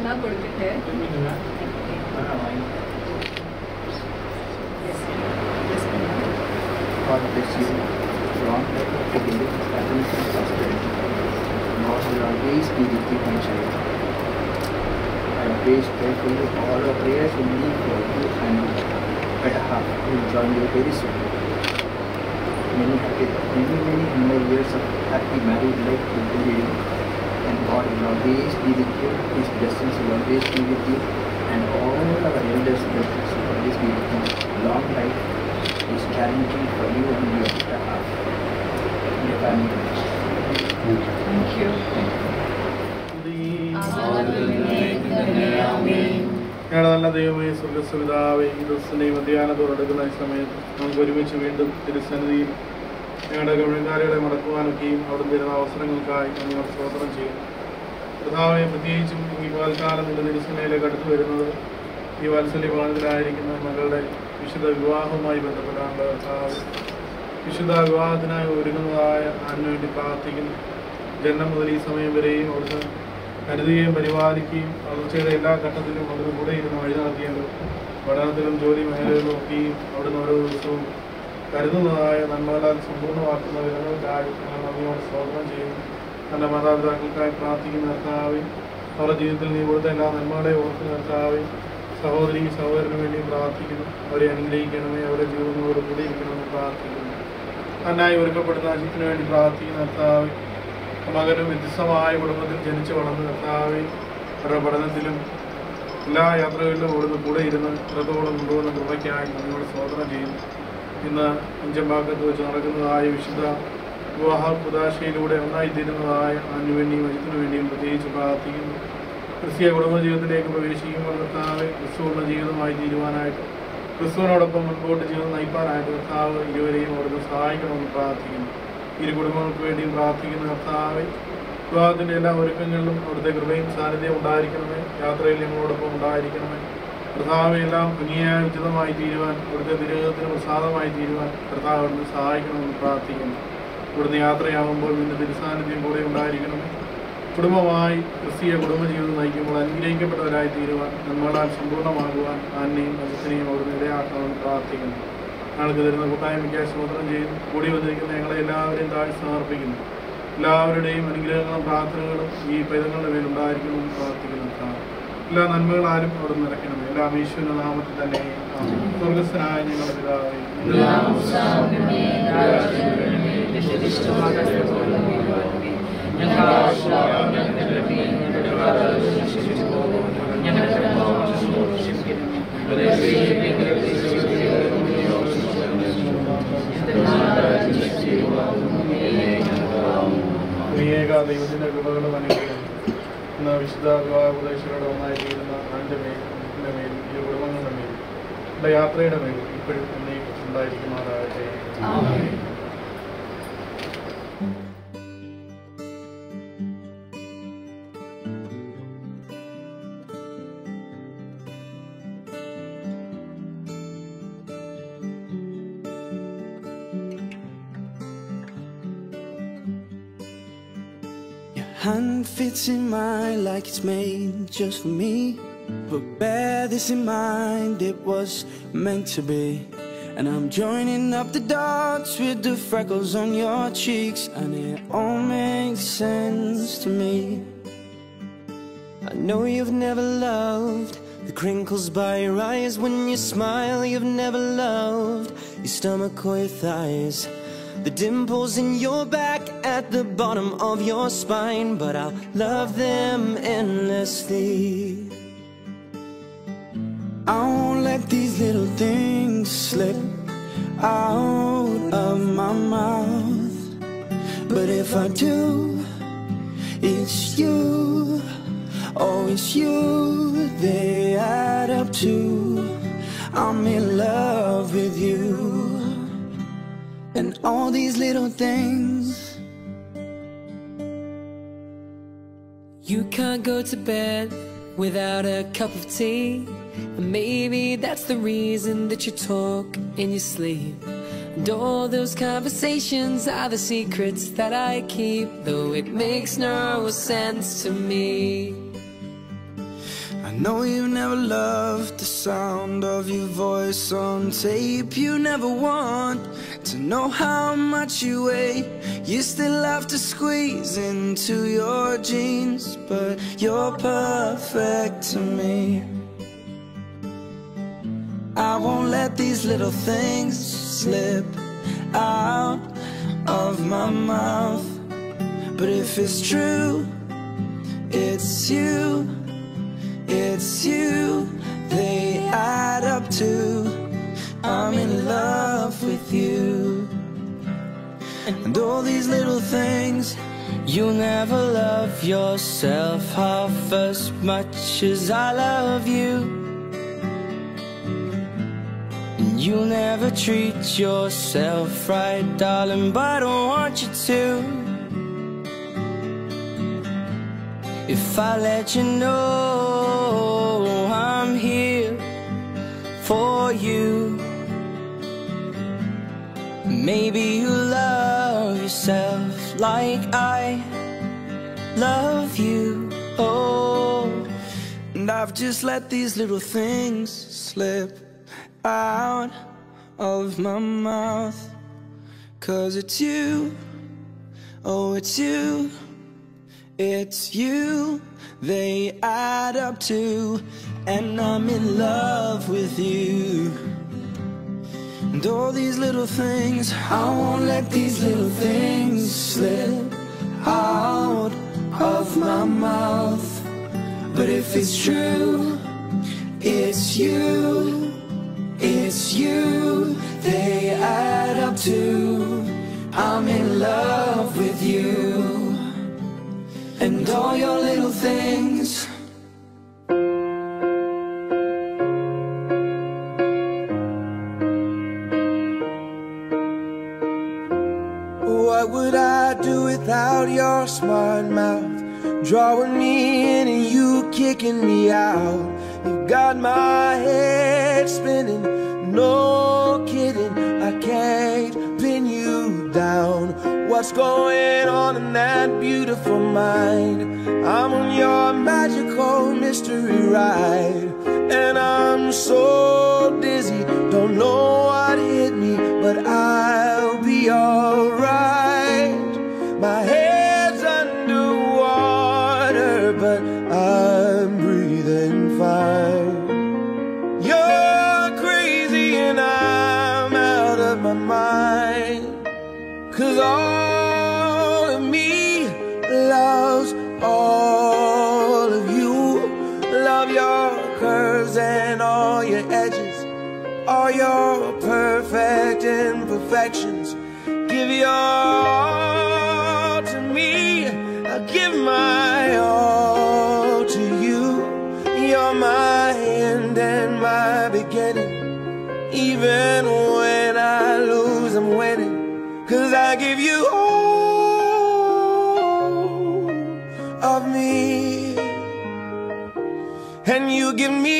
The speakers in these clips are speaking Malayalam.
God bless you. Long life of the day, happiness and prosperity. God will always be with you, my child. I always pray for you. All our prayers will be for you and better half will join you very soon. Many more years of happy married life will be with you. And God will always be with you. His blessings will always be with you. And all our elders' blessings will always be with you. Long life is guaranteed for you and your behalf. Your family. Thank you. ഞങ്ങളുടെ നല്ല ദൈവമേ, സ്വർഗ്ഗസ്വപിതാവേ, ഈ ദിവസത്തിനെയും മധ്യാഹ്നത്തോടടുക്കുന്ന ഈ സമയത്ത് നമുക്ക് ഒരുമിച്ച് വീണ്ടും തിരുസന്നിധിയിൽ ഞങ്ങളുടെ ഗവൺമെൻറ്റുകാരെ മടക്കുവാനൊക്കെയും അവിടെ തരുന്ന അവസരങ്ങൾക്കായി ഞങ്ങൾ സ്തോത്രം ചെയ്യുന്നു. കർത്താവേ, പ്രത്യേകിച്ചും ഈ പകൽക്കാലം നിന്റെ തിരുസന്നിധിയിലേക്ക് അടുത്തു വരുന്നത് ഈ വാത്സല്യഭവനത്തിലായിരിക്കുന്ന മകളുടെ വിശുദ്ധ വിവാഹവുമായി ബന്ധപ്പെട്ടാണ്. കർത്താവ് വിശുദ്ധ വിവാഹത്തിനായി ഒരുങ്ങുന്നതായ അതിനു വേണ്ടി പ്രാർത്ഥിക്കുന്നു. ജനനം മുതൽ ഈ സമയം വരെയും അവിടുന്ന് കരുതുകയും പരിപാലിക്കുകയും വളർച്ചയുടെ എല്ലാ ഘട്ടത്തിലും അവിടുന്ന് കൂടെ ഇരുന്ന് വഴി നടത്തിയല്ലോ. പഠനത്തിലും ജോലി മേഖലയിലും ഒക്കെയും അവിടുന്ന് ഓരോ ദിവസവും കരുതുന്നതായ നന്മകളാൽ സമ്പൂർണ്ണമാക്കുന്ന വിധങ്ങൾക്കായി ഞങ്ങൾ നന്ദിയോടെ സ്തോത്രം ചെയ്യുന്നു. എൻ്റെ മാതാപിതാക്കൾക്കായി പ്രാർത്ഥിക്കുന്ന കർത്താവേ, അവരുടെ ജീവിതത്തിൽ നീ കൊടുത്ത എല്ലാ നന്മകളെയും ഓർത്ത് കർത്താവേ, സഹോദരി സഹോദരന് വേണ്ടിയും പ്രാർത്ഥിക്കുന്നു. അവരെ അനുഗ്രഹിക്കണമേ, അവരുടെ ജീവിതങ്ങളോട് കൂടി ഇരിക്കണമെന്ന് പ്രാർത്ഥിക്കുന്നു. നന്നായി ഒരുക്കപ്പെടുന്ന അജിത്തിന് വേണ്ടി പ്രാർത്ഥിക്കുന്ന കർത്താവേ, മകനും വ്യത്യസ്തമായ കുടുംബത്തിൽ ജനിച്ചു വളർന്ന കർത്താവേ, അവരുടെ പഠനത്തിലും എല്ലാ യാത്രകളിലും അവിടുന്ന് കൂടെ ഇരുന്ന് ഇത്രത്തോളം കൊണ്ടുപോകുന്ന കൃപയ്ക്കായി നമ്മളോട് സ്തോത്രം ചെയ്യുന്നു. ഇന്ന് ഇഞ്ചമ്പാക്കത്ത് വെച്ച് നടക്കുന്നതായ വിശുദ്ധ വിവാഹ കുദാശയിലൂടെ ഒന്നായിത്തീരുന്നതായ അതിനു വേണ്ടിയും അജിത്തിനു വേണ്ടിയും പ്രത്യേകിച്ച് പ്രാർത്ഥിക്കുന്നു. ക്രിസ്തീയ കുടുംബജീവിതത്തിലേക്ക് പ്രവേശിക്കുമ്പോൾ കർത്താവ് ക്രിസ്തുവുള്ള ജീവിതമായി തീരുവാനായിട്ട്, ക്രിസ്തുവിനോടൊപ്പം മുൻപോട്ട് ജീവിതം നയിപ്പാനായിട്ട് കർത്താവ് ഇരുവരെയും അവിടുന്ന് സഹായിക്കണമെന്ന് പ്രാർത്ഥിക്കുന്നു. ഇരു കുടുംബങ്ങൾക്ക് വേണ്ടിയും പ്രാർത്ഥിക്കുന്ന കർത്താവെ, വിവാഹത്തിൻ്റെ എല്ലാ ഒരുക്കങ്ങളിലും അവിടുത്തെ കൃപയും സാന്നിധ്യം ഉണ്ടായിരിക്കണമേ. യാത്രയിൽ ഞങ്ങളോടൊപ്പം ഉണ്ടായിരിക്കണമേ. കർത്താവെ, എല്ലാം ഭംഗിയായ ഉചിതമായി തീരുവാൻ, അവിടുത്തെ വിരഹത്തിന് പ്രസാദമായി തീരുവാൻ കർത്താവ് അവിടുന്ന് സഹായിക്കണമെന്ന് പ്രാർത്ഥിക്കുന്നു. ഇവിടുന്ന് യാത്രയാകുമ്പോൾ നിന്റെ തിരുസാന്നിധ്യം കൂടെ ഉണ്ടായിരിക്കണമേ. കുടുംബമായി ക്രിസ്തീയ കുടുംബജീവിതം നയിക്കുമ്പോൾ അനുഗ്രഹിക്കപ്പെട്ടവരായി തീരുവാൻ, നന്മകളാൽ സമ്പൂർണ്ണമാകുവാൻ ആനെയും അജിത്തിനെയും അവിടുന്ന് ഇടയാക്കണമെന്ന് പ്രാർത്ഥിക്കുന്നു. ഞങ്ങൾക്ക് തരുന്ന കൂട്ടായ്മയ്ക്കായി സ്തോത്രം ചെയ്യുന്നു. കൂടി വന്നിരിക്കുന്ന ഞങ്ങളെ എല്ലാവരെയും താഴ്ച സമർപ്പിക്കുന്നു. എല്ലാവരുടെയും അനുഗ്രഹങ്ങളും പ്രാർത്ഥനകളും ഈ പൈതങ്ങളുടെ മേലുണ്ടായിരിക്കണമെന്ന് പ്രാർത്ഥിക്കുന്നു. എല്ലാ നന്മകളാലും അവിടെ നിറയ്ക്കണമേ. എല്ലാം ഈശ്വരന്റെ നാമത്തിൽ തന്നെ. സ്വർഗസ്ഥനായ ഞങ്ങളുടെ പിതാവേ, ദൈവത്തിൻ്റെ കൃപകളും അനുഗ്രഹം ഇന്ന് വിശുദ്ധ വിവാഹ ഉപദേശങ്ങളുടെ ഒന്നായി തീരുന്ന അതിൻ്റെ മേൽ ഈ കുടുംബങ്ങളുടെ മേൽ നമ്മുടെ യാത്രയുടെ മേൽ ഇപ്പോഴും ഉണ്ടായിരിക്കുമാറാകട്ടെ. Hand fits in mine like it's made just for me. But bear this in mind, it was meant to be. And I'm joining up the dots with the freckles on your cheeks, and it all makes sense to me. I know you've never loved the crinkles by your eyes when you smile. You've never loved your stomach or your thighs, the dimples in your back at the bottom of your spine, but I'll love them endlessly. I won't let these little things slip out of my mouth, but if I do, it's you, oh it's you they add up to. I'm in love with you and all these little things. You can't go to bed without a cup of tea, and maybe that's the reason that you talk in your sleep. And all those conversations are the secrets that I keep, though it makes no sense to me. know you've never loved the sound of your voice on tape. You never want to know how much you weigh. You still have to squeeze into your jeans, but you're perfect to me. I won't let these little things slip out of my mouth. But if it's true, it's you, it's you, they add up to I'm in love with you. And all these little things, you'll never love yourself half as much as I love you. And you'll never treat yourself right, darling, but I don't want you to. If I let you know I'm here for you, maybe you'll love yourself like I love you. Oh, and I've just let these little things slip out of my mouth, 'cause it's you, oh it's you, it's you, they add up to, and I'm in love with you. And all these little things, I won't let these little things slip out of my mouth. But if it's true, it's you, it's you, they add up to I'm in love with you. And all your little things, what would I do without your smart mouth, drawing me in and you kicking me out? You got my head spinning, no kidding, I can't pin you down. What's going on in that beautiful mind? I'm on your magical mystery ride, and I'm so dizzy, don't know what hit me, but I'll be alright. My head's underwater, but I'm breathing fine. You're crazy and I'm out of my mind, 'cause all of me loves all of you. Love your curves and all your edges, all your perfect imperfections. Give your all to me, I give my all to you. You're my end and my beginning. Even when I lose, I'm winning, 'cause I give you all of me, and you give me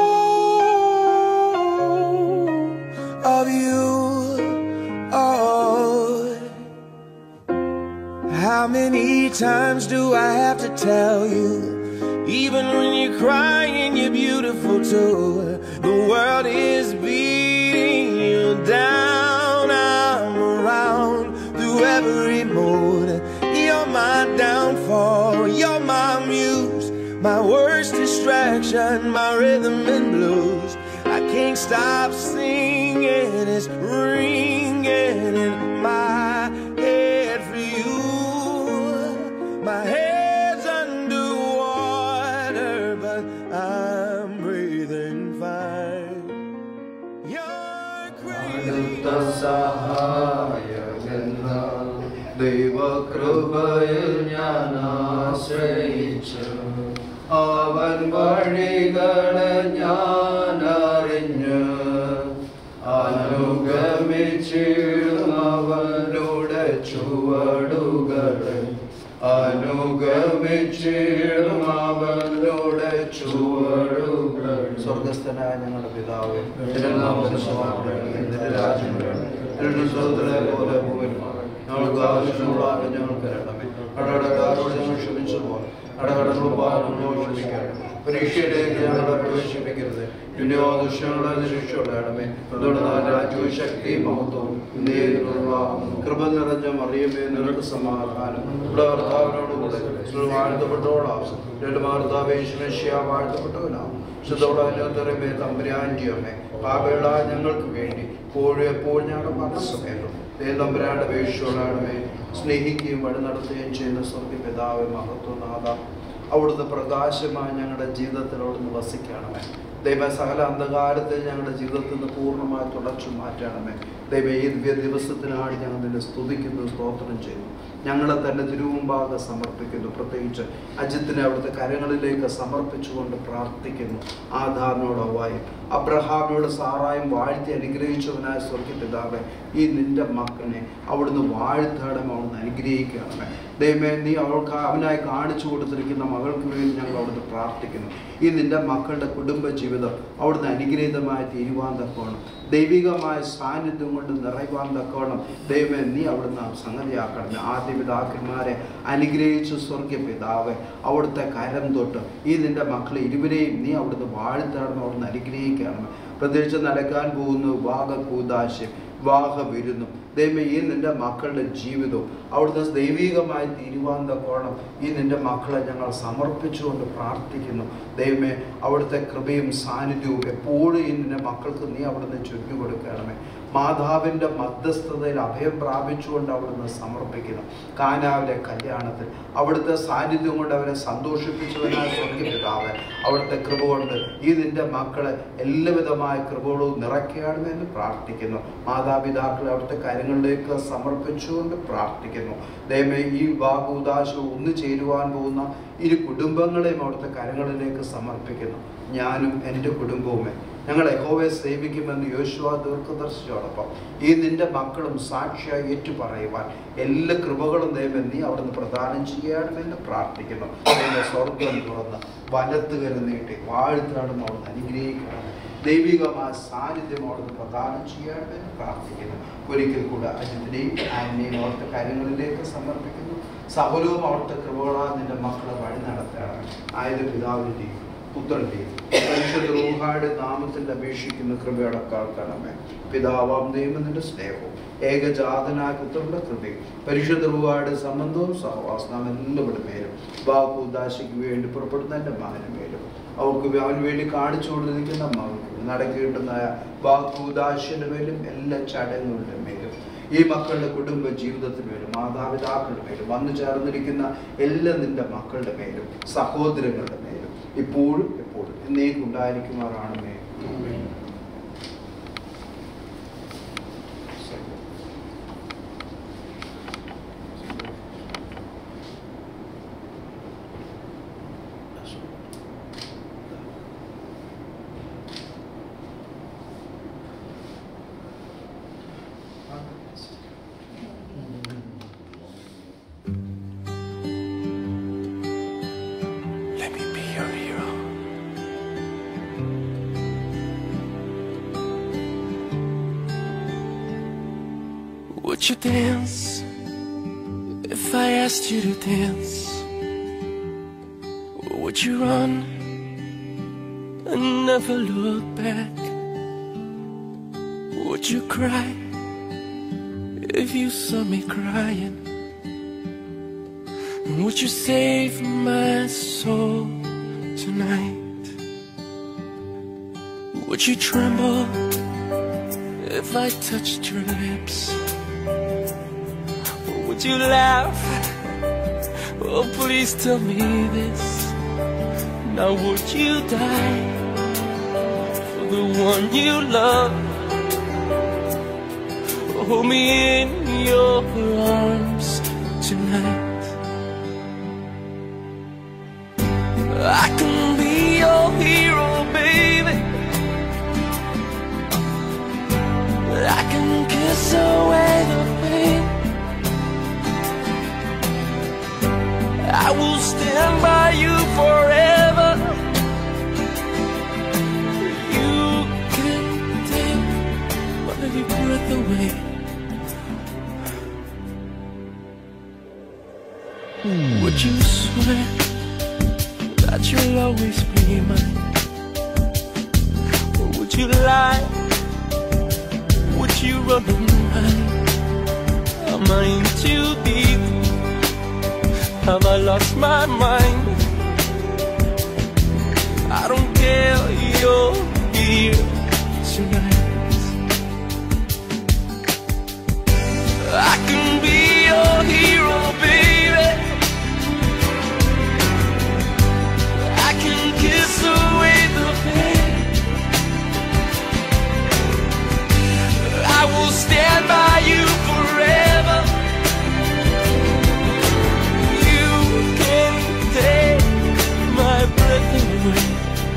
all of you. Oh, how many times do I have to tell you? Even when you're crying, you're beautiful too. The world is beating you down. I'm around through every mood. You're my downfall, you're my muse, my worst distraction, my rhythm and blues. I can't stop singing, it's ringing in my head for you. My head's underwater, but I'm breathing fine. You're crazy. ദൈവകൃപയിൽ ഞാൻ ആശ്രയിച്ചു, അവൻ വഴികളെ ഞാൻ അറിഞ്ഞു, അനുഗമിച്ചിടും അവരുടെ ചുവടുകളെ, അനുഗമിച്ചിടും അവരുടെ ചുവടുകൾ. സ്വർഗസ്ഥനായ ഞങ്ങളുടെ പിതാവേ, നിന്റെ നാമം പൂജിതമാകണമേ, നിന്റെ രാജ്യം വരണമേ, നിന്റെ സ്വർഗ്ഗത്തിലെ പോലെ ഭൂമിയിലുമാകണമേ. ഞങ്ങൾക്ക് ആവശ്യമുള്ള ഞങ്ങൾക്ക് തരണമേ, ഞങ്ങളുടെ കടക്കാരോട് ഞങ്ങൾ ക്ഷമിച്ചതുപോലെ കടകടങ്ങളും പാപങ്ങളും ക്ഷമിക്കണം. പരീക്ഷയിലേക്ക് ഞങ്ങളെ പ്രവേശിപ്പിക്കരുത്, പിന്നെയോ ദുഷ്ടങ്ങളെ രക്ഷിച്ചുകൊള്ളണമേ. തുടർന്നാൽ രാജ്യവും ശക്തിയും മഹത്വവും കൃപ നിറഞ്ഞ മറിയമേ, നിനക്ക് സമാധാനം. ഇവിടെ ഭർത്താവിനോടുകൂടെ വാഴ്ത്തപ്പെട്ടവളാവും. രണ്ട് മാർത്താവേശ്വരശ്യ വാഴ്ത്തപ്പെട്ടവനാവും. ശുദ്ധോടമേ തമ്പുരാൻ്റെ അമ്മേ, പാപയുള്ള ഞങ്ങൾക്ക് വേണ്ടി ഇപ്പോഴും എപ്പോഴും ഞങ്ങളുടെ മനസ്സമേലും തമ്പുരാന്റെ വേശ്യോടാണമേ. സ്നേഹിക്കുകയും വഴി നടത്തുകയും ചെയ്യുന്ന സ്വർഗ്ഗ പിതാവേ, മഹത്വനാഥ, അവിടുന്ന് പ്രകാശമായി ഞങ്ങളുടെ ജീവിതത്തിൽ അവിടുന്ന് വസിക്കണമേ. ദൈവ സകല അന്ധകാരത്തെ ഞങ്ങളുടെ ജീവിതത്തിൽ നിന്ന് പൂർണ്ണമായി തുടച്ചു മാറ്റണമേ. ദൈവ ഈ ദിവസത്തിനാണ് ഞങ്ങൾ നിന്നെ സ്തുതിക്കുന്നു, സ്തോത്രം ചെയ്യുന്നു. ഞങ്ങളെ തന്നെ തിരുമുമ്പാകെ സമർപ്പിക്കുന്നു. പ്രത്യേകിച്ച് അജിത്തിനെ അവിടുത്തെ കരങ്ങളിലേക്ക് സമർപ്പിച്ചുകൊണ്ട് പ്രാർത്ഥിക്കുന്നു. ആദാമിനോടൊവായും അബ്രഹാമിനോട് സാറായും വാഴ്ത്തി അനുഗ്രഹിച്ചവനായ സ്വർഗ്ഗപിതാവേ, ഈ നിന്റെ മക്കളെ അവിടുന്ന് വാഴ്ത്തണം, അവിടുന്ന് അനുഗ്രഹിക്കണമേ. ദൈവമേ, നീ അവനായി കാണിച്ചു കൊടുത്തിരിക്കുന്ന മകൾക്ക് വേണ്ടി ഞങ്ങൾ അവിടുന്ന് പ്രാർത്ഥിക്കുന്നു. ഈ നിന്റെ മക്കളുടെ കുടുംബ ജീവിതം അവിടുന്ന് അനുഗ്രഹീതമായി തീരുവാൻ തക്കോണം, ദൈവികമായ സാന്നിധ്യം കൊണ്ട് നിറയുവാൻ തക്കോണം ദൈവമേ, നീ അവിടുന്ന് സംഗതിയാക്കണം. ആദ്യ പിതാക്കന്മാരെ അനുഗ്രഹിച്ചു സ്വർഗ്ഗ പിതാവേ, അവിടുത്തെ കരം തൊട്ട് ഈ നിന്റെ മക്കളെ ഇരുവരെയും നീ അവിടുന്ന് വാഴ്ത്തണം, അവിടുന്ന് അനുഗ്രഹിക്കണം. പ്രത്യേകിച്ച് നടക്കാൻ പോകുന്ന വിവാഹ കൂദാശയും വിവാഹ വിരുന്നും ദൈവമേ, ഈ നിന്റെ മക്കളുടെ ജീവിതവും അവിടുന്ന് ദൈവികമായി തീരുവാൻ തക്കോണം ഈ നിന്റെ മക്കളെ ഞങ്ങൾ സമർപ്പിച്ചുകൊണ്ട് പ്രാർത്ഥിക്കുന്നു. ദൈവമേ, അവിടുത്തെ കൃപയും സാന്നിധ്യവും എപ്പോഴും ഈ നിന്റെ മക്കൾക്ക് നീ അവിടുന്ന് ചൊരിഞ്ഞു കൊടുക്കണമേ. മാതാവിൻ്റെ മധ്യസ്ഥതയിൽ അഭയം പ്രാപിച്ചുകൊണ്ട് അവിടുന്ന് സമർപ്പിക്കുന്നു. കാനാവിലെ കല്യാണത്തിൽ അവിടുത്തെ സാന്നിധ്യം കൊണ്ട് അവരെ സന്തോഷിപ്പിച്ചവനായ സ്വർഗ്ഗപിതാവേ, അവിടുത്തെ കൃപ കൊണ്ട് ഈ നിന്റെ മക്കളെ എല്ലാവിധമായ കൃപകളും നിറയ്ക്കണമെന്ന് പ്രാർത്ഥിക്കുന്നു. മാതാപിതാക്കളെ അവിടുത്തെ കാര്യങ്ങളിലേക്ക് സമർപ്പിച്ചുകൊണ്ട് പ്രാർത്ഥിക്കുന്നു. ദൈവമേ, ഈ വിവാഹോദാശം ഒന്നു ചേരുവാൻ പോകുന്ന ഇരു കുടുംബങ്ങളെയും അവിടുത്തെ കാര്യങ്ങളിലേക്ക് സമർപ്പിക്കുന്നു. ഞാനും എൻ്റെ കുടുംബവുമേ ഞങ്ങൾ യഹോവയെ സേവിക്കുമെന്ന് യോശുവ ദീർഘദർശിയോടൊപ്പം ഈ നിന്റെ മക്കളും സാക്ഷിയായി ഏറ്റുപറയുവാൻ എല്ലാ കൃപകളും ദൈവമേ നീ അവിടുന്ന് പ്രദാനം ചെയ്യണമെന്ന് പ്രാർത്ഥിക്കുന്നു. ദൈവമേ, സ്വർഗം തുറന്ന് വലത്തുകര നീട്ടി വാഴ്ത്തണം, അവിടുന്ന് അനുഗ്രഹിക്കണം. ദൈവികമായ സാന്നിധ്യം അവിടുന്ന് പ്രദാനം ചെയ്യണമെന്ന് പ്രാർത്ഥിക്കുന്നു. ഒരിക്കൽ കൂടെ അജിത്തിനെയും ആനിനെയും അവിടുത്തെ കാര്യങ്ങളിലേക്ക് സമർപ്പിക്കുന്നു. സകലവും അവിടുത്തെ കൃപകളാൽ നിന്റെ മക്കളെ വഴി നടത്തണം. ആയത് പിതാവിൻ്റെയും പുത്രൻ്റെയും പരിശുദ്ധ റൂഹായുടെ നാമത്തിൽ അപേക്ഷിക്കുന്ന കൃപയടക്കാൾക്കണമേ. പിതാവാം ദൈവത്തിന്റെ സ്നേഹവും ഏകജാതനായ പുത്രന്റെ കൃപയും പരിശുദ്ധ റൂഹായുടെ സംബന്ധവും സഹവാസനം എല്ലാവരുടെ മേലും വാക്കുദാശയ്ക്ക് വേണ്ടി പുറപ്പെടുന്ന എൻ്റെ മകന് മേലും അവർക്ക് അവന് വേണ്ടി കാണിച്ചു കൊണ്ടിരിക്കുന്ന മകൾക്ക് നടക്കേണ്ടുന്ന വാക്കുദാശന്റെ മേലും എല്ലാ ചടങ്ങുകളുടെ മേലും ഈ മക്കളുടെ കുടുംബ ജീവിതത്തിന് മേലും മാതാപിതാക്കളുടെ മേലും വന്നു ചേർന്നിരിക്കുന്ന എല്ലാ നിന്റെ മക്കളുടെ മേലും സഹോദരങ്ങളുടെ മേലും ഇപ്പോഴും എപ്പോഴും എന്നേക്കുണ്ടായിരിക്കുമാറാണമേ. Would you dance if I asked you to dance? Or would you run and never look back? Would you cry if you saw me crying? Would you save my soul tonight? Would you tremble if I touched your lips? Would you laugh? Oh, please tell me this. Now would you die for the one you love? Hold me in your arms tonight. I can be your hero, baby. I can kiss away the pain. I will stand by you forever. You can take my breath away. Would you swear that you'll always be mine? Or would you lie? Would you run and hide? Am I in too deep? Have I lost my mind? I don't care, you're here tonight. I can be your hero, baby. I can kiss away the pain. I will stand by you forever. You can take my breath away.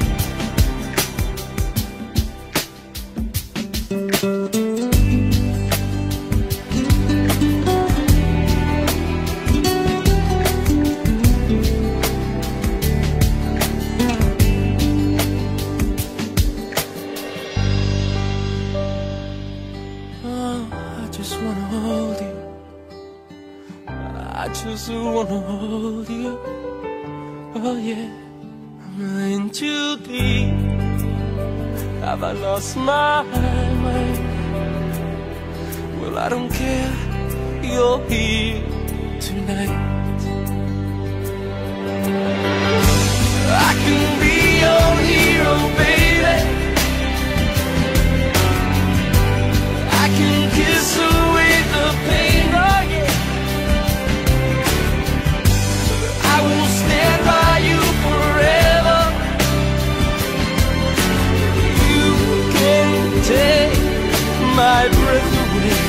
I wanna hold you, oh yeah. I'm in too deep. Have I lost my mind? Well, I don't care, you're here tonight. I can be your hero, baby. I can kiss away the pain, oh yeah. I will stand by you forever. You can take my breath away.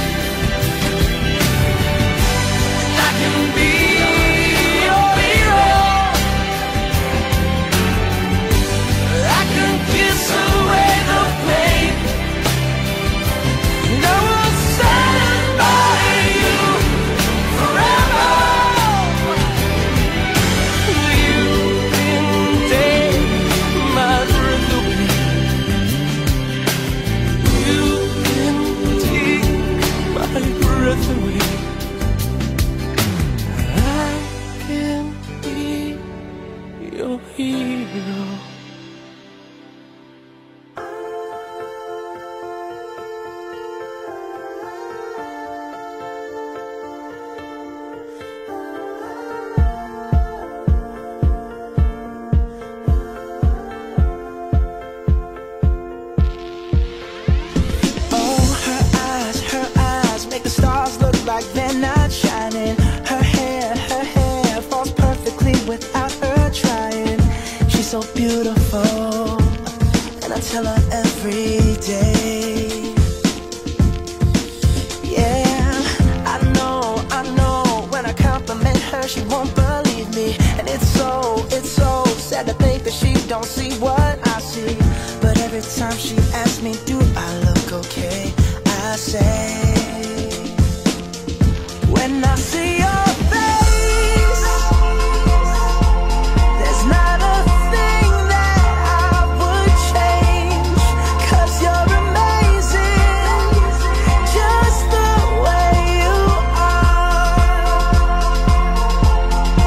I can be your hero. I can kiss away the pain. And I will stand by you forever. Breath away. I can be your hero. They're not shining. Her hair falls perfectly without her trying. She's so beautiful, and I tell her every day. Yeah, I know, when I compliment her, she won't believe me. And it's so sad to think that she don't see what I see. But every time she asks me, do I look okay, I say, when I see your face, there's not a thing that I would change. 'Cause you're amazing, just the way you are.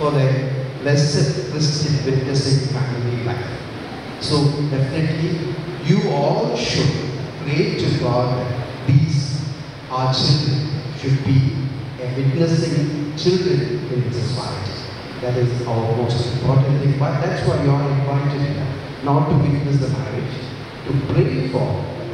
for a blessed Christian witnessing family life. So definitely you all should pray to God that these our children should be witnessing children in society. That is our most important thing. But that's why you are invited here, not to witness the marriage, to pray for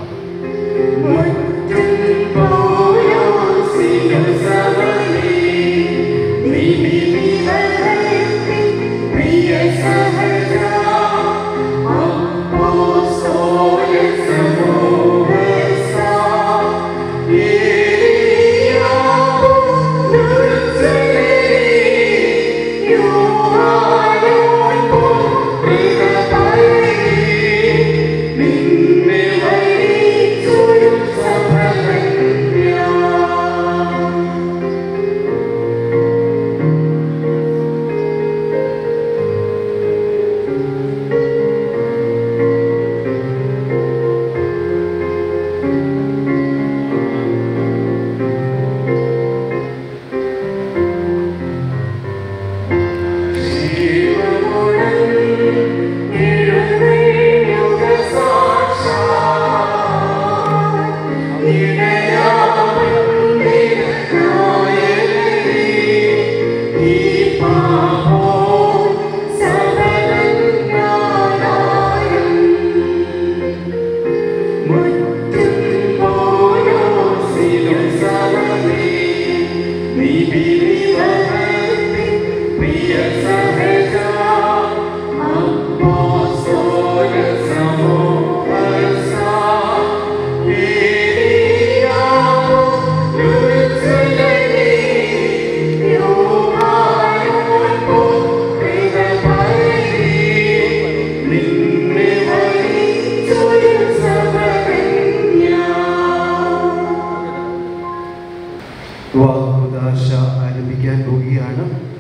ആരംഭിക്കാൻ പോവുകയാണ്.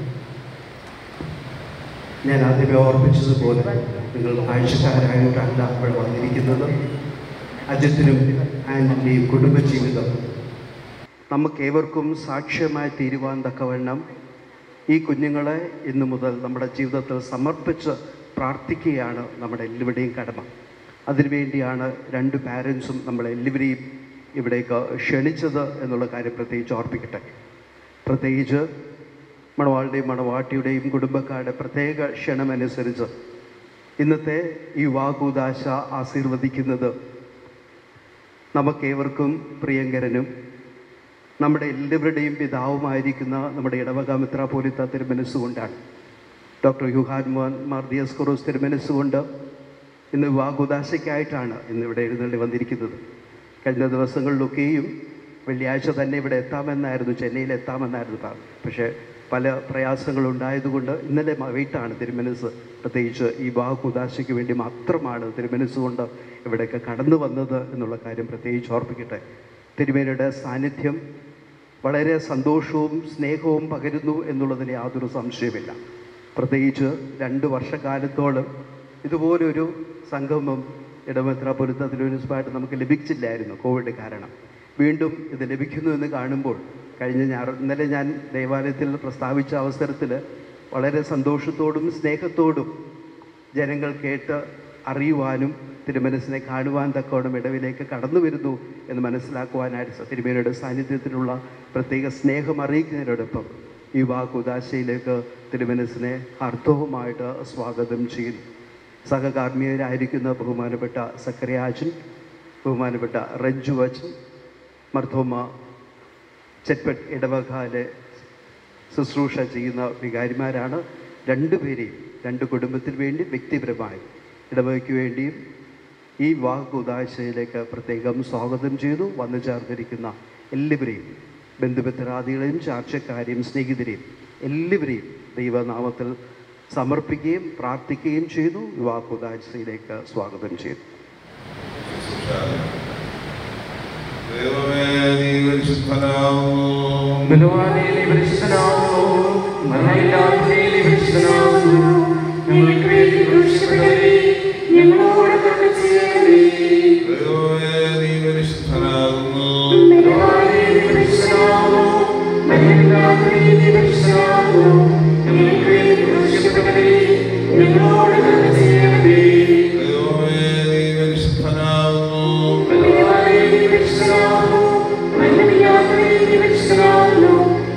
ഞാൻ ആദ്യമേ ഓർമ്മിച്ചതുപോലെ നിങ്ങൾ കാഴ്ചക്കാരായിട്ടല്ല ഇവിടെ വന്നിരിക്കുന്നത്. അജിത്തിനും ആൻറ്റിൻ്റെയും കുടുംബജീവിതം നമുക്കേവർക്കും സാക്ഷ്യമായി തീരുവാൻ തക്കവണ്ണം ഈ കുഞ്ഞുങ്ങളെ ഇന്നു മുതൽ നമ്മുടെ ജീവിതത്തിൽ സമർപ്പിച്ച് പ്രാർത്ഥിക്കുകയാണ് നമ്മുടെ എല്ലാവരുടെയും കടമ. അതിനുവേണ്ടിയാണ് രണ്ട് പാരൻസും നമ്മളെല്ലാവരെയും ഇവിടേക്ക് ക്ഷണിച്ചത് എന്നുള്ള കാര്യം പ്രത്യേകിച്ച് ഓർപ്പിക്കട്ടെ. പ്രത്യേകിച്ച് മണവാളുടെയും മണവാട്ടിയുടെയും കുടുംബക്കാരുടെ പ്രത്യേക ക്ഷണമനുസരിച്ച് ഇന്നത്തെ ഈ വിവാഹകൂദാശ ആശീർവദിക്കുന്നത് നമുക്കേവർക്കും പ്രിയങ്കരനും നമ്മുടെ എല്ലാവരുടെയും പിതാവുമായിരിക്കുന്ന നമ്മുടെ ഇടവക മെത്രാപ്പോലീത്ത തിരുമനസ്സുകൊണ്ടാണ്. ഡോക്ടർ യുഹാനോൻ മാർ ദിയസ്കോറോസ് തിരുമനസ്സുകൊണ്ട് ഇന്ന് വിവാഹകൂദാശയ്ക്കായിട്ടാണ് ഇന്നിവിടെ എഴുന്നള്ളി വന്നിരിക്കുന്നത്. കഴിഞ്ഞ ദിവസങ്ങളിലൊക്കെയും വെള്ളിയാഴ്ച തന്നെ ഇവിടെ എത്താമെന്നായിരുന്നു, ചെന്നൈയിൽ എത്താമെന്നായിരുന്നു. പക്ഷേ പല പ്രയാസങ്ങളുണ്ടായതുകൊണ്ട് ഇന്നലെ വൈകിട്ടാണ് തിരുമനസ് പ്രത്യേകിച്ച് ഈ വിവാഹകൂദാശയ്ക്ക് വേണ്ടി മാത്രമാണ് തിരുമനസ്സുകൊണ്ട് ഇവിടേക്ക് കടന്നു വന്നത് എന്നുള്ള കാര്യം പ്രത്യേകിച്ച് ഓർപ്പിക്കട്ടെ. തിരുമേനിയുടെ സാന്നിധ്യം വളരെ സന്തോഷവും സ്നേഹവും പകരുന്നു എന്നുള്ളതിന് യാതൊരു സംശയമില്ല. പ്രത്യേകിച്ച് 2 വർഷക്കാലത്തോളം ഇതുപോലൊരു സംഗമം ഇടമെത്രാപ്പൊലിത്ത തിരുവനന്തപുരമായിട്ട് നമുക്ക് ലഭിച്ചില്ലായിരുന്നു കോവിഡ് കാരണം. വീണ്ടും ഇത് ലഭിക്കുന്നു എന്ന് കാണുമ്പോൾ ഇന്നലെ ഞാൻ ദേവാലയത്തിൽ പ്രസ്താവിച്ച അവസരത്തിൽ വളരെ സന്തോഷത്തോടും സ്നേഹത്തോടും ജനങ്ങൾ കേട്ട് അറിയുവാനും തിരുമനസിനെ കാണുവാൻ തക്കോണം ഇടവിലേക്ക് കടന്നു വരുന്നു എന്ന് മനസ്സിലാക്കുവാനായിട്ട് തിരുമേനിയുടെ സാന്നിധ്യത്തിലുള്ള പ്രത്യേക സ്നേഹം അറിയിക്കുന്നതിനോടൊപ്പം ഈ വിവാഹകൂദാശയിലേക്ക് തിരുമനസിനെ അർത്ഥവുമായിട്ട് സ്വാഗതം ചെയ്യുന്നു. സഹകാർമ്മികരായിരിക്കുന്ന ബഹുമാനപ്പെട്ട സക്കറിയാച്ചൻ, ബഹുമാനപ്പെട്ട റഞ്ജു അച്ചൻ, മർത്തോമ ചെറ്റ്പെട്ട് ഇടവകാലെ ശുശ്രൂഷ ചെയ്യുന്ന വികാരിമാരാണ്. രണ്ടുപേരെയും 2 കുടുംബത്തിന് വേണ്ടി വ്യക്തിപരമായി ഇടവകയ്ക്ക് വേണ്ടിയും ഈ വിവാഹകൂദാശയിലേക്ക് പ്രത്യേകം സ്വാഗതം ചെയ്തു. വന്നു ചേർന്നിരിക്കുന്ന എല്ലാവരെയും, ബന്ധുമിത്രാദികളെയും ചാർച്ചക്കാരെയും സ്നേഹിതരെയും എല്ലാവരെയും ദൈവനാമത്തിൽ സമർപ്പിക്കുകയും പ്രാർത്ഥിക്കുകയും ചെയ്തു. വിവാഹകൂദാശയിലേക്ക് സ്വാഗതം ചെയ്തു. ഞങ്ങളോട്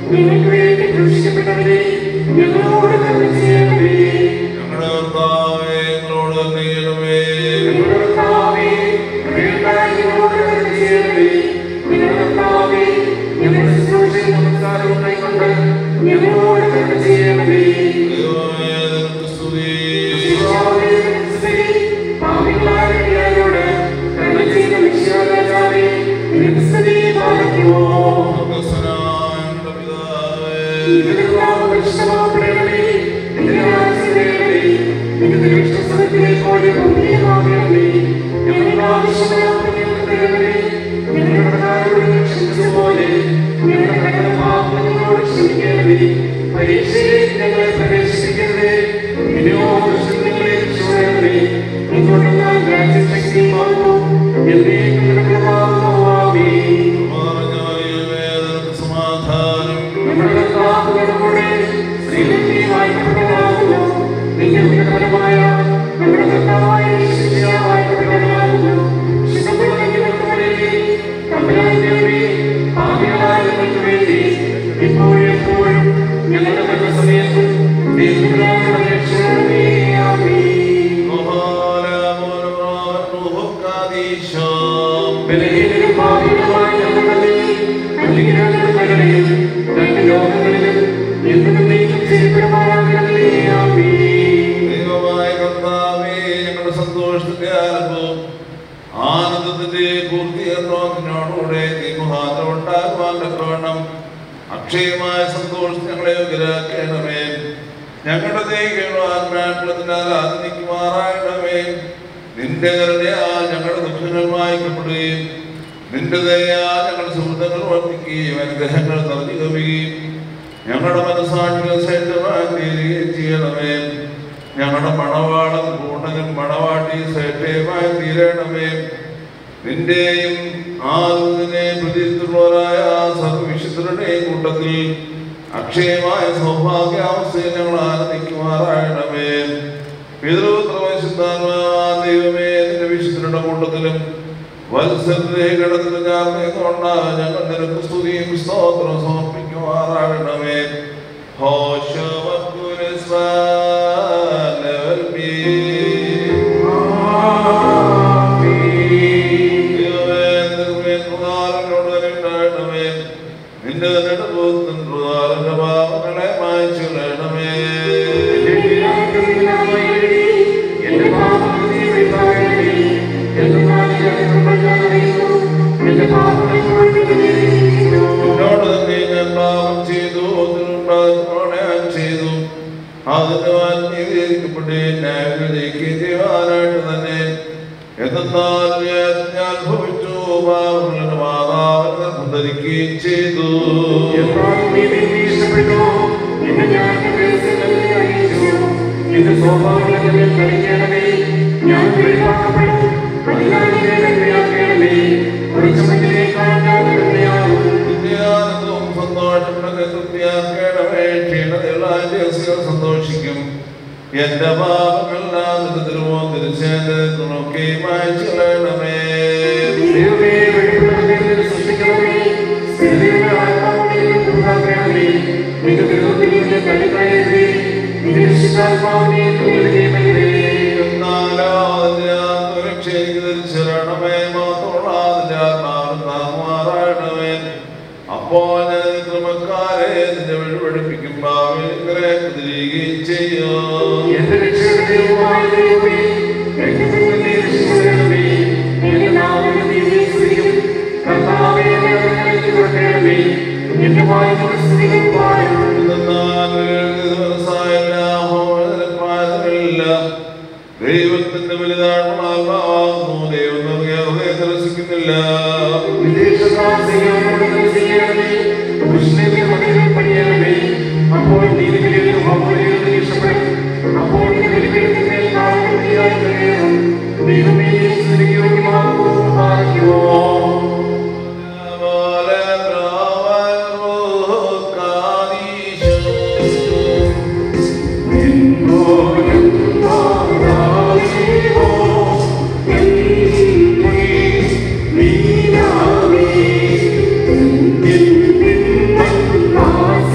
ഞങ്ങൾക്ക് വേണ്ടി ക്രൂശിക്കപ്പെട്ടവരെ ഞങ്ങളോട് കരുണ ചെയ്യണമേ. ഞങ്ങളുടെ കർത്താവേ ഞങ്ങളോട് കരുണ ചെയ്യണമേ. ഞങ്ങളുടെ കർത്താവേ കൃപയുണ്ടായി ഞങ്ങളോട് കരുണ ചെയ്യണമേ. ഞങ്ങളുടെ കർത്താവേ ഞങ്ങളുടെ ശുശ്രൂഷയും നമസ്കാരവും കൈക്കൊണ്ട് ഞങ്ങളോട് കരുണ ചെയ്യണമേ. ദൈവമേ നിനക്ക് സ്തുതി. കർത്താവേ, നിനക്ക് സ്തുതി. പാപികളായ അടിയാരോട് കരുണ ചെയ്ത മിശിഹാരാജാവേ, നിനക്ക് സ്തുതി പാലിക്കുമോ. സ്വർഗ്ഗസ്ഥനായ ഞങ്ങളുടെ പിതാവേ, നിന്റെ നാമം പരിശുദ്ധമാക്കപ്പെടണമേ. നിന്റെ രാജ്യം വരണമേ. നിന്റെ തിരുവിഷ്ടം സ്വർഗ്ഗത്തിലെ പോലെ ഭൂമിയിലുമാകണമേ. ഞങ്ങൾക്ക് ആവശ്യമായ ആഹാരം ഞങ്ങൾക്ക് തരണമേ. ഞങ്ങളുടെ കടക്കാരോട് ഞങ്ങൾ ക്ഷമിച്ചതുപോലെ ഞങ്ങളുടെ കടങ്ങളുടെ പാപങ്ങൾ ഞങ്ങളോട് ക്ഷമിക്കണമേ. പരീക്ഷയിലേക്ക് ഞങ്ങളെ പ്രവേശിപ്പിക്കരുതേ. പിന്നെയോ ദുഷ്ടൻ ഞങ്ങളെ രക്ഷിക്കണമേ. എന്തുകൊണ്ടെന്നാൽ രാജ്യം ശക്തിയും മഹത്വവും എന്നേക്കും നിനക്കുള്ളതാകുന്നു. ആമേൻ. നിറഞ്ഞവനേ, നിനക്ക് സമാധാനം. നമ്മുടെ കർത്താവിനോട് കൂടെ സ്ത്രീകളിൽ വാഴ്ത്തപ്പെട്ടവനാകുന്നു. നിന്റെ ഉന്നതഫലമായ നമ്മുടെ കർത്താവായ യേശുമിശിഹാ വാഴ്ത്തപ്പെട്ടവനാകുന്നു. ശുദ്ധമുള്ള ഞങ്ങൾക്ക് വേണ്ടി തമ്പുരാന്റെ വഴി പാപികളായ ഞങ്ങൾക്ക് വേണ്ടി ഇപ്പോഴും എപ്പോഴും ഞങ്ങളുടെ മരണസമയത്തും ദൈവത്തിനോട് അപേക്ഷിക്കണമേ. ആമേൻ. ബലഹീനരും പാപികളുമായ ഞങ്ങളുടെ അനുഗ്രഹങ്ങളുടെ കരുണയും രണ്ട് ലോകങ്ങളിലും എന്നേക്കും ചെയ്യപ്പെടുമാറാകണമേ. ആമേൻ. ദൈവമായ കർത്താവേ, ഞങ്ങളുടെ സന്തോഷത്തിന്റെ ആരംഭവും ആനന്ദത്തിന്റെ പൂർത്തീകരണത്തിനോടുകൂടെ നീ മുഖാന്തരം ഉണ്ടാകുവാൻ തക്കവണ്ണം അക്ഷയമായ സന്തോഷം ഞങ്ങളെ യോഗ്യരാക്കണമേ. ഞങ്ങളുടെ ദൈവങ്ങളും ആത്മാക്കളത്തിനാൽ ആദരിക്കുമാറാകണമേ. നിന്റെ കരുണയാൽ ഞങ്ങളുടെ ദുഃഖങ്ങൾ വായിക്കപ്പെടുകയും നിന്റെ ദയയാൽ ഞങ്ങളുടെ സുഹൃത്തുക്കൾ വർദ്ധിക്കുകയും അനുഗ്രഹങ്ങൾ നിറഞ്ഞു കവിയുകയും ഞങ്ങളുടെ മനസ്സാക്ഷികൾ ശ്രേഷ്ഠമായി തീരുകയും ചെയ്യണമേ. ഞങ്ങളുടെ മണവാളൻ പൂർണ്ണകൻ മണവാട്ടി ശ്രേഷ്ഠയുമായി തീരണമേ. നിന്റെയും ആദരവിനെ പ്രതിയുള്ളവരായ സർവ്വവിശുദ്ധരുടെയും കൂട്ടത്തിൽ അക്ഷയമായ സൗഭാഗ്യാവസ്ഥയിൽ ഞങ്ങൾ ആനന്ദിക്കുമാറാകണമേ. ദൈവമേ, നിന്റെ വിശുദ്ധരുടെ കൂട്ടത്തിലും വത്സരത്തെ കടത്തിലും ചേർന്നുകൊണ്ട് ഞങ്ങൾ നിനക്ക് സ്തുതിയും സ്തോത്രവും സമർപ്പിക്കുമാറാകണമേ. നിന്റെ നെടുപൂത്തിൻ്റെ പാപങ്ങളെ മായ്ച്ചു കളയണമേ. എന്നോട് തന്നെ ഞാൻ പാപം ചെയ്തു, ചെയ്തു. അതിന് നീതീകരിക്കപ്പെട്ട് ന്യായവിധിക്കുകയും ചെയ്യുവാനായിട്ട് തന്നെ എന്നാൽ ഞാൻ ഭവിച്ചു. പാപങ്ങളുടെ മാതാവിനെ ധരിക്കുകയും ചെയ്തു. സന്തോഷിക്കും. എന്റെ പാപങ്ങളെല്ലാം തിരുച്ചേനൊക്കെ മായ്ച്ചു കളയണമേ. അപ്പോൾ ക്രമക്കാരെ നിന്റെ വഴിപഠിപ്പിക്കും. ഭാവികളെ കുതിരുകയും ചെയ്യും. ദൈവത്തിന്റെ വലുതാണുള്ള ആത്മാവാകുന്നു. ദൈവം നിരസിക്കുന്നില്ല. അപ്പോൾ ദൈവമേ Oh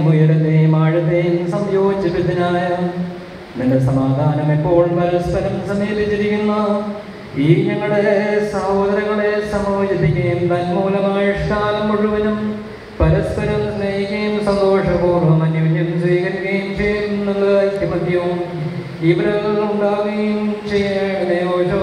ഉയരത്തെയും ആഴത്തെയും സംയോജിപ്പിച്ചതിനായ നിന്റെ സമാധാനം എപ്പോൾ പരസ്പരം സമീപിച്ചിരിക്കുന്ന ഈ ഞങ്ങളുടെ സഹോദരങ്ങളെ സമോചിപ്പിക്കുകയും തന്മൂലമായ ഇഷ്ടാലം മുഴുവനും പരസ്പരം സ്നേഹിക്കുകയും സന്തോഷപൂർവ്വം അന്യോന്യം സ്വീകരിക്കുകയും ചെയ്യുന്നത് ഐക്യമത്യവും ഇവരിൽ ഉണ്ടാവുകയും ചെയ്യണമേ. ഓരോ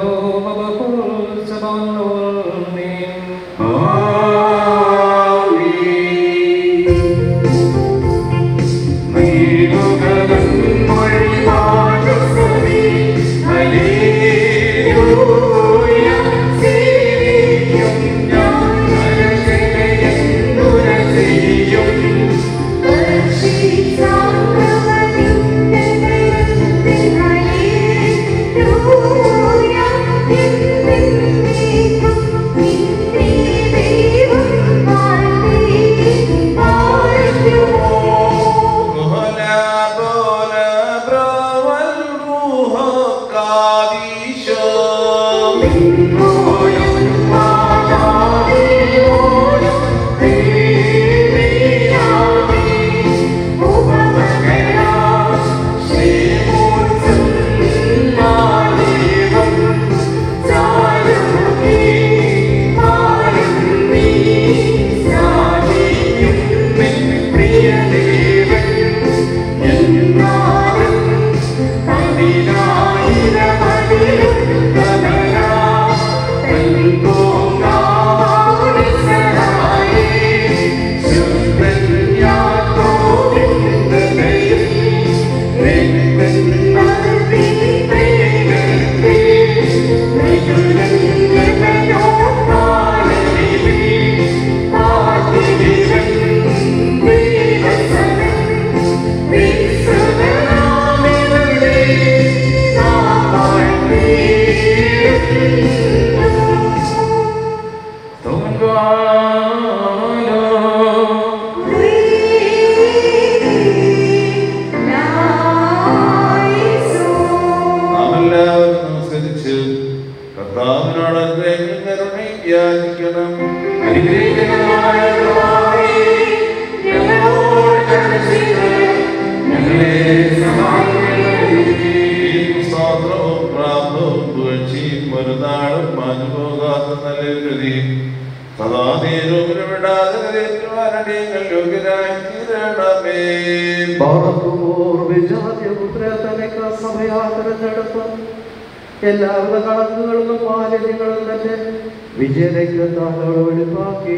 എല്ലാവിധ കളങ്കങ്ങളും മാലിന്യങ്ങളും തന്നെ വിജയരക്തത്താലോട് വെളിപ്പാക്കി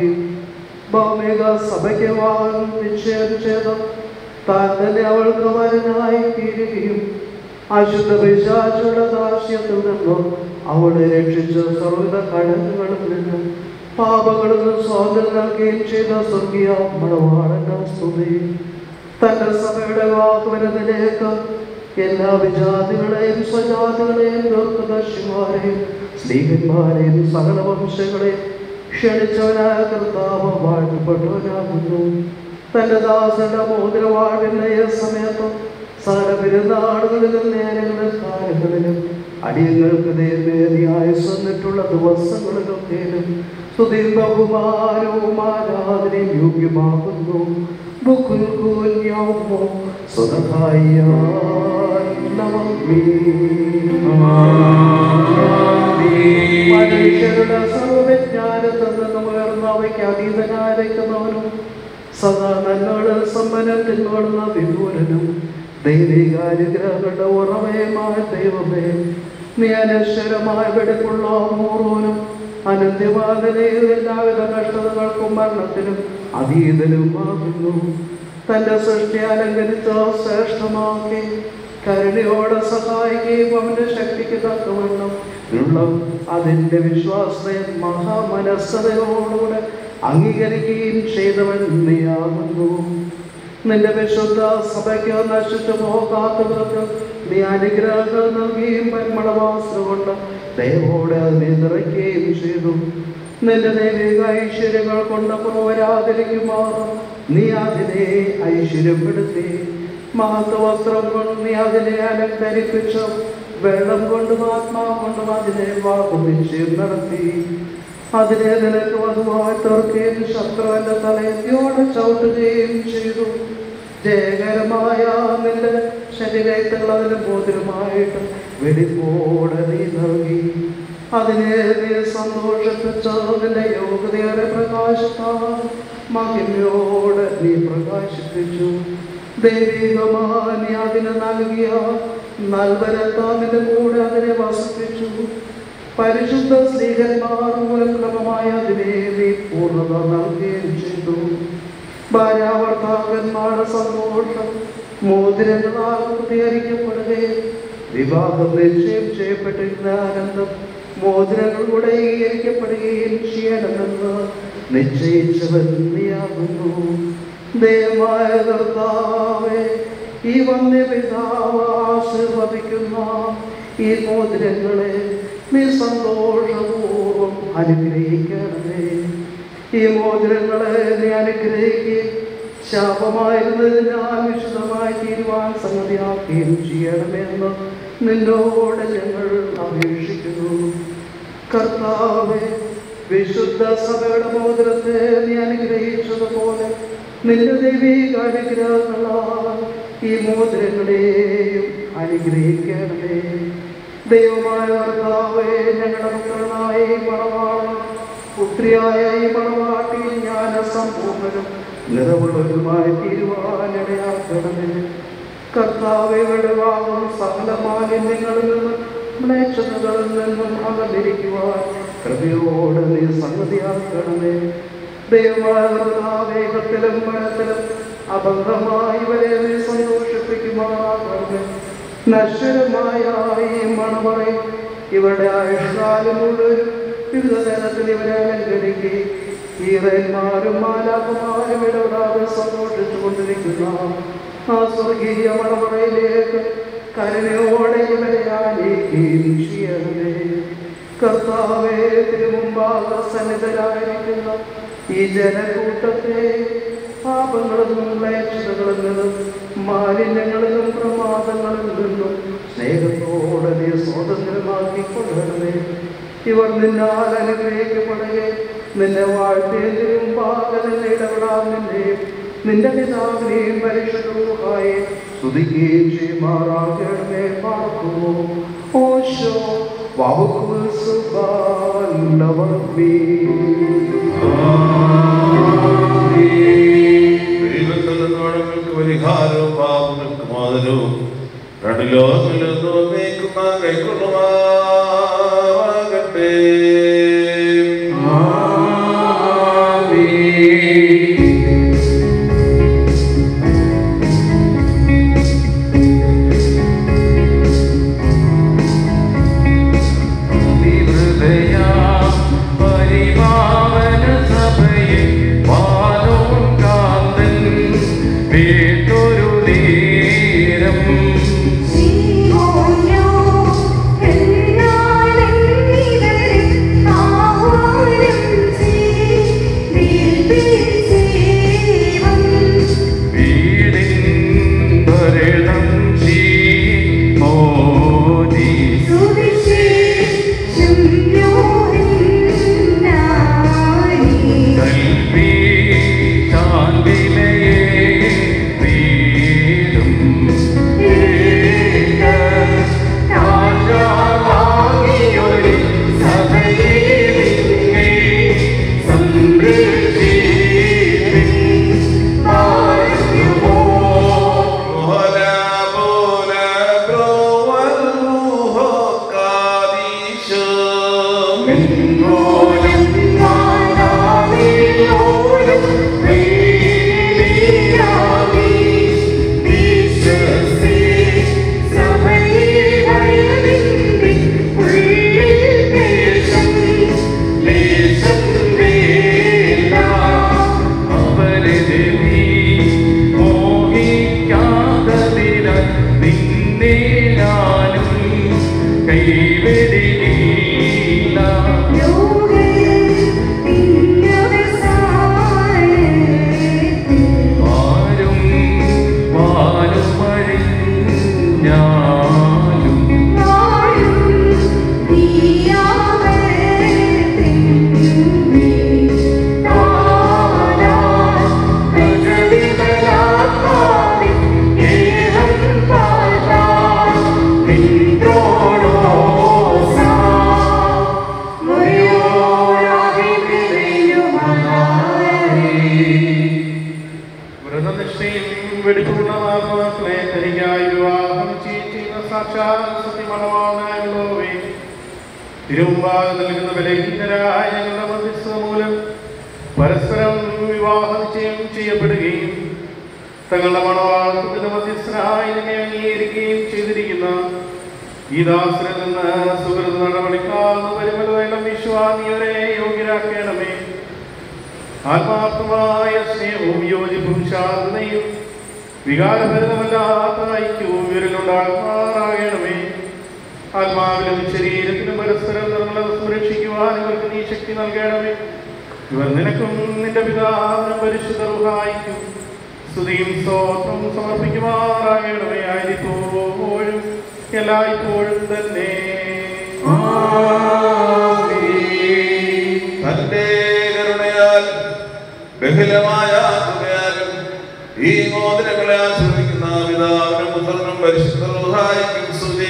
ഭൗമിക സഭയ്ക്ക് നിശ്ചയം ചെയ്ത താൻ തന്നെ അവൾക്ക് വരനായി തീരുകയും അശുദ്ധ പിശാചുള്ള ദാസ്യത്തിൽ നിന്നും അവളെ രക്ഷിച്ച് സർവ്വ കടന്നുകളിൽ നിന്നും പാപങ്ങളിൽ നിന്നും സ്വാതന്ത്ര്യം നൽകുകയും ചെയ്ത സ്വർഗീയ മണവാളന്റെ സ്തുതി. തന്റെ സഭയുടെ വാക്കുവരത്തിലേക്ക് എല്ലാ വിജാതികളെയും സ്വജാതികളെയും ദീർഘദർശിമാരെയും സ്ത്രീകന്മാരെയും സകല വംശങ്ങളെയും ക്ഷണിച്ചവനായ കർത്താവ് വാഴ്ത്തപ്പെട്ടവനാകുന്നു. തന്റെ ദാസന്റെ മോതിരവാഴില്ല സമയത്തും സകല പെരുന്നാളുകളിലും നേരങ്ങളിലും കാലങ്ങളിലും അടിയങ്ങൾക്ക് നേർവേദിയായി സ്വന്നിട്ടുള്ള ദിവസങ്ങളിലൊക്കെയും സ്തുതിയും ബഹുമാനവും ആരാധനയും യോഗ്യമാകുന്നു. മനുഷ്യരുടെ സർവവിജ്ഞാനത്തിൽ നിന്നും ഉയർന്നവയ്ക്ക് അതീതനായിരിക്കുന്നവനും സദാ നന്മകളിൽ സമ്പന്നത്തിനോടുന്ന വിദൂരനും ദൈവികാനുഗ്രഹങ്ങളുടെ ഉറവയുമായ ദൈവമേ, നീ അനശ്വരമായ വെടിപ്പുള്ള മൂറോനും അനന്ത്യവാദനയും എല്ലാവിധ കഷ്ടതകൾക്കും മരണത്തിനും അതീതനുമാകുന്നു. തന്റെ സൃഷ്ടി അലങ്കരിച്ച ശ്രേഷ്ഠമാക്കി കരുണയോടെ സഹായിക്കുകയും അവന്റെ ശക്തിക്ക് തക്കവണ്ണം ഉള്ള അതിന്റെ വിശ്വാസത്തെ മഹാമനസ്സതയോടുകൂടെ അംഗീകരിക്കുകയും ചെയ്തവൻ നീയാകുന്നു. നിന്റെ വിശുദ്ധ സഭയ്ക്ക് നശിച്ചു പോകാത്തവർക്ക് നീ അനുഗ്രഹങ്ങൾ നൽകുകയും പരിമളവാസന കൊണ്ട് ദൈവോടെ അതിനെ നിറയ്ക്കുകയും ചെയ്തു. നിന്റെ ദൈവിക ഐശ്വര്യങ്ങൾ കൊണ്ട് പോരാതിരിക്കുമാറും നീ അതിനെ ഐശ്വര്യപ്പെടുത്തി. മഹത്വവസ്ത്രം കൊണ്ട് നീ അതിനെ അലങ്കരിപ്പിച്ചു. വെള്ളം കൊണ്ടും ആത്മാവ് കൊണ്ടും അതിനെ വാക്കുനിശ്ചയം നടത്തി. അതിനെ നിനക്ക് വധുവായി തീർക്കുകയും ശത്രുവിന്റെ തലയോടെ ചവിട്ടുകയും ചെയ്തു. ജയകരമായ നിന്റെ ശരീരത്തിൽ അതിന് ബോധമായിട്ട് വെടിപ്പോടെ നീ നൽകി. അതിനെ നീ സന്തോഷിപ്പിച്ച നിന്റെ യോഗ്യതയേറെ പ്രകാശത്താൽ മഹിമയോടെ നീ പ്രകാശിപ്പിച്ചു. ദൈവികമായി നീ അതിന് നൽകിയ നൽവരത്താമിന്റെ കൂടെ അതിനെ വസിപ്പിച്ചു. പരിശുദ്ധ സ്ത്രീകന്മാർ മൂലക്രമമായ അതിനെ നീ പൂർണ്ണത നൽകുകയും ചെയ്തു. ഭാര്യാഭർത്താക്കന്മാരുടെ സന്തോഷം മോതിരങ്ങളാൽ പൂർത്തീകരിക്കപ്പെടുകയും വിവാഹം നിശ്ചയം ചെയ്യപ്പെട്ടിരുന്ന ആനന്ദം മോതിരങ്ങളിലൂടെ ഏകീകരിക്കപ്പെടുകയും ചെയ്യണമെന്ന് നിശ്ചയിച്ചവൻ നീയാകുന്നു. ദൈവമായ കർത്താവേ, ഈ വന്യപിതാവ് ആശീർവദിക്കുന്ന ഈ മോതിരങ്ങളെ നീ സന്തോഷപൂർവ്വം അനുഗ്രഹിക്കണമേ. ഈ മോതിരങ്ങളെ നീ അനുഗ്രഹിക്കുകയും ശാപമായിരുന്നത് ഞാൻ വിശുദ്ധമായി തീരുവാൻ സംഗതിയാക്കുകയും ചെയ്യണമെന്ന് നിന്നോട് ഞങ്ങൾ അപേക്ഷിക്കുന്നു. കർത്താവേ, വിശുദ്ധ സഭയുടെ മോതിരത്തെ നീ അനുഗ്രഹിച്ചതുപോലെ നിന്റെ ദൈവിക അനുഗ്രഹങ്ങളാൽ ഈ മോതിരങ്ങളെയും അനുഗ്രഹിക്കണമേ. ദൈവമായ കർത്താവേ, ഞങ്ങളുടെ മക്കളായ ഈ മണവാളൻ പുത്രിയായ ഈ മണവാട്ടി ജ്ഞാനസമ്പൂർണ്ണനും നിറവുള്ളവരുമായി തീരുവാനിടയാക്കണമേ. കർത്താവയുടെ വാങ്ങും സകല മാലിന്യങ്ങളിൽ നിന്നും മ്ലേച്ഛതകളിൽ നിന്നും അകന്നിരിക്കുവാൻ കൃപയോടെ നീ സംഗതിയാക്കണമേ. ദൈവമായ കർത്താവേഗത്തിലും മനത്തിലും അബദ്ധമായി ഇവരെ നീ സന്തോഷിപ്പിക്കുമാറാകണമേ. നശ്വരമായ ഈ മണവറയിൽ ഇവരുടെ ആയുഷ്കാലം മുഴുവൻ വിവിധ തരത്തിൽ ഇവരെ അലങ്കരിക്കുകയും ഈറന്മാരും മാലാഖമാരും ഇടപെടാതെ സന്തോഷിച്ചു കൊണ്ടിരിക്കുന്ന ആ സ്വർഗീയ മണവറയിലേക്ക് കരുണയോടെ ഇവരെ ആനയിക്കുകയും ചെയ്യണമേ. കർത്താവേ, തിരുമുമ്പാകെ സന്നിധരായിരിക്കുന്ന ഈ ജനക്കൂട്ടത്തെ പാപങ്ങളിൽ നിന്നും മ്ലേച്ഛതകളിൽ നിന്നും മാലിന്യങ്ങളിലും പ്രമാദങ്ങളിൽ നിന്നും സ്നേഹത്തോടെ നീ സ്വാതന്ത്ര്യമാക്കിക്കൊള്ളണമേ. ഇവർ നിന്നാൽ അനുഗ്രഹിക്കപ്പെടുകയും നിന്നെ വാഴ്ത്തേതിനും പാകലിൽ ഇടപെടാൻ നിന്നെയും നിന്റെ പിതാവിനെയും പരിശുദ്ധമായി സ്തുതിക്കുകയും ചെയ്യുമാറാകണമേ. പാർക്കുമോ ഓശോ വഹുക്കുൽ സുബ്ഹാൻ ലവ്വി. ദൈവങ്ങൾക്ക് പരിഹാരവും പാപങ്ങൾക്ക് മാതരവും രണ്ട് ലോകങ്ങളിലും കൈക്കൊള്ളുമാകട്ടെ. Bye. മാതാക്കളെ തനിക്കായി വിവാഹം ചെയ്യുന്ന സാക്ഷാൽ സത്യമണവാനായുള്ളവേ, തിരുമുമ്പാകെ നൽകുന്ന ബലഹീനരായ ഞങ്ങളുടെ മധ്യസ്ഥത മൂലം പരസ്പരം വിവാഹം ചെയ്യപ്പെടുകയും തങ്ങളുടെ മണവാളത്തിന്റെ മധ്യസ്ഥനായി നിന്നെ അംഗീകരിക്കുകയും ചെയ്തിരിക്കുന്ന ഈ ദാസരിൽ നിന്ന് സുഹൃത നടപടിക്കാവുന്ന പരിമലവേണ്ട വിശ്വാസിയവരെ യോഗ്യരാക്കണമേ. ആത്മാർത്ഥമായ സ്നേഹവും യോജിപ്പും ശാന്തതയും വികാരഭരിതമല്ലാത്ത ഐക്യവും ഇവരിലുണ്ടാകുമാറാകണമേ. ആത്മാവിലും ശരീരത്തിലും പരസ്പരം നിർമ്മലത സംരക്ഷിക്കുവാൻ ഇവർക്ക് നീ ശക്തി നൽകണമേ. ഇവർ നിനക്കും നിന്റെ പിതാവിനും പരിശുദ്ധ റൂഹായിക്കും സ്തുതിയും സ്തോത്രം സമർപ്പിക്കുമാറാകണമേ. ആയിരിപ്പോഴും എല്ലായ്പ്പോഴും തന്നെ. തന്റെ കരുണയാൽ ബഹുലമായ കൃപയാലും ഈ മോദനങ്ങളെ ആശ്രയിക്കുന്ന പിതാവിനും പുത്രനും പരിശുദ്ധ റൂഹായിക്കും സ്തുതി.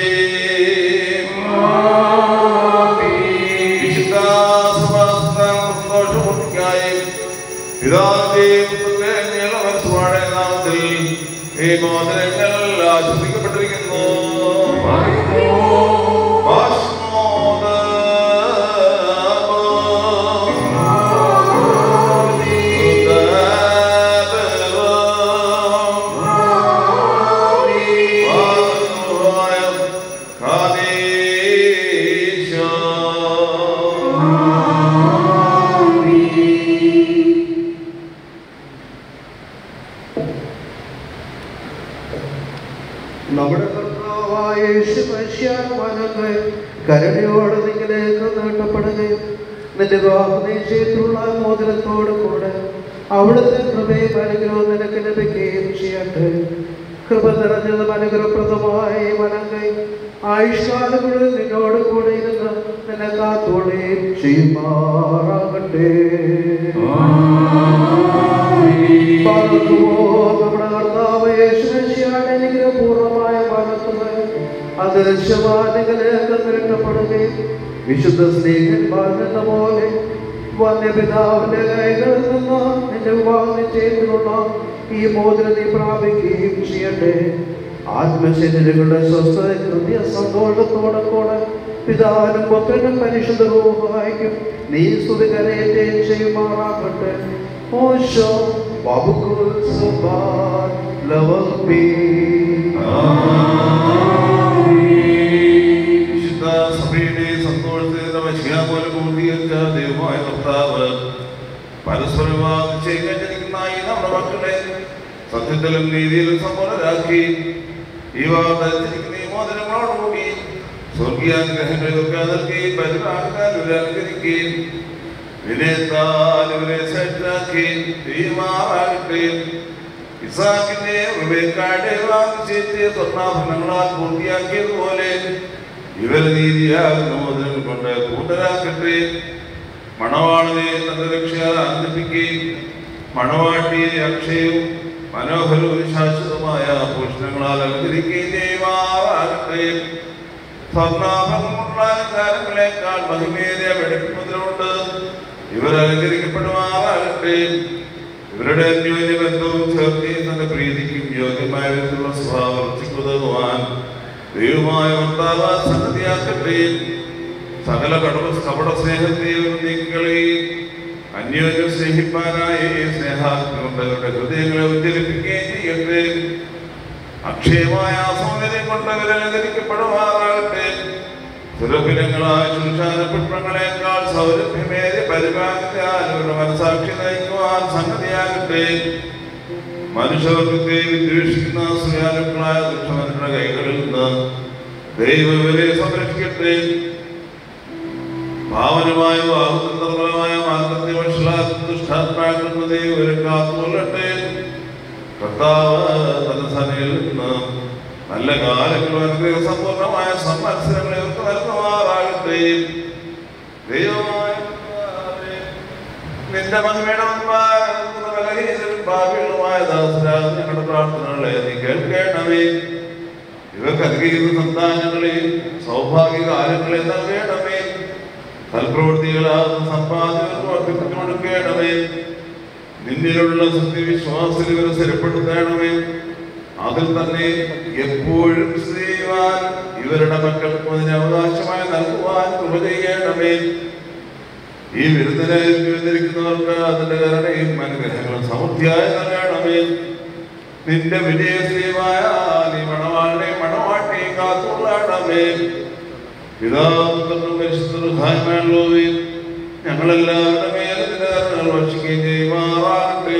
വിശുദ്ധ സന്തോഷപൂർത്തിക്കായി പിതാവിന്റെയും പുത്രന്റെയും നീളമനസ്സുവാടെ നാമത്തിൽ ഈ മോദനങ്ങൾ ആശ്രയിക്കപ്പെട്ടിരിക്കുന്നു. നമ്മുടെ കർത്താവായ യേശുമശിഹായുടെ കരുണയോടെ നിങ്ങളിലേക്ക് നീട്ടപ്പെടുകയും നിന്റെ വിവാഹനിശ്ചയത്തിലുള്ള മോതിരത്തോട് കൂടെ അവിടുത്തെ കൃപയും അനുഗ്രഹവും നിനക്ക് ലഭിക്കുകയും ചെയ്യട്ടെ. കൃപ നിറഞ്ഞതും അനുഗ്രഹപ്രദമായ വലങ്കൈ ആയുഷ്കാലം മുഴുവൻ നിന്നോട് കൂടെ ഇരുന്ന് നിന്നെ കാത്തോടുകയും ചെയ്യുമാറാകട്ടെ. നമ്മുടെ കർത്താവ് യേശുമശിഹായുടെ അനുഗ്രഹപൂർവമായ വലത്തുകൾ അദൃശ്യവാദികളിലേക്ക് നീട്ടപ്പെടുകയും വിശുദ്ധ സ്നേഹന്മാർ എന്ന പോലെ വന്യപിതാവിന്റെ കൈകളിൽ നിന്ന് നിന്റെ വിവാഹനിശ്ചയത്തിലുള്ള ഈ മോതിരം നീ പ്രാപിക്കുകയും ചെയ്യട്ടെ. ആത്മശരീരങ്ങളുടെ സ്വസ്ഥത ഹൃദയ സന്തോഷത്തോടെ കൂടെ പിതാവിനും പുത്രനും പരിശുദ്ധ റൂഹായിക്കും നീ സ്തുതി കരയറ്റുകയും ചെയ്യുമാറാകട്ടെ. ഓശോ ബാബുക്കുൽ സുബാൻ ലവൽപി. വിശുദ്ധ സഭയുടെ സന്തോഷത്തിന്റെ മനുഷ്യ പോലെ പൂർത്തീകരിച്ച ദൈവമായ കർത്താവ് പരസ്പര വിവാഹം ചെയ്തിരിക്കുന്ന ഈ നമ്മുടെ മക്കളെ സത്യത്തിലും നീതിയിലും സമ്പന്നരാക്കി ഈ വാർത്തയിരിക്കുന്ന ഈ മോദനങ്ങളോടുകൂടി സ്വർഗീയാഗ്രഹങ്ങളിലൊക്കെ നൽകി പരിപാലനാൽ ഇവരെ അനുകരിക്കുകയും വിനയത്താൽ ഇവരെ സെറ്റാക്കി തീരുമാറാകട്ടെ. ഇസാക്കിന്റെ റിബേക്കായുടെ വിവാഹനിശ്ചയത്തെ സ്വർണ്ണാഭരണങ്ങളാൽ പൂർത്തിയാക്കിയതുപോലെ ഇവരെ നീതിയാകുന്ന മോദനങ്ങൾ കൊണ്ട് കൂട്ടരാക്കട്ടെ. മണവാളനെ തന്റെ രക്ഷയാൽ ആനന്ദിപ്പിക്കുകയും മണവാട്ടിയെ അക്ഷയവും മനോഹരവും ശാശ്വതമായ ഭൂഷണങ്ങളാൽ അലങ്കരിക്കുകയും ചെയ്യുമാറാകട്ടെ. സ്വർണ്ണാഭരണമുള്ള അലങ്കാരങ്ങളെക്കാൾ മഹിമേറിയ വെടിപ്പുമുദ്രകൊണ്ട് ഇവർ അലങ്കരിക്കപ്പെടുമാറാകട്ടെ. ഇവരുടെ അന്യോന്യ ബന്ധവും ചേർത്തി തന്റെ പ്രീതിക്കും യോഗ്യമായ വിധത്തിലുള്ള സ്വഭാവം വർദ്ധിക്കുവാൻ ദൈവമായ കർത്താവ് സംഗതിയാക്കട്ടെ. സകല കപട സ്നേഹത്തെയും നീക്കളി അന്യോന്യം സ്നേഹിപ്പാനായ സ്നേഹാത്മകളുടെ ഹൃദയങ്ങളെ ഉജ്ജ്വലിപ്പിക്കുകയും ചെയ്യട്ടെ. അക്ഷയമായ സൗന്ദര്യം കൊണ്ട് അലങ്കരിക്കപ്പെടുമാറാകട്ടെ. സുരഭിലങ്ങളായ ശുശ്രൂഷാനപുഷ്പങ്ങളെക്കാൾ സൗരഭ്യമേറിയ പരിപാലനത്താൽ അവരുടെ മനസാക്ഷി നയിക്കുവാൻ സംഗതിയാകട്ടെ. മനുഷ്യവർഗത്തെ വിദ്വേഷിക്കുന്ന സുയാലുക്കളായ ദുഷ്ടമനുഷ്യുടെ കൈകളിൽ നിന്ന് ദൈവം ഇവരെ സംരക്ഷിക്കട്ടെ. ഭാവനമായ നിർമ്മലമായ മാർഗത്തെ മനസ്സിലാക്കുന്ന ദുഷ്ടാത്മാക്കളുടെ ഇവരെ കാത്തുകൊള്ളട്ടെ. കർത്താവ് തന്റെ സനയിൽ നിന്ന് നല്ല കാലങ്ങളും അനുഗ്രഹ സമ്പൂർണമായ സമ്മത്സരങ്ങൾ ഇവർക്ക് നൽകുമാറാകട്ടെ. ദൈവമായ നിന്റെ മഹിമയുടെ ഭാവികളുമായ ദാസരാജ് ഞങ്ങളുടെ പ്രാർത്ഥനകളെ നീ കേൾക്കണമേ. ഇവർക്ക് അനുഗ്രഹിക്കുന്ന സന്താനങ്ങളെയും സൗഭാഗ്യകാലങ്ങളെ നൽകണമേ. സൽപ്രവൃത്തികളാകുന്ന സമ്പാദ്യങ്ങൾക്ക് വർദ്ധിപ്പിച്ചു കൊടുക്കണമേ. നിന്നിലുള്ള സത്യവിശ്വാസത്തിൽ ഇവരെ സ്ഥിരപ്പെടുത്തണമേ. അതിൽ തന്നെ എപ്പോഴും ചെയ്യുവാൻ ഇവരുടെ മക്കൾക്കും അതിന് അവകാശമായി നൽകുവാൻ കൃപ ചെയ്യണമേ. ഈ വിരുന്നിനെ വിരുന്നിരിക്കുന്നവർക്ക് അതിന്റെ കരുണയും അനുഗ്രഹങ്ങളും സമൃദ്ധിയായി നൽകണമേ. നിന്റെ വിജയശ്രീമായ നീ മണവാളിനെയും മണവാട്ടിയും കാത്തുകൊള്ളണമേ. പിതാവും പരിശുദ്ധ ഞങ്ങളെല്ലാവരുടെ മേലെ നിന്റെ കരുണകൾ വർഷിക്കുകയും ചെയ്യുമാറാകട്ടെ.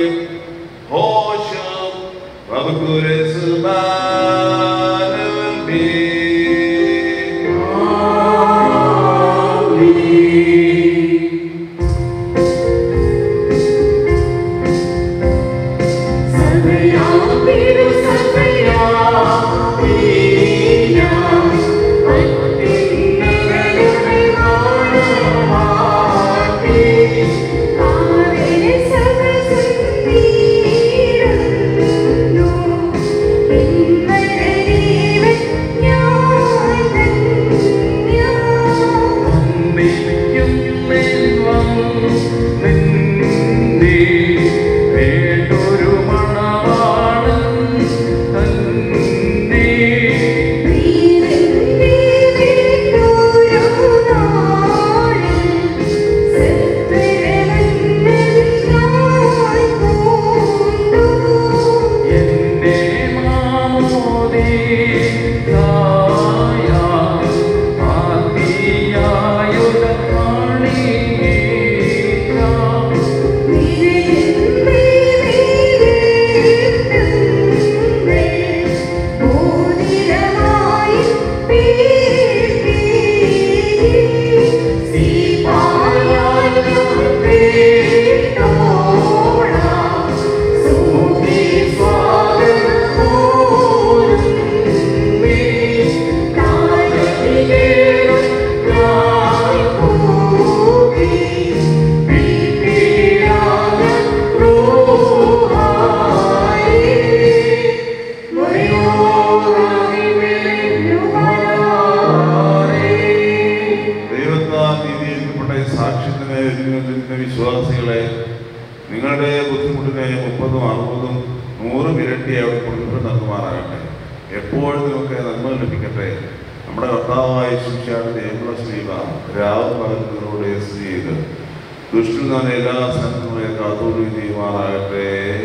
വിശ്വാസികളെ, നിങ്ങളുടെ ബുദ്ധിമുട്ടിനെ 30, 60, 100 ഇരട്ടിയായി കൊടുത്തിട്ട് നൽകുമാറാകട്ടെ. എപ്പോഴും നിങ്ങൾക്ക് നന്മ ലഭിക്കട്ടെ. നമ്മുടെ കർത്താവായ ശിക്ഷയുടെ ദൈവമുള്ള ശ്രീവ രാവും പകലിനോട് ചെയ്ത് ദുഷ്ടിൽ നിന്ന് എല്ലാ സ്ഥലങ്ങളെ കാത്തോടുകയും ചെയ്യുമാറാകട്ടെ.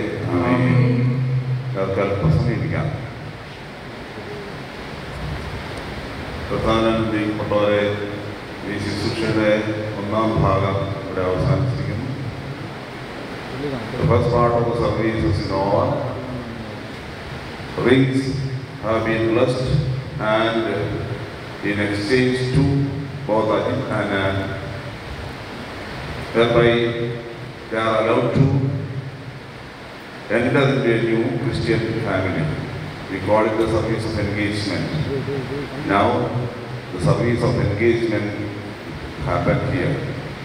അല്പസമീപിക്കാം. പ്രധാനം ചെയ്യപ്പെട്ടവരെ, ഈ ശുശ്രൂഷയുടെ 1ാം ഭാഗം ഇവിടെ അവസാനിച്ചിരിക്കുന്നു. The first part of the service is in all. Rings have been blessed, and in exchange to both Ajjeet and Anne, whereby they are allowed to enter into a new Christian family. We call it the service of engagement. Now, the service of engagement happened here.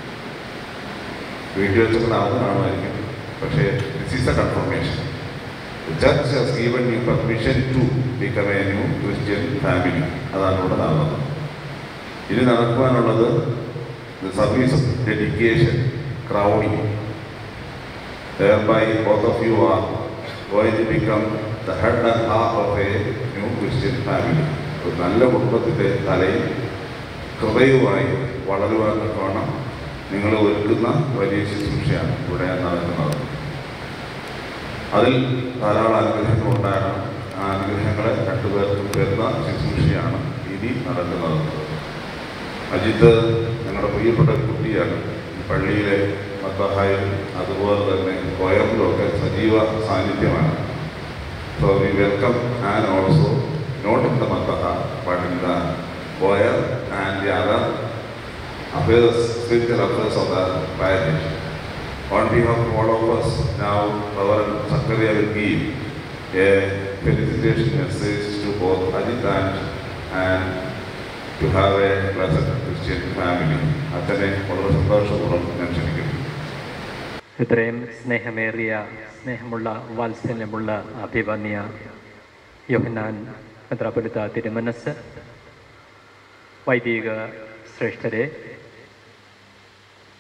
Video check പക്ഷേ this is a confirmation. The church has given you permission to become a new Christian family. അതാണ് ഇവിടെ നടന്നത്. ഇനി നടക്കുവാനുള്ളത് the service of dedication, crowning. Thereby both of you are going to become the head and heart of a new Christian family. ഒരു നല്ല കുടുംബത്തിൻ്റെ തലയിൽ ഹൃദയവുമായി വളരുവാൻ വേണം നിങ്ങൾ ഒരുക്കുന്ന വലിയ ശുശ്രൂഷയാണ് ഇവിടെ നടക്കുന്നത്. അതിൽ ധാരാളം അനുഗ്രഹങ്ങൾ ഉണ്ടാകണം. ആ അനുഗ്രഹങ്ങളെ രണ്ടുപേർക്കും തരുന്ന ശുശ്രൂഷയാണ് ഇനി നടക്കുന്നത്. അജിത്ത് ഞങ്ങളുടെ പ്രിയപ്പെട്ട കുട്ടിയാണ്. പള്ളിയിലെ മദ്ബഹായിൽ അതുപോലെ തന്നെ കൊയറിലുമൊക്കെ സജീവ സാന്നിധ്യമാണ്. So we welcome and also not in the മദ്ബഹ but in the choir and the other affairs, spiritual affairs of the parish. On behalf of all of us, now Reverend Zakaria will give a felicitation message to both Ajjeet and to have a blessed Christian family. അച്ഛനെ വളരെ സന്തോഷപൂർവ്വം ഞാൻ ക്ഷണിക്കുന്നു. ഇത്രയും സ്നേഹമുള്ള വാത്സല്യമുള്ള അഭിവന്യ യോഹന്നാൻ മെത്രാപ്പൊലീത്ത തിരുമനസ്, വൈദിക ശ്രേഷ്ഠരെ,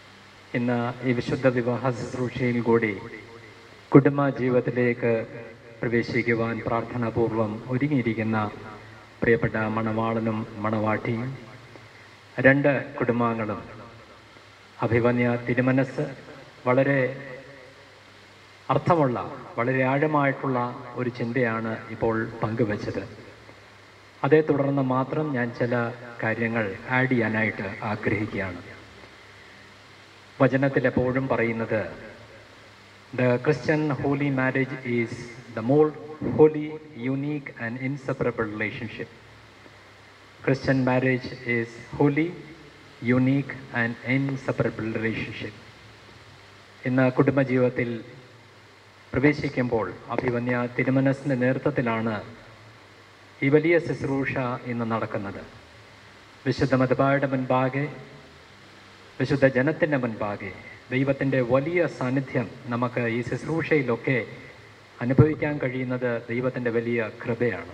ഇന്ന് ഈ വിശുദ്ധ വിവാഹ ശുശ്രൂഷയിൽ കൂടി കുടുംബ ജീവിതത്തിലേക്ക് പ്രവേശിക്കുവാൻ പ്രാർത്ഥനാപൂർവം ഒരുങ്ങിയിരിക്കുന്ന പ്രിയപ്പെട്ട മണവാളനും മണവാട്ടിയും 2 കുടുംബാംഗങ്ങളും അഭിവന്യ തിരുമനസ് വളരെ അർത്ഥമുള്ള, വളരെ ആഴമായിട്ടുള്ള ഒരു ചിന്തയാണ് ഇപ്പോൾ പങ്കുവച്ചത്. അതേ തുടർന്ന് മാത്രം ഞാൻ ചില കാര്യങ്ങൾ ആഡ് ചെയ്യാനായിട്ട് ആഗ്രഹിക്കുകയാണ്. വചനത്തിൽ എപ്പോഴും പറയുന്നത് The Christian holy marriage is the more holy, unique and inseparable relationship. Christian marriage is holy, unique and inseparable relationship. ഇന്ന് കുടുംബജീവിതത്തിൽ പ്രവേശിക്കുമ്പോൾ അഭിവന്യ തിരുമനസിൻ്റെ നേതൃത്വത്തിലാണ് ഈ വലിയ ശുശ്രൂഷ ഇന്ന് നടക്കുന്നത്. വിശുദ്ധ മതബായുടെ മുൻപാകെ, വിശുദ്ധ ജനത്തിൻ്റെ മുൻപാകെ ദൈവത്തിൻ്റെ വലിയ സാന്നിധ്യം നമുക്ക് ഈ ശുശ്രൂഷയിലൊക്കെ അനുഭവിക്കാൻ കഴിയുന്നത് ദൈവത്തിൻ്റെ വലിയ കൃപയാണ്.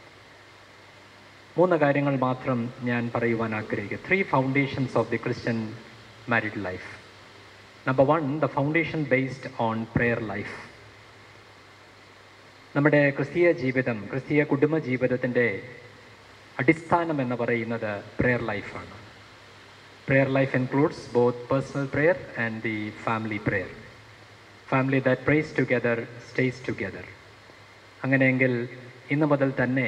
3 കാര്യങ്ങൾ മാത്രം ഞാൻ പറയുവാൻ ആഗ്രഹിക്കുക. 3 foundations of the Christian married life. Number 1, the foundation based on prayer life. നമ്മുടെ ക്രിസ്തീയ ജീവിതം, ക്രിസ്തീയ കുടുംബ ജീവിതത്തിൻ്റെ അടിസ്ഥാനം എന്ന് പറയുന്നത് പ്രെയർ ലൈഫാണ്. Prayer life includes both personal prayer and the family prayer. Family that prays together stays together. അങ്ങനെയെങ്കിൽ ഇന്ന് മുതൽ തന്നെ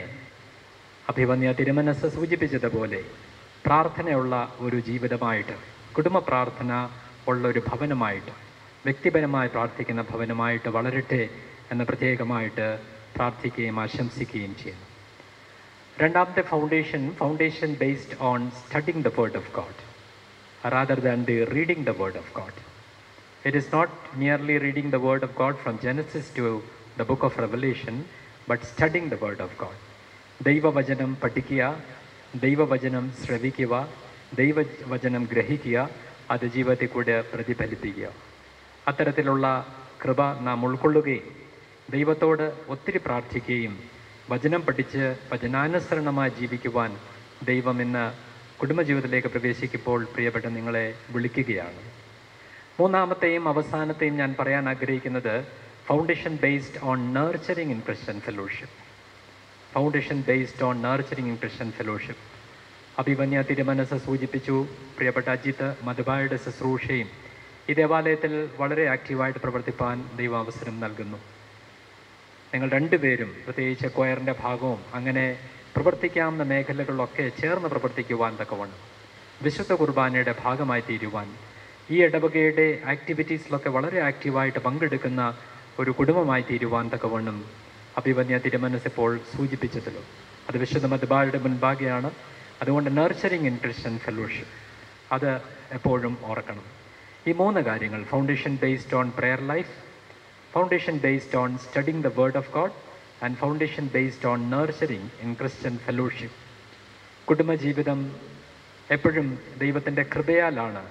അഭിവന്യ തിരുമനസ് സൂചിപ്പിച്ചതുപോലെ പ്രാർത്ഥനയുള്ള ഒരു ജീവിതമായിട്ട്, കുടുംബ പ്രാർത്ഥന ഉള്ള ഒരു ഭവനമായിട്ട്, വ്യക്തിപരമായി പ്രാർത്ഥിക്കുന്ന ഭവനമായിട്ട് വളരട്ടെ എന്ന് പ്രത്യേകമായിട്ട് പ്രാർത്ഥിക്കുകയും ആശംസിക്കുകയും ചെയ്യുന്നു. രണ്ടാമത്തെ foundation based on studying the word of God rather than the reading the word of God. It is not merely reading the word of God from Genesis to the book of Revelation, but studying the word of God. ദൈവവചനം പഠിക്കുക, ദൈവവചനം ശ്രവിക്കുക, ദൈവവചനം ഗ്രഹിക്കുക, അത് ജീവിതത്തിൽ കൂടെ പ്രതിഫലിപ്പിക്കുക. അത്തരത്തിലുള്ള കൃപ നാം ഉൾക്കൊള്ളുകയും ദൈവത്തോട് ഒത്തിരി പ്രാർത്ഥിക്കുകയും വചനം പഠിച്ച് വചനാനുസരണമായി ജീവിക്കുവാൻ ദൈവം ഇന്ന് കുടുംബജീവിതത്തിലേക്ക് പ്രവേശിക്കുമ്പോൾ പ്രിയപ്പെട്ട നിങ്ങളെ വിളിക്കുകയാണ്. 3ാമത്തെയും അവസാനത്തെയും ഞാൻ പറയാൻ ആഗ്രഹിക്കുന്നത് foundation based on nurturing in Christian fellowship. Foundation based on nurturing in Christian fellowship. അഭിവന്യ തിരുമനസ് സൂചിപ്പിച്ചു, പ്രിയപ്പെട്ട അജിത്ത് മധുബായുടെ ശുശ്രൂഷയും ഈ ദേവാലയത്തിൽ വളരെ ആക്റ്റീവായിട്ട് പ്രവർത്തിപ്പാൻ ദൈവം അവസരം നൽകുന്നു. നിങ്ങൾ 2 പേരും, പ്രത്യേകിച്ച് കൊയറിൻ്റെ ഭാഗവും അങ്ങനെ പ്രവർത്തിക്കാവുന്ന മേഖലകളിലൊക്കെ ചേർന്ന് പ്രവർത്തിക്കുവാൻ തക്കവണ്ണം, വിശുദ്ധ കുർബാനയുടെ ഭാഗമായി തീരുവാൻ, ഈ ഇടവകയുടെ ആക്ടിവിറ്റീസിലൊക്കെ വളരെ ആക്റ്റീവായിട്ട് പങ്കെടുക്കുന്ന ഒരു കുടുംബമായി തീരുവാൻ തക്കവണ്ണം അഭിവന്യ തിരുമനസ് ഇപ്പോൾ സൂചിപ്പിച്ചതല്ലോ, അത് വിശുദ്ധ മതബായുടെ മുൻപാകെയാണ്. അതുകൊണ്ട് നർച്ചറിങ് ഇൻ ക്രിസ്ത്യൻ ഫെലോഷിപ്പ് അത് എപ്പോഴും ഓർക്കണം. ഈ 3 കാര്യങ്ങൾ, foundation based on prayer life, foundation based on studying the word of God and foundation based on nurturing in Christian fellowship. കുടുംബജീവിതം എപ്പോഴും ദൈവത്തിൻ്റെ കൃപയാലാണ്,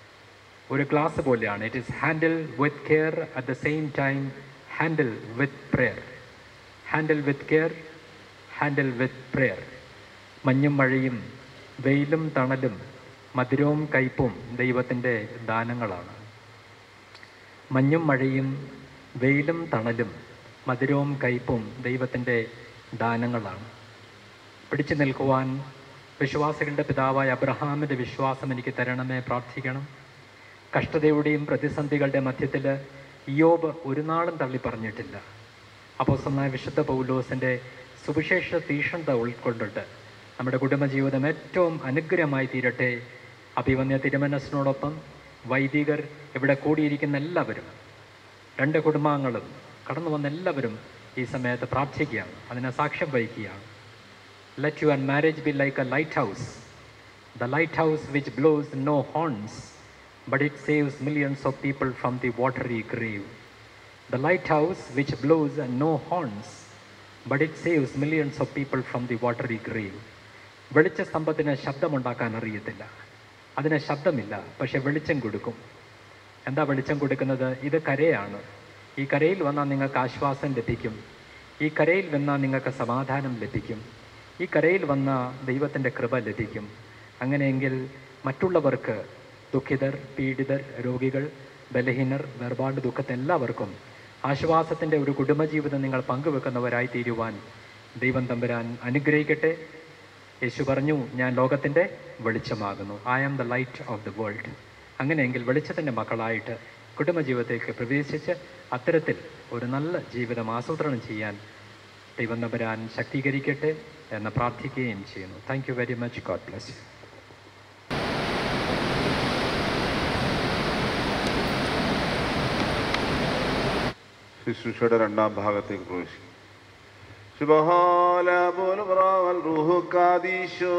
ഒരു ക്ലാസ് പോലെയാണ്. It is handle with care, at the same time handle with prayer. Handle with care, handle with prayer. മഞ്ഞും മഴയും വെയിലും തണലും മധുരവും കയ്പും ദൈവത്തിൻ്റെ ദാനങ്ങളാണ്. മഞ്ഞും മഴയും വെയിലും തണലും മധുരവും കയ്പും ദൈവത്തിൻ്റെ ദാനങ്ങളാണ്. പിടിച്ചു നിൽക്കുവാൻ വിശ്വാസികളുടെ പിതാവായ അബ്രഹാമിൻ്റെ വിശ്വാസം എനിക്ക് തരണമേ പ്രാർത്ഥിക്കണം. കഷ്ടതയുടെയും പ്രതിസന്ധികളുടെ മധ്യത്തിൽ ഇയ്യോബ് ഒരു നാളും തള്ളി പറഞ്ഞിട്ടില്ല. അപ്പോസ്തലനായ വിശുദ്ധ പൗലോസിൻ്റെ സുവിശേഷ തീക്ഷ്ണത ഉൾക്കൊണ്ടിട്ട് നമ്മുടെ കുടുംബജീവിതം ഏറ്റവും അനുഗ്രഹമായി തീരട്ടെ. അഭിവന്യ തിരുമനസിനോടൊപ്പം വൈദികർ, ഇവിടെ കൂടിയിരിക്കുന്ന എല്ലാവരും, 2 കുടുംബാംഗങ്ങളും കടന്നു വന്ന എല്ലാവരും ഈ സമയത്ത് പ്രാർത്ഥിക്കുകയാണ്, അതിനെ സാക്ഷ്യം വഹിക്കുകയാണ്. Let your marriage be like a lighthouse, the lighthouse which blows no horns, but it saves millions of people from the watery grave. The lighthouse which blows no horns, but it saves millions of people from the watery grave. വെളിച്ച സ്തംഭത്തിന് ശബ്ദമുണ്ടാക്കാൻ അറിയത്തില്ല, അതിന് ശബ്ദമില്ല, പക്ഷെ വെളിച്ചം കൊടുക്കും. എന്താ വെളിച്ചം കൊടുക്കുന്നത്? ഇത് കരയാണ്. ഈ കരയിൽ വന്നാൽ നിങ്ങൾക്ക് ആശ്വാസം ലഭിക്കും. ഈ കരയിൽ വന്നാൽ നിങ്ങൾക്ക് സമാധാനം ലഭിക്കും. ഈ കരയിൽ വന്നാൽ ദൈവത്തിൻ്റെ കൃപ ലഭിക്കും. അങ്ങനെയെങ്കിൽ മറ്റുള്ളവർക്ക്, ദുഃഖിതർ, പീഡിതർ, രോഗികൾ, ബലഹീനർ, വേർപാട് ദുഃഖത്തെ എല്ലാവർക്കും ആശ്വാസത്തിൻ്റെ ഒരു കുടുംബജീവിതം നിങ്ങൾ പങ്കുവെക്കുന്നവരായി തീരുവാൻ ദൈവം തമ്പുരാൻ അനുഗ്രഹിക്കട്ടെ. യേശു പറഞ്ഞു, ഞാൻ ലോകത്തിൻ്റെ വെളിച്ചമാകുന്നു. I am the light of the world. അങ്ങനെയെങ്കിൽ വെളിച്ചത്തിൻ്റെ മക്കളായിട്ട് കുടുംബജീവിതത്തിലേക്ക് പ്രവേശിച്ച് അത്തരത്തിൽ ഒരു നല്ല ജീവിതം ആസൂത്രണം ചെയ്യാൻ ദൈവം തമ്പുരാൻ ശക്തീകരിക്കട്ടെ എന്ന് പ്രാർത്ഥിക്കുകയും ചെയ്യുന്നു. Thank you very much. God bless you. ശുശ്രൂഷയുടെ രണ്ടാം ഭാഗത്തേക്ക് പ്രവേശിക്കും. ശുഭഹാല പോലും റാവൽ റൂഹു കാദീശോ.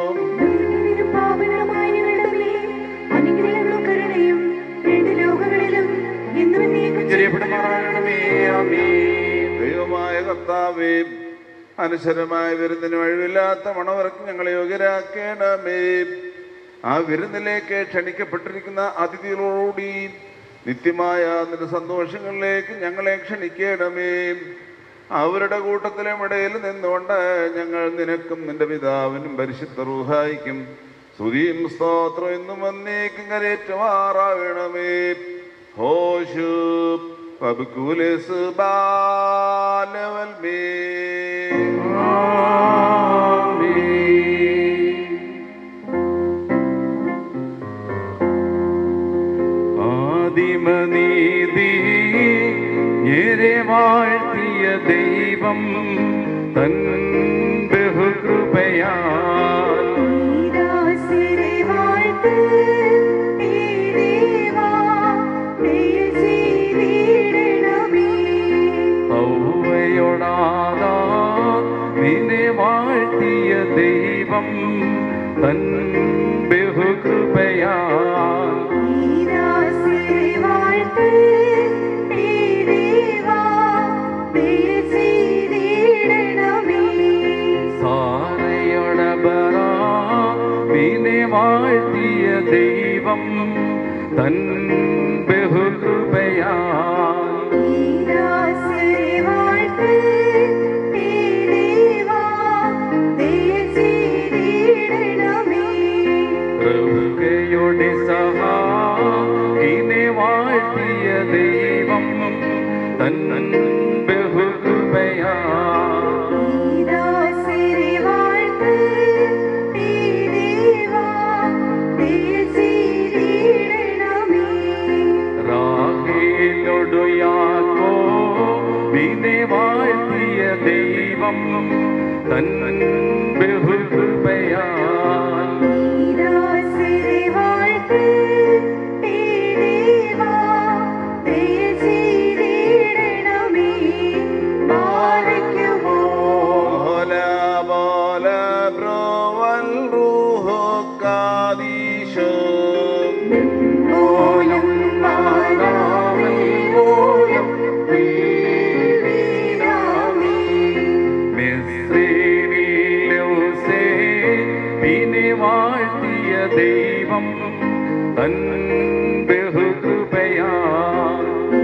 ദൈവമായ കർത്താവേ, അനുസരമായ വിരുന്നിന് കഴിവില്ലാത്ത മണവർക്ക് ഞങ്ങളെ യോഗ്യരാക്കണമേ. ആ വിരുന്നിലേക്ക് ക്ഷണിക്കപ്പെട്ടിരിക്കുന്ന അതിഥികളോടുകൂടി നിത്യമായ നിന്റെ സന്തോഷങ്ങളിലേക്ക് ഞങ്ങളെ ക്ഷണിക്കണമേ. അവരുടെ കൂട്ടത്തിലും ഇടയിൽ നിന്നുകൊണ്ട് ഞങ്ങൾ നിനക്കും നിന്റെ പിതാവിനും പരിശുദ്ധ റൂഹായിക്കും സ്തുതിയും സ്തോത്രം എന്നും വന്നേക്കും കരേറ്റുമാറാകണമേ. ഹോശു പബ്കുലസ് ബാലവൽ മേ. ആദിമനീതി ഞെരെ വാഴ്ത്തിയ ദൈവം തൻ ബഹുകൃപയാൽ ഔവയോടാദാ നിന്നെ വാഴ്ത്തിയ ദൈവം തൻ ബഹുകൃപയാൽ വാഴ്ത്തിയ ദൈവം തൻ ബഹുകൃപയാൽ പ്രഭുകയുടെ സഹായിനെ വാഴ്ത്തിയ ദൈവം തൻ ബഹുകൃപയാൽ വാഴ്ത്തിയ ദൈവം തൻ ബഹുകൃപയാൽ ദൈവം തൻ ബഹുകൃപയാൽ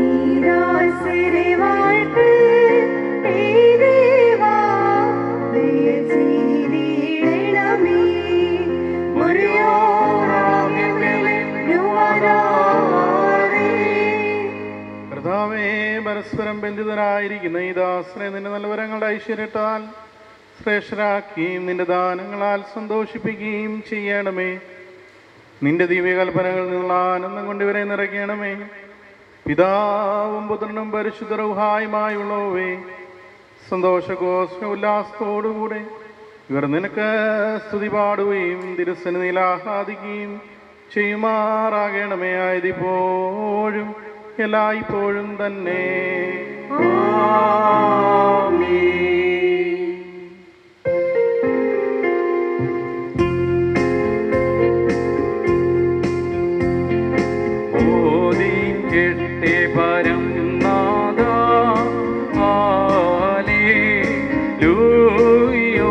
കർത്താവേ, പരസ്പരം ബന്ധിതരായിരിക്കുന്ന ഈ ദാസനെ നിന്റെ നല്ലവരങ്ങളുടെ ഐശ്വര്യത്താൽ ശ്രേഷ്ഠരാക്കുകയും നിന്റെ ദാനങ്ങളാൽ സന്തോഷിപ്പിക്കുകയും ചെയ്യണമേ. നിന്റെ ദിവ്യകൽപ്പനകളിൽ നിന്നുള്ള ആനന്ദം കൊണ്ട് ഇവരെ നിറയ്ക്കണമേ. പിതാവും പുത്രനും പരിശുദ്ധ റൂഹായുമായുള്ളവേ, സന്തോഷഘോഷ ഉല്ലാസത്തോടുകൂടെ ഇവർ നിനക്ക് സ്തുതി പാടുകയും തിരുസന്നിധിയിൽ ആഹ്ലാദിക്കുകയും ചെയ്യുമാറാകണമേ. ആയതിപ്പോഴും എല്ലായ്പ്പോഴും തന്നെ. പരം നാദ ഹല്ലേലൂയ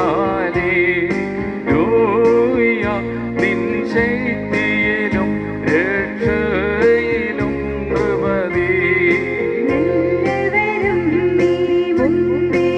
ഹല്ലേലൂയ നിൻ ശക്തിയിലും രക്ഷയിലും കൃപതി എല്ലാവരും നീ മുൻപേ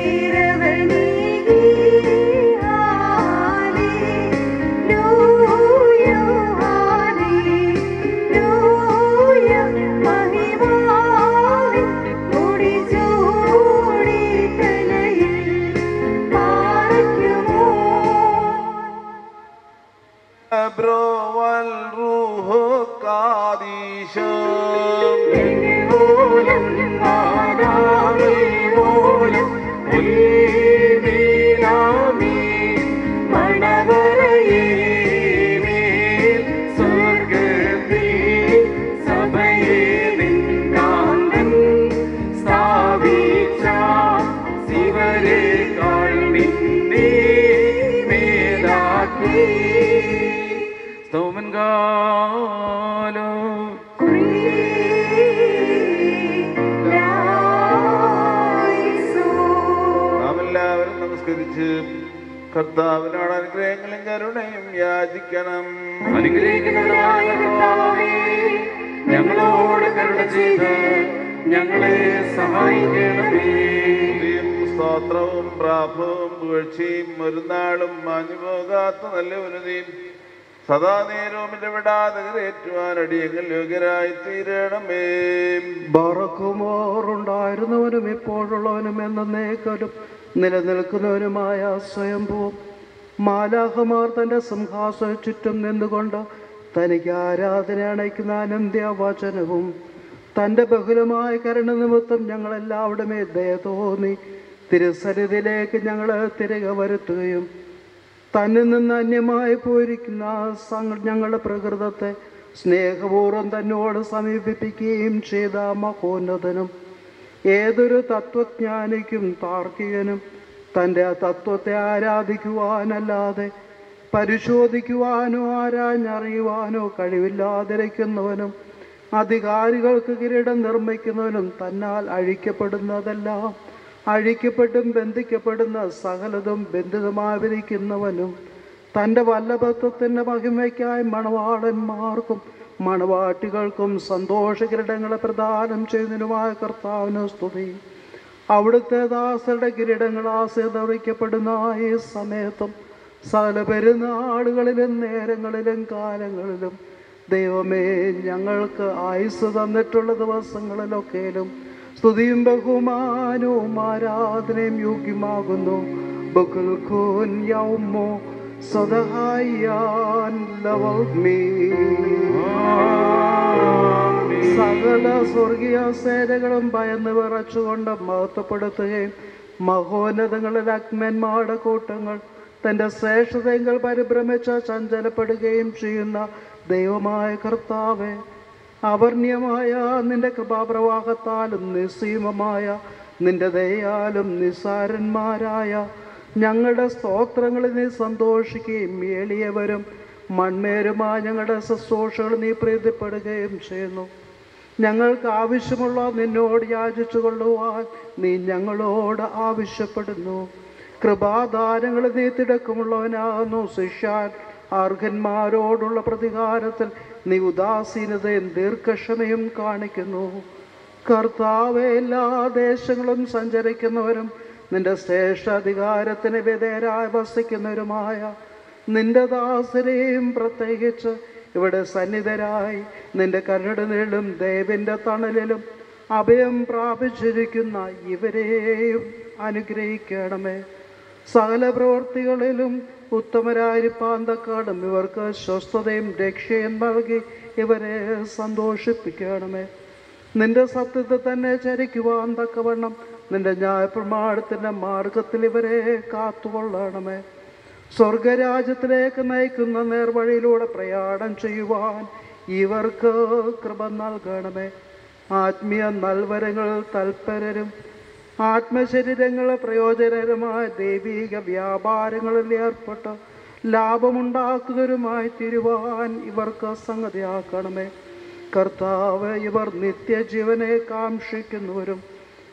എല്ലാവരും നമസ്കരിച്ച് കർത്താവിനോട് അനുഗ്രഹങ്ങളും കരുണയും യാചിക്കണം. അനുഗ്രഹിക്കുന്നവനായ കർത്താവേ, ഞങ്ങളോട് കരുണ ചെയ്ത് ഞങ്ങളെ സഹായിക്കണമേ. സ്തോത്രവും പ്രാഭവും പുകഴ്ചയും ഒരു നാളും മാഞ്ഞുപോകാത്ത നല്ല ഉന്നതിയും സദാ നേരവും ഇടപെടാതെ കരയേറ്റുവാൻ അടിയങ്ങൾ യോഗ്യരായി തീരണമേ. ബറക്കുമോറുണ്ടായിരുന്നവനും ഇപ്പോഴുള്ളവനും എന്നേക്കലും നിലനിൽക്കുന്നവനുമായ സ്വയംഭൂവും മാലാഹമാർ തൻ്റെ സിംഹാസന ചുറ്റും നിന്നുകൊണ്ട് തനിക്ക് ആരാധന അണയ്ക്കുന്ന അനന്ത്യവചനവും തൻ്റെ ബഹുലമായ കരുണ നിമിത്തം ഞങ്ങളെല്ലാവരുമേ ദയ തോന്നി തിരുസന്നിധിയിലേക്ക് ഞങ്ങളെ തിരികെ വരുത്തുകയും തന്നിൽ നിന്ന് അന്യമായി പോയിരിക്കുന്ന ഞങ്ങളുടെ പ്രകൃതത്തെ സ്നേഹപൂർവ്വം തന്നോട് സമീപിപ്പിക്കുകയും ചെയ്ത മഹോന്നതനും ഏതൊരു തത്വജ്ഞാനിക്കും താർക്കികനും തൻ്റെ ആ തത്വത്തെ ആരാധിക്കുവാനല്ലാതെ പരിശോധിക്കുവാനോ ആരാഞ്ഞറിയുവാനോ കഴിവില്ലാതിരിക്കുന്നവനും അധികാരികൾക്ക് കിരീടം നിർമ്മിക്കുന്നവനും തന്നാൽ അഴിക്കപ്പെടുന്നതെല്ലാം അഴിക്കപ്പെട്ടും ബന്ധിക്കപ്പെടുന്ന സകലതും ബന്ധിതമായിരിക്കുന്നവനും തൻ്റെ വല്ലഭത്വത്തിൻ്റെ മഹിമയ്ക്കായി മണവാളന്മാർക്കും മണവാട്ടികൾക്കും സന്തോഷകിരീടങ്ങളെ പ്രദാനം ചെയ്യുന്നതിനുമായ കർത്താവിന് സ്തുതി. അവിടുത്തെ ദാസരുടെ കിരീടങ്ങൾ ആസ്വദിക്കപ്പെടുന്ന ഈ സമയത്തും സകല പെരുന്നാളുകളിലും നേരങ്ങളിലും കാലങ്ങളിലും ദൈവമേ, ഞങ്ങൾക്ക് ആയുസ് തന്നിട്ടുള്ള ദിവസങ്ങളിലൊക്കെയും സ്തുതിയും ബഹുമാനവും ആരാധനയും യോഗ്യമാകുന്നു. ബുക്കുൽഖൂൻ യൗമോ സദഹായാൻ ലവൽമീ. സകല സ്വർഗീയ സേനകളും ഭയന്ന് വിറച്ചുകൊണ്ട് മഹത്വപ്പെടുത്തുകയും മഹോന്നതങ്ങളിൽ അഗ്നന്മാരുടെ കൂട്ടങ്ങൾ തൻ്റെ ശ്രേഷ്ഠതയെങ്കിൽ പരിഭ്രമിച്ച് ചഞ്ചലപ്പെടുകയും ചെയ്യുന്ന ദൈവമായ കർത്താവേ, അവർണ്യമായ നിന്റെ കൃപാപ്രവാഹത്താലും നിസ്സീമമായ നിന്റെ ദയാലും നിസ്സാരന്മാരായ ഞങ്ങളുടെ സ്തോത്രങ്ങളിൽ നീ സന്തോഷിക്കുകയും എളിയവരും മൺമേരുമായ ഞങ്ങളുടെ ശുശ്രൂഷകൾ നീ പ്രീതിപ്പെടുകയും ചെയ്യുന്നു. ഞങ്ങൾക്ക് ആവശ്യമുള്ള നിന്നോട് യാചിച്ചു കൊള്ളുവാൻ നീ ഞങ്ങളോട് ആവശ്യപ്പെടുന്നു. കൃപാദാനങ്ങൾ നീ തിടക്കമുള്ളവനാകുന്നു. ശിഷ്യാൻ അർഹന്മാരോടുള്ള പ്രതികാരത്തിൽ നീ ഉദാസീനതയും ദീർഘക്ഷമയും കാണിക്കുന്നു. കർത്താവേ, എല്ലാ ദേശങ്ങളും സഞ്ചരിക്കുന്നവരും നിന്റെ ശ്രേഷ്ഠ അധികാരത്തിന് വിധേയരായി വസിക്കുന്നവരുമായ നിന്റെ ദാസരെയും പ്രത്യേകിച്ച് ഇവിടെ സന്നിധരായി നിന്റെ കരുണയുടെ നീളും ദൈവന്റെ തണലിലും അഭയം പ്രാപിച്ചിരിക്കുന്ന ഇവരെയും അനുഗ്രഹിക്കണമേ. സകല പ്രവൃത്തികളിലും ഉത്തമരായിരിക്കാൻ തക്കവണ്ണം ഇവർക്ക് സ്വസ്ഥതയും രക്ഷയും നൽകി ഇവരെ സന്തോഷിപ്പിക്കണമേ. നിന്റെ സത്യത്തെ തന്നെ ചരിക്കുവാൻ തക്കവണ്ണം നിന്റെ ന്യായപ്രമാണത്തിൻ്റെ മാർഗത്തിൽ ഇവരെ കാത്തുകൊള്ളണമേ. സ്വർഗരാജ്യത്തിലേക്ക് നയിക്കുന്ന നേർവഴിയിലൂടെ പ്രയാണം ചെയ്യുവാൻ ഇവർക്ക് കൃപ നൽകണമേ. ആത്മീയ നൽവരങ്ങൾ തൽപരരും ആത്മശരീരങ്ങൾ പ്രയോജനകരമായ ദൈവിക വ്യാപാരങ്ങളിൽ ഏർപ്പെട്ട് ലാഭമുണ്ടാക്കുന്നവരുമായി തീരുവാൻ ഇവർക്ക് സംഗതിയാക്കണമേ. കർത്താവ്, ഇവർ നിത്യജീവനെ കാക്ഷിക്കുന്നവരും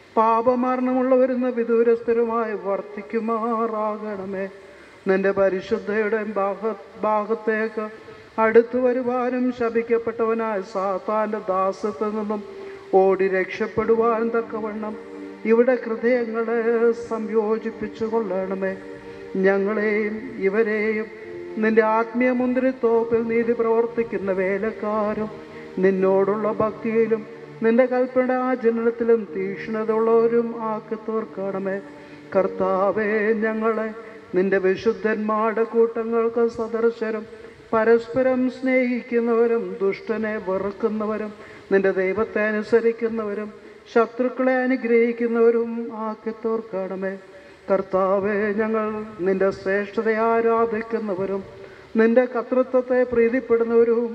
പാപമരണമുള്ളവരുന്ന വിദൂരസ്ഥരുമായി വർത്തിക്കുമാറാകണമേ. നിന്റെ പരിശുദ്ധയുടെ ഭാഗത്തേക്ക് അടുത്തു വരുവാനും ശപിക്കപ്പെട്ടവനായ സാത്താൻ്റെ ദാസത്തിൽ നിന്നും ഓടി രക്ഷപ്പെടുവാനും തക്കവണ്ണം ഇവിടെ ഹൃദയങ്ങളെ സംയോജിപ്പിച്ചു കൊള്ളണമേ. ഞങ്ങളെയും ഇവരെയും നിന്റെ ആത്മീയ മുന്തിരിത്തോപ്പിൽ നീതി പ്രവർത്തിക്കുന്ന വേലക്കാരും നിന്നോടുള്ള ഭക്തിയിലും നിന്റെ കൽപ്പന ആചരണത്തിലും തീക്ഷ്ണതയുള്ളവരും ആക്കി തീർക്കണമേ. കർത്താവേ, ഞങ്ങളെ നിന്റെ വിശുദ്ധന്മാരുടെ കൂട്ടങ്ങൾക്ക് സദൃശരും പരസ്പരം സ്നേഹിക്കുന്നവരും ദുഷ്ടനെ വെറുക്കുന്നവരും നിന്റെ ദൈവത്തെ അനുസരിക്കുന്നവരും ശത്രുക്കളെ അനുഗ്രഹിക്കുന്നവരും ആക്കി തീർക്കണമേ. കർത്താവേ, ഞങ്ങൾ നിന്റെ ശ്രേഷ്ഠതയെ ആരാധിക്കുന്നവരും നിന്റെ കർത്തൃത്വത്തെ പ്രീതിപ്പെടുന്നവരും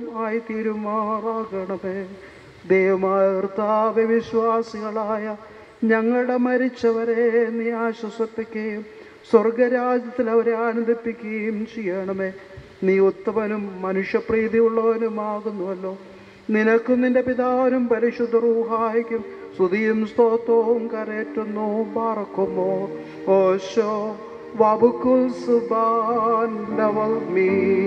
ആയിത്തീരുമാറാകണമേ. ദൈവമായ കർത്താവേ, വിശ്വാസികളായ ഞങ്ങളുടെ മരിച്ചവരെ നീ ആശ്വസിപ്പിക്കുകയും സ്വർഗരാജ്യത്തിൽ അവരെ ആനന്ദിപ്പിക്കുകയും ചെയ്യണമേ. നീ ഉത്തമനും മനുഷ്യപ്രീതിയുള്ളവനുമാകുന്നുവല്ലോ. നിനക്കും നിന്റെ പിതാവിനും പരിശുദ്ധ റൂഹായ്ക്കും സ്തുതിയും സ്തോത്രവും കരേറ്റുന്നു പാർക്കുമോ ഓശോ വബുക്കുൽ സുബാൻ ലവൽമീ.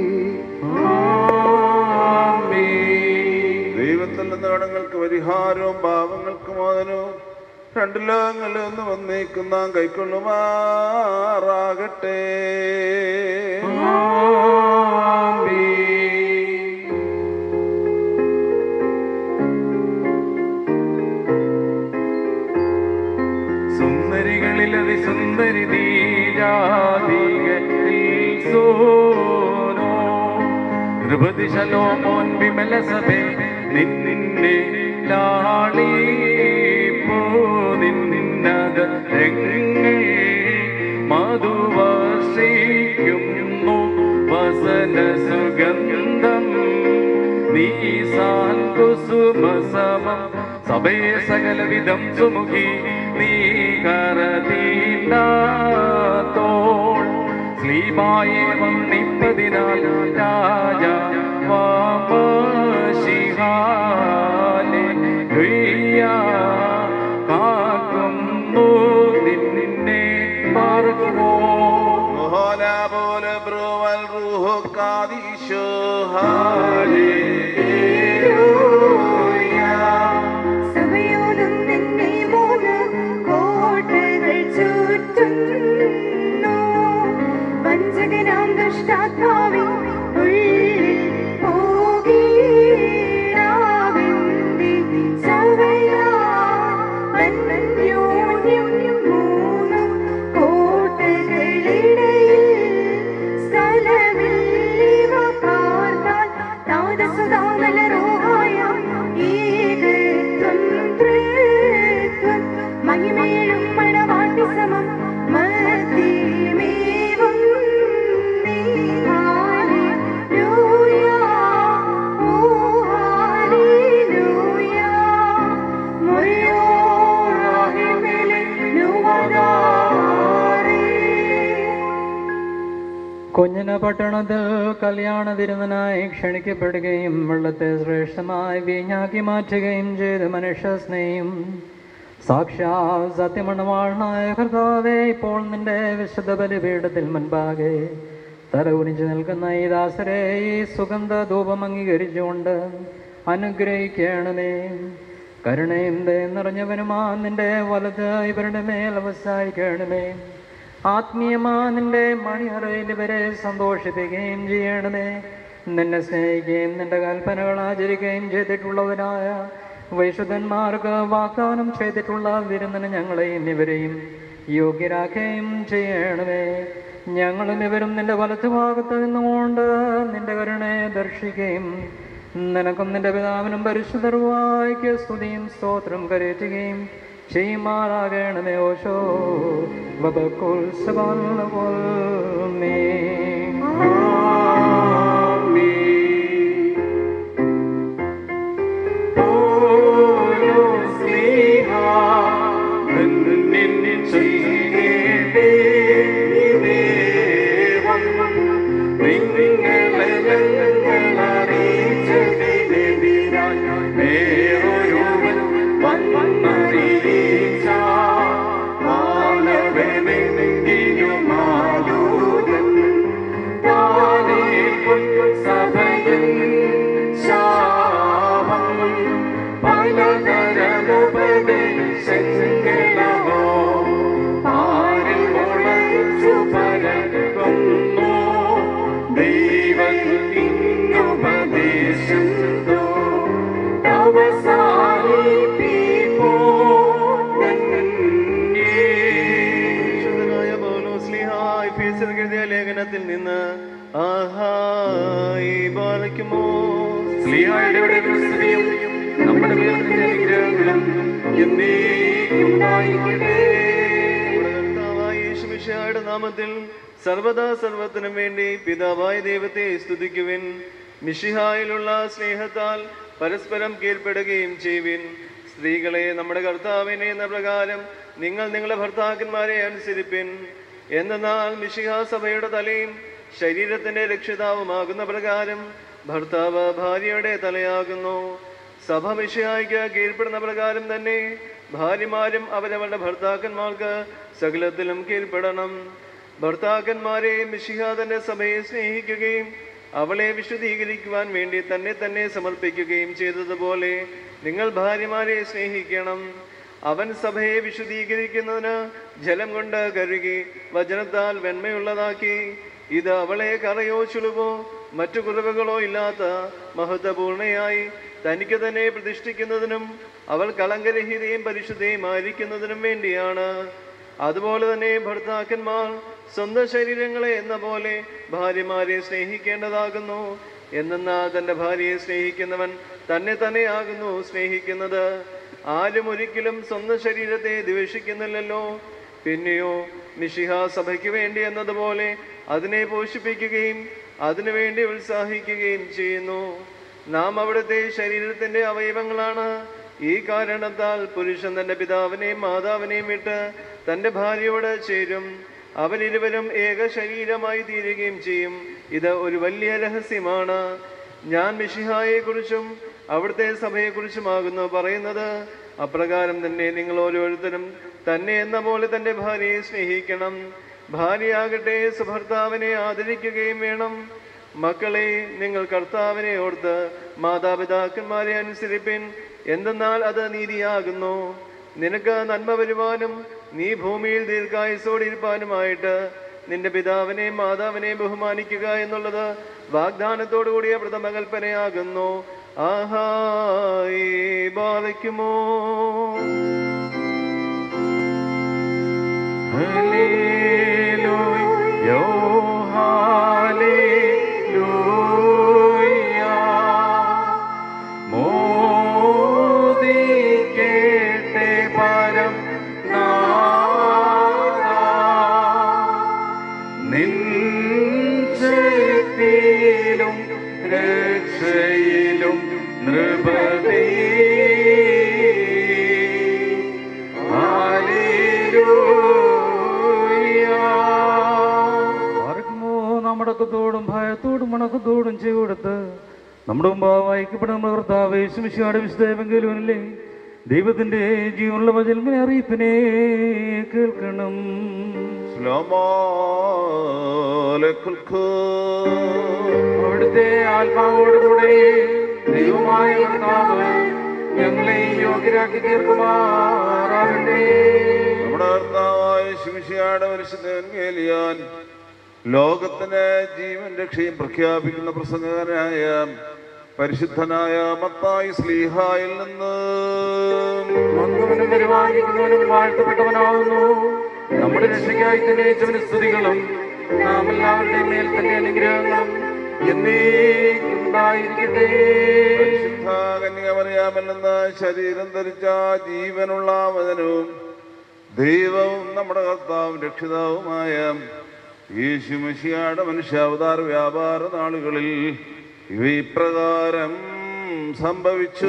ദൈവത്തിന്റെ നേടങ്ങൾക്ക് പരിഹാരവും പാപങ്ങൾക്ക് മോചനവും രണ്ട് ലോകങ്ങളിൽ ഒന്ന് വന്നേക്കും നാം കൈക്കൊള്ളുമാറാകട്ടെ. സുന്ദരികളിൽ അതിസുന്ദരി നീരാധികോ ദ്രുപതി ശലോമോൻ വിമല സഭേ നിന്നെ ലാളിപ്പോ നിന്നത് മധുവർഷിക്കുന്നു വസന സുഗന്ധം നീസാൻ കുസുമസമം സഭയെ സകലവിധം സുമുഖി നീ കരതീണ്ടാത്തോൾ സ്ലീബായെ വന്നിപ്പതിനാൽ രാജ കാക്കുന്നു നിന്നെ പാർക്കുമോ പോലെ ബ്രോവൽ റൂഹോ കാദീശോ സഭയോടും നിന്നെ മൂന്ന് കോട്ടകൾ ചുറ്റുന്നു വഞ്ചകനാം ദുഷ്ടാത്മാവിൻ ഉള്ളിൽ പോകീടാവിന്റെ സഭയാ അന്യോന്യം മൂന്നും കോട്ടകളിടയിൽ സ്ഥലമില്ലിവ പാർത്താൽ താതസുതാമലരോഹായ ഏകത്വം ത്രിത്വം മഹിമേഴും മണവാട്ടി സമം മധ്യമേവം നീ. ഹല്ലേലൂയ ഓ ഹല്ലേലൂയ മൊയോറാഹിമേലെ നുവദാരേ. കുഞ്ഞിന പട്ടണത്തിൽ കല്യാണ വിരുന്നിനായി ക്ഷണിക്കപ്പെടുകയും വെള്ളത്തെ ശ്രേഷ്ഠമായി വീഞ്ഞാക്കി മാറ്റുകയും ചെയ്ത് മനുഷ്യ സ്നേഹം സാക്ഷാൽ സത്യമണവാളനായ കർത്താവേ, ഇപ്പോൾ നിന്റെ വിശുദ്ധ ബലിപീഠത്തിൽ മുൻപാകെ തല കുനിച്ചു നിൽക്കുന്ന ഈ ദാസരെ ഈ സുഗന്ധ ധൂപം അംഗീകരിച്ചുകൊണ്ട് അനുഗ്രഹിക്കണമേ. കരുണയും ദയയും നിറഞ്ഞവനുമാ നിന്റെ വലത് ഇവരുടെ മേൽ അവസാനിക്കണമേ. ആത്മീയമാ നിന്റെ മണിയറയിൽ ഇവരെ സന്തോഷിപ്പിക്കുകയും ചെയ്യണമേ. നിന്നെ സ്നേഹിക്കുകയും നിന്റെ കൽപ്പനകൾ ആചരിക്കുകയും ചെയ്തിട്ടുള്ളവരായ വൈശുദ്ധന്മാർക്ക് വാഗ്ദാനം ചെയ്തിട്ടുള്ള വിരുന്നിന് ഞങ്ങളെയും ഇവരെയും യോഗ്യരാക്കുകയും ചെയ്യണമേ. ഞങ്ങളും ഇവരും നിന്റെ വലത്തുഭാഗത്ത് നിന്നുകൊണ്ട് നിന്റെ കരുണയെ ദർശിക്കുകയും നിനക്കും നിന്റെ പിതാവിനും പരിശുദ്ധർവായിക്ക് സ്തുതിയും സ്തോത്രം കരയറ്റുകയും ചെയ്യുമാറാകണമേ. ഓശോ വബക്കുൽ സബാൽമേ. ലേഖനത്തിൽ നിന്ന് ആഹായി ബാലയ്ക്കുമോ നമ്മുടെ അനുഗ്രഹങ്ങളും യേശുമിശിഹായുടെ നാമത്തിൽ സർവദാ സർവത്തിനും വേണ്ടി പിതാവായ ദൈവത്തെ സ്തുതിക്കുവിൻ. മിശിഹായിലുള്ള സ്നേഹത്താൽ പരസ്പരം കീഴ്പ്പെടുകയും ചെയ്യുവിൻ. സ്ത്രീകളെ നമ്മുടെ കർത്താവിനെ എന്ന പ്രകാരം നിങ്ങൾ നിങ്ങളുടെ ഭർത്താക്കന്മാരെ അനുസരിപ്പിൻ. എന്നാൽ മിശിഹാ സഭയുടെ തലയും ശരീരത്തിന്റെ രക്ഷിതാവുമാകുന്ന പ്രകാരം ഭർത്താവ് ഭാര്യയുടെ തലയാകുന്നു. സഭ മിശിഹായ്ക്ക് കീഴ്പ്പെടുന്ന പ്രകാരം തന്നെ ഭാര്യമാരും അവരവരുടെ ഭർത്താക്കന്മാർക്ക് സകലത്തിലും കീഴ്പ്പെടണം. ഭർത്താക്കന്മാരെ മിശിഹ തന്റെ സഭയെ സ്നേഹിക്കുകയും അവളെ വിശുദ്ധീകരിക്കുവാൻ വേണ്ടി തന്നെ തന്നെ സമർപ്പിക്കുകയും ചെയ്തതുപോലെ നിങ്ങൾ ഭാര്യമാരെ സ്നേഹിക്കണം. അവൻ സഭയെ വിശുദ്ധീകരിക്കുന്നതിന് ജലം കൊണ്ട് കഴുകി വചനത്താൽ വെണ്മയുള്ളതാക്കി. ഇത് അവളെ കറയോ ചുളിവോ മറ്റു കുറവുകളോ ഇല്ലാത്ത മഹത്വപൂർണയായി തനിക്ക് തന്നെ പ്രതിഷ്ഠിക്കുന്നതിനും അവൾ കളങ്കരഹിതയും പരിശുദ്ധയുമായിരിക്കുന്നതിനും വേണ്ടിയാണ്. അതുപോലെ തന്നെ ഭർത്താക്കന്മാർ സ്വന്തം ശരീരങ്ങളെ എന്ന പോലെ ഭാര്യമാരെ സ്നേഹിക്കേണ്ടതാകുന്നു. എന്നാൽ തൻ്റെ ഭാര്യയെ സ്നേഹിക്കുന്നവൻ തന്നെ തന്നെയാകുന്നു സ്നേഹിക്കുന്നത്. ആരും ഒരിക്കലും സ്വന്തം ശരീരത്തെ ദ്വേഷിക്കുന്നില്ലല്ലോ. പിന്നെയോ മിശിഹ സഭയ്ക്ക് വേണ്ടി എന്നതുപോലെ അതിനെ പോഷിപ്പിക്കുകയും അതിനുവേണ്ടി ഉത്സാഹിക്കുകയും ചെയ്യുന്നു. നാം അവിടുത്തെ ശരീരത്തിൻ്റെ അവയവങ്ങളാണ്. ഈ കാരണത്താൽ പുരുഷൻ തൻ്റെ പിതാവിനെയും മാതാവിനെയും വിട്ട് തൻ്റെ ഭാര്യയോട് ചേരും. അവരിരുവരും ഏക ശരീരമായി തീരുകയും ചെയ്യും. ഇത് ഒരു വലിയ രഹസ്യമാണ്. ഞാൻ മിശിഹായെക്കുറിച്ചും അവിടുത്തെ സഭയെക്കുറിച്ചുമാകുന്നു പറയുന്നത്. അപ്രകാരം തന്നെ നിങ്ങൾ ഓരോരുത്തരും തന്നെ എന്ന പോലെ തൻ്റെ ഭാര്യയെ സ്നേഹിക്കണം. ഭാര്യയാകട്ടെ സുഭർത്താവിനെ ആദരിക്കുകയും വേണം. മക്കളെ, നിങ്ങൾ കർത്താവിനെ ഓർത്ത് മാതാപിതാക്കന്മാരെ അനുസരിപ്പിൻ. എന്തെന്നാൽ അത് നീതിയാകുന്നു. നിനക്ക് നന്മ വരുവാനും നീ ഭൂമിയിൽ ദീർഘായുസോടിരിപ്പാനുമായിട്ട് നിന്റെ പിതാവിനെയും മാതാവിനെയും ബഹുമാനിക്കുക എന്നുള്ളത് വാഗ്ദാനത്തോടു കൂടിയ പ്രഥമ കൽപ്പനയാകുന്നു. ആഹായി ബാലയ്ക്കുമോ മടക്കത്തോടും ഭയത്തോടും മണക്കത്തോടും ചെയ്തുകൊടുത്ത് നമ്മുടെ മുമ്പാകെ ഐക്യപ്പെടുന്ന കർത്താവേ ശിമിശിഹായുടെ വിശുദ്ധേവെങ്കിലുമല്ലേ ദൈവത്തിന്റെ ജീവനുള്ള വചനത്തിനെ അറിയിപ്പിനെ കേൾക്കണം. അവിടുത്തെ ആത്മാവോടുകൂടെ ദൈവമായ കർത്താവ് ഞങ്ങളെ യോഗ്യരാക്കി തീർക്കുമാറാകട്ടെ. നമ്മുടെ കർത്താവായ ശിമിശിഹായുടെ പരിശുദ്ധേവെങ്കിലുയാൻ ലോകത്തിന് ജീവൻ രക്ഷയും പ്രഖ്യാപിക്കുന്ന പ്രസംഗകനായ പരിശുദ്ധനായ മത്തായി സ്ലീഹായിൽ നിന്ന് വന്നവനും പരിപാലിക്കുന്നവനും വാഴ്ത്തപ്പെട്ടവനാകുന്നു. നമ്മുടെ രക്ഷയ്ക്കായി തന്നെ സ്തുതികളും നാം എല്ലാവരുടെയും മേൽ തന്നെ അനുഗ്രഹങ്ങളും എന്നേക്കുണ്ടായിരിക്കട്ടെ. പരിശുദ്ധ കന്യകമറിയാമെന്ന ശരീരം ധരിച്ച ജീവനുള്ള വചനവും ദൈവവും നമ്മുടെ കർത്താവും രക്ഷിതാവുമായ യേശു മിശിഹായുടെ മനുഷ്യാവതാര വ്യാപാര നാളുകളിൽ ഇവ ഇപ്രകാരം സംഭവിച്ചു.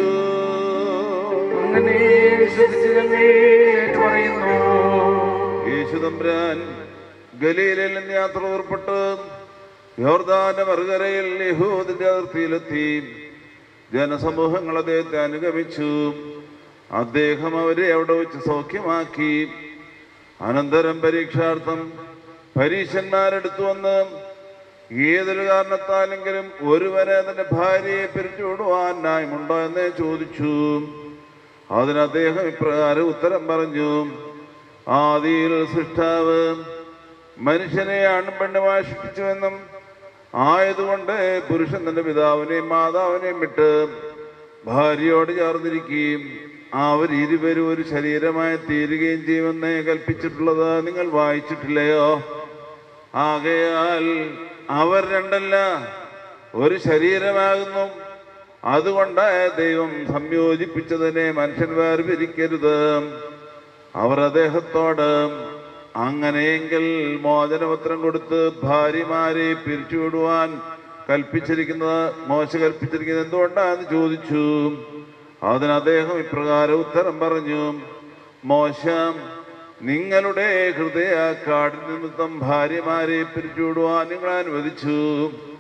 യേശു തമ്പുരാൻ ഗലീലയിൽ നിന്ന് യാത്ര പുറപ്പെട്ട് യോർദാന്റെ മറുകരയിൽ യഹൂദിന്റെ അതിർത്തിയിലെത്തി. ജനസമൂഹങ്ങൾ അദ്ദേഹത്തെ അനുഗമിച്ചു. അദ്ദേഹം അവരെ അവിടെ വെച്ച് സൗഖ്യമാക്കി. അനന്തരം പരീക്ഷാർത്ഥം പരീശന്മാരെടുത്തു വന്ന് ഏതൊരു കാരണത്താലെങ്കിലും ഒരുവനെ തന്റെ ഭാര്യയെ പിരിച്ചുവിടുവാൻ ന്യായമുണ്ടോ എന്ന് ചോദിച്ചു. അതിന് അദ്ദേഹം ഇപ്രകാരം ഉത്തരം പറഞ്ഞു: ആദിയിൽ സൃഷ്ടാവ് മനുഷ്യനെ ആണും പെണ്ണുമായി സൃഷ്ടിച്ചുവെന്നും ആയതുകൊണ്ട് പുരുഷൻ തന്റെ പിതാവിനെയും മാതാവിനെയും വിട്ട് ഭാര്യയോട് ചേർന്നിരിക്കുകയും അവരിരുവരും ഒരു ശരീരമായി തീരുകയും ചെയ്യുമെന്ന് കൽപ്പിച്ചിട്ടുള്ളത് നിങ്ങൾ വായിച്ചിട്ടില്ലയോ? ആകയാൽ അവർ രണ്ടല്ല, ഒരു ശരീരമാകുന്നു. അതുകൊണ്ട് ദൈവം സംയോജിപ്പിച്ചതിനെ മനുഷ്യൻ വേർപിരിക്കരുത്. അവർ അദ്ദേഹത്തോട് അങ്ങനെയെങ്കിൽ മോചനപത്രം കൊടുത്ത് ഭാര്യമാരെ പിരിച്ചുവിടുവാൻ മോശ കൽപ്പിച്ചിരിക്കുന്നത് എന്തുകൊണ്ടാണെന്ന് ചോദിച്ചു. അതിന് അദ്ദേഹം ഇപ്രകാരം ഉത്തരം പറഞ്ഞു: മോശ നിങ്ങളുടെ ഹൃദയക്കാടിൽ നിമിത്തം ഭാര്യമാരെ പിരിച്ചുവിടുവാൻ നിങ്ങൾ അനുവദിച്ചു.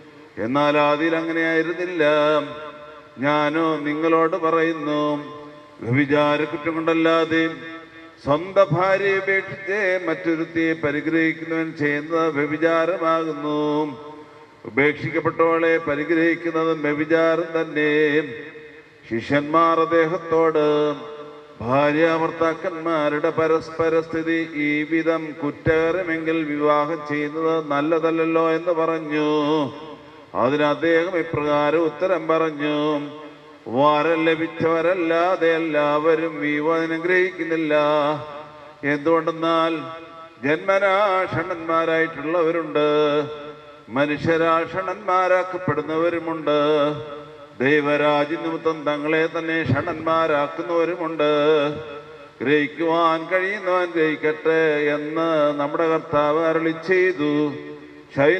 എന്നാൽ ആദിയിൽ അങ്ങനെയായിരുന്നില്ല. ഞാനോ നിങ്ങളോട് പറയുന്നു, വ്യഭിചാര കുറ്റം കൊണ്ടല്ലാതെ സ്വന്തം ഭാര്യയെ ഉപേക്ഷിച്ച് മറ്റൊരുത്തിയെ പരിഗ്രഹിക്കുന്നവൻ ചെയ്യുന്നത് വ്യഭിചാരമാകുന്നു. ഉപേക്ഷിക്കപ്പെട്ടവളെ പരിഗ്രഹിക്കുന്നതും വ്യഭിചാരം തന്നെ. ശിഷ്യന്മാർ അദ്ദേഹത്തോട് ഭാര്യാഭർത്താക്കന്മാരുടെ പരസ്പര സ്ഥിതി ഈ വിധം കുറ്റകരമെങ്കിൽ വിവാഹം ചെയ്യുന്നത് നല്ലതല്ലല്ലോ എന്ന് പറഞ്ഞു. അതിന് അദ്ദേഹം ഇപ്രകാരം ഉത്തരം പറഞ്ഞു: വരം ലഭിച്ചവരല്ലാതെ എല്ലാവരും വിവാഹം അനുഗ്രഹിക്കുന്നില്ല. എന്തുകൊണ്ടെന്നാൽ ജന്മനാ ഷണന്മാരായിട്ടുള്ളവരുണ്ട്, മനുഷ്യരാ ഷണന്മാരാക്കപ്പെടുന്നവരുമുണ്ട്, ദൈവരാജ്യ നിമിത്തം തങ്ങളെ തന്നെ ഷണന്മാരാക്കുന്നവരുമുണ്ട്. ഗ്രഹിക്കുവാൻ കഴിയുന്നവൻ ഗ്രഹിക്കട്ടെ എന്ന് നമ്മുടെ കർത്താവ് അരുളി ചെയ്തു. ശൈന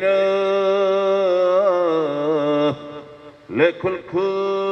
ലഖുൽഖു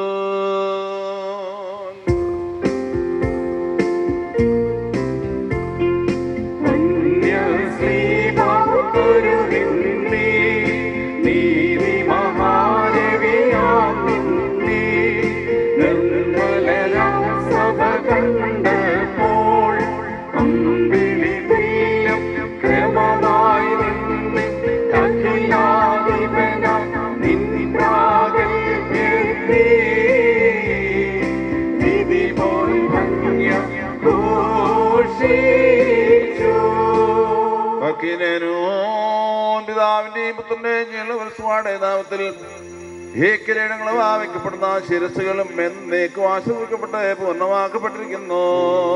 പിതാവിന്റെയും പുത്രന്റെയും നാമത്തിൽ ഈ കിരീടങ്ങൾ ഭാവിക്കപ്പെടുന്ന ശിരസ്സുകളും എന്നേക്കും ആശീർവദിക്കപ്പെട്ട് പൂർണ്ണമാക്കപ്പെട്ടിരിക്കുന്നു.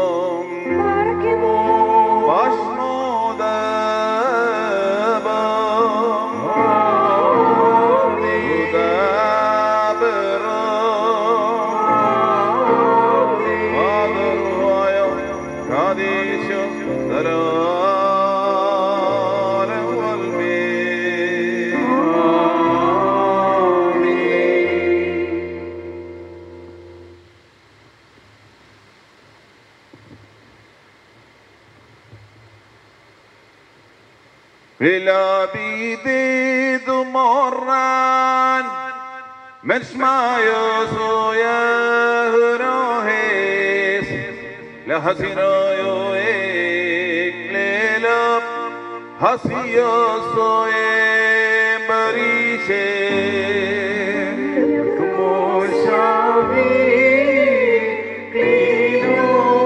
Vilabide morran Mesmayo rohes La hasinoyo eklelap Hasiyo soye barishe Kumoshavi klino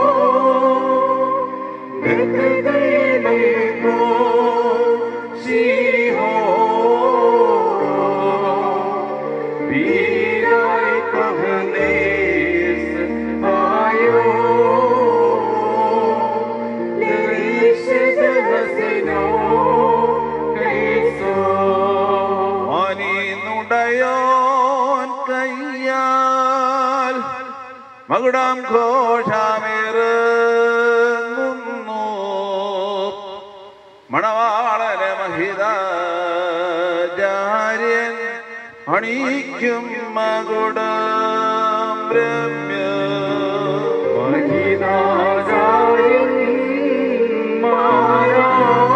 Magudam Ghoshamirunnu Manavalane Mahida Jaryan Anikyum Magudam Brahmya Mahida Jaryan Mara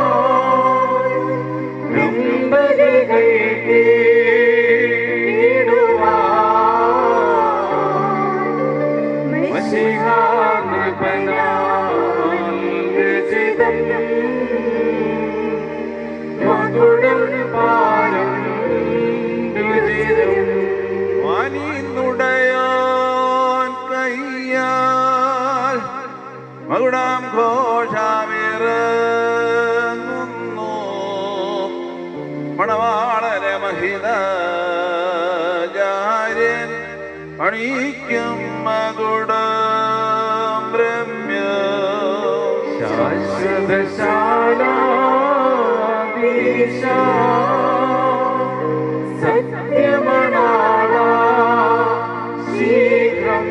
Numbadi Gaiti Magudam Ghoshamirunnu Manavalane Mahida Jaryan Anikyum Magudam Brahmya Shashvadashala Disha Satyamanala Shikram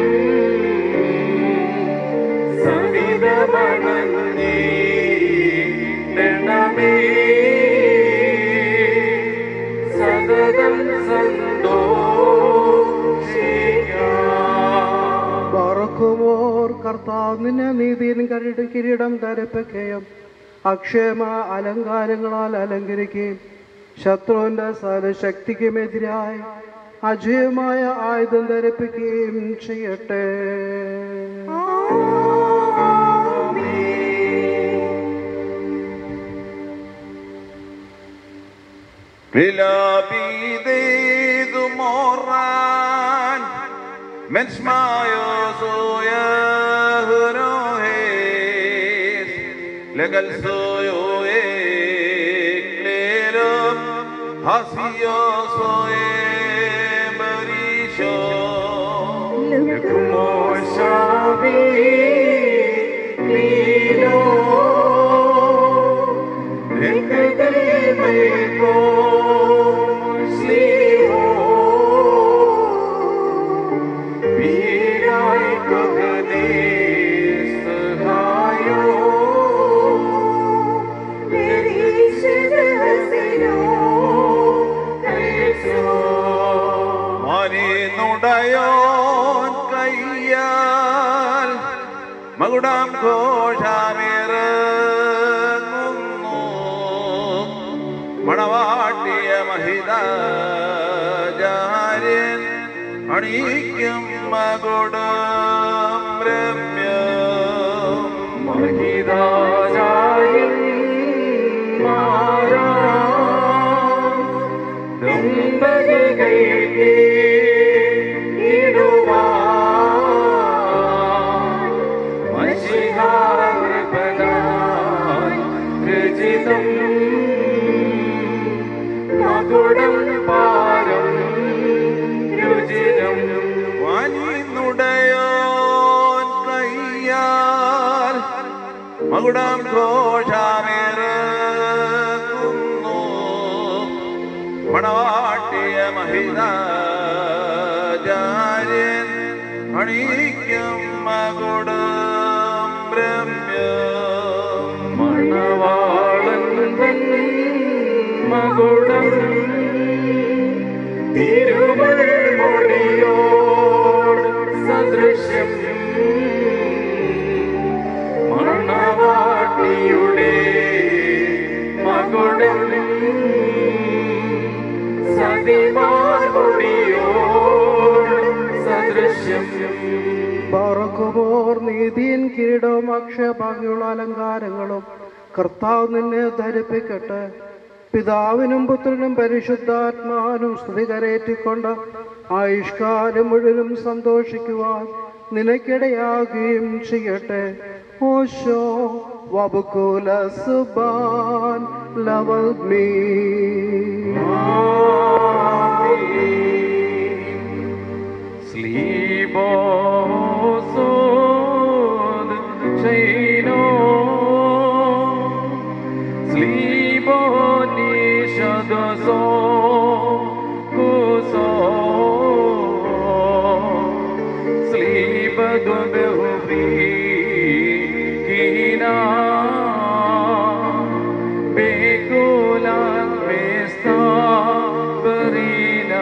Savidamanandi Tenami Sadadam Sando Barakumor Kartavine Nidin Kiridam Darepekayam അക്ഷേമ അലങ്കാരങ്ങളാൽ അലങ്കരിക്കുകയും ശത്രുവിൻ്റെ സകല ശക്തിക്കുമെതിരായി അജയമായ ആയുധം ധരിപ്പിക്കുകയും ചെയ്യട്ടെ. മകുടം ഘോഷാമിറങ്ങുന്നു മണവാട്ടിയ മഹിതാചാര്യൻ അണിയിക്കും മകുടം രമ്യം മഹിതാചാര്യൻ ദമ്പതികൾക്ക് മകുടം പാരം രുചിരം വാനിന്നുടയോൻ കയ്യാൽ മകുടം ഘോഷാമിറങ്ങുന്നു മണവാട്ടിയ മഹിതാചാര്യൻ അണിയിക്കും മകുടം രമ്യം മണവാളൻ മകുടം തിരുമുൾമുടിയോട് സദൃശ്യം മണവാട്ടിയുടെ മകുടം സതിമാർമുടിയോട് സദൃശ്യം. ബറക്കുമോർ നീതിയും കിരീടവും അക്ഷയഭാഗ്യമുള്ള അലങ്കാരങ്ങളും കർത്താവ് നിന്നെ ധരിപ്പിക്കട്ടെ. പിതാവിനും പുത്രനും പരിശുദ്ധാത്മാവിനും സ്തുതി കരേറ്റിക്കൊണ്ട് ആയുഷ്കാലം മുഴുവനും സന്തോഷിക്കുവാൻ നിനക്കിടയാകുകയും ചെയ്യട്ടെ. ഓശോ വബുകുല സുബാൻ ലവൽ മീ Sleeposod Shaino Sleeponishadaso Kuso Sleepadubehubi Kina Bekulan Mesta Barina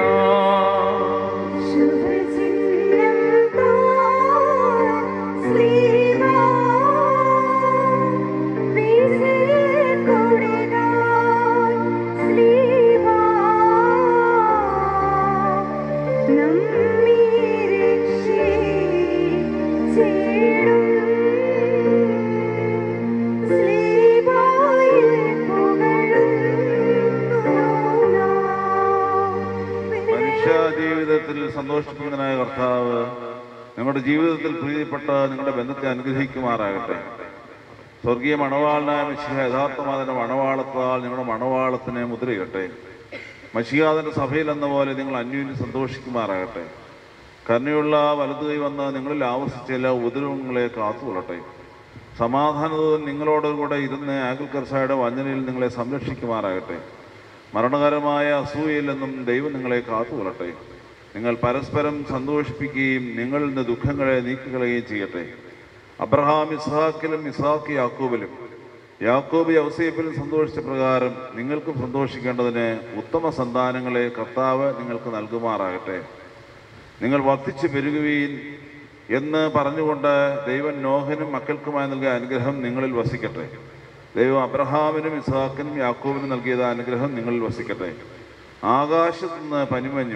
ജീവിതത്തിൽ സന്തോഷിപ്പിക്കുന്നതിനായ കർത്താവ് നിങ്ങളുടെ ജീവിതത്തിൽ പ്രീതിപ്പെട്ട നിങ്ങളുടെ ബന്ധത്തെ അനുഗ്രഹിക്കുമാറാകട്ടെ. സ്വർഗീയ മണവാളനായ മിശിഹ യഥാർത്ഥമാതിൻ്റെ മണവാളത്താൽ നിങ്ങളുടെ മണവാളത്തിനെ മുദ്രയിടട്ടെ. മശിഹാദിൻ്റെ സഭയിൽ എന്ന പോലെ നിങ്ങൾ അന്യോന്യം സന്തോഷിക്കുമാറാകട്ടെ. കരുണയുള്ള വലതുകൈ വന്ന് നിങ്ങളിൽ ആവശ്യിച്ച എല്ലാ ഉപദ്രവങ്ങളെ കാത്തുകൊള്ളട്ടെ. സമാധാനദൂതൻ നിങ്ങളോടുകൂടെ ഇരുന്ന് ആഗിൽക്കർസായുടെ വഞ്ചനയിൽ നിങ്ങളെ സംരക്ഷിക്കുമാറാകട്ടെ. മരണകരമായ അസൂയയിൽ നിന്നും ദൈവം നിങ്ങളെ കാത്തുകൊള്ളട്ടെ. നിങ്ങൾ പരസ്പരം സന്തോഷിപ്പിക്കുകയും നിങ്ങളിൽ നിന്ന് ദുഃഖങ്ങളെ നീക്കിക്കളയുകയും ചെയ്യട്ടെ. അബ്രഹാം ഇസ്ഹാക്കിലും ഇസ്ഹാക്ക് യാക്കോബിലും യാക്കോബ് യൗസേപ്പിലും സന്തോഷിച്ച പ്രകാരം നിങ്ങൾക്കും സന്തോഷിക്കേണ്ടതിന് ഉത്തമ സന്താനങ്ങളെ കർത്താവ് നിങ്ങൾക്ക് നൽകുമാറാകട്ടെ. നിങ്ങൾ വർദ്ധിച്ചു പെരുകുവീൻ എന്ന് പറഞ്ഞുകൊണ്ട് ദൈവം നോഹനും മക്കൾക്കുമായി നൽകിയ അനുഗ്രഹം നിങ്ങളിൽ വസിക്കട്ടെ. ദൈവം അബ്രഹാമിനും ഇസ്ഹാക്കിനും യാക്കോബിനും നൽകിയത് അനുഗ്രഹം നിങ്ങളിൽ വസിക്കട്ടെ. ആകാശത്തു നിന്ന് പനിമഞ്ഞും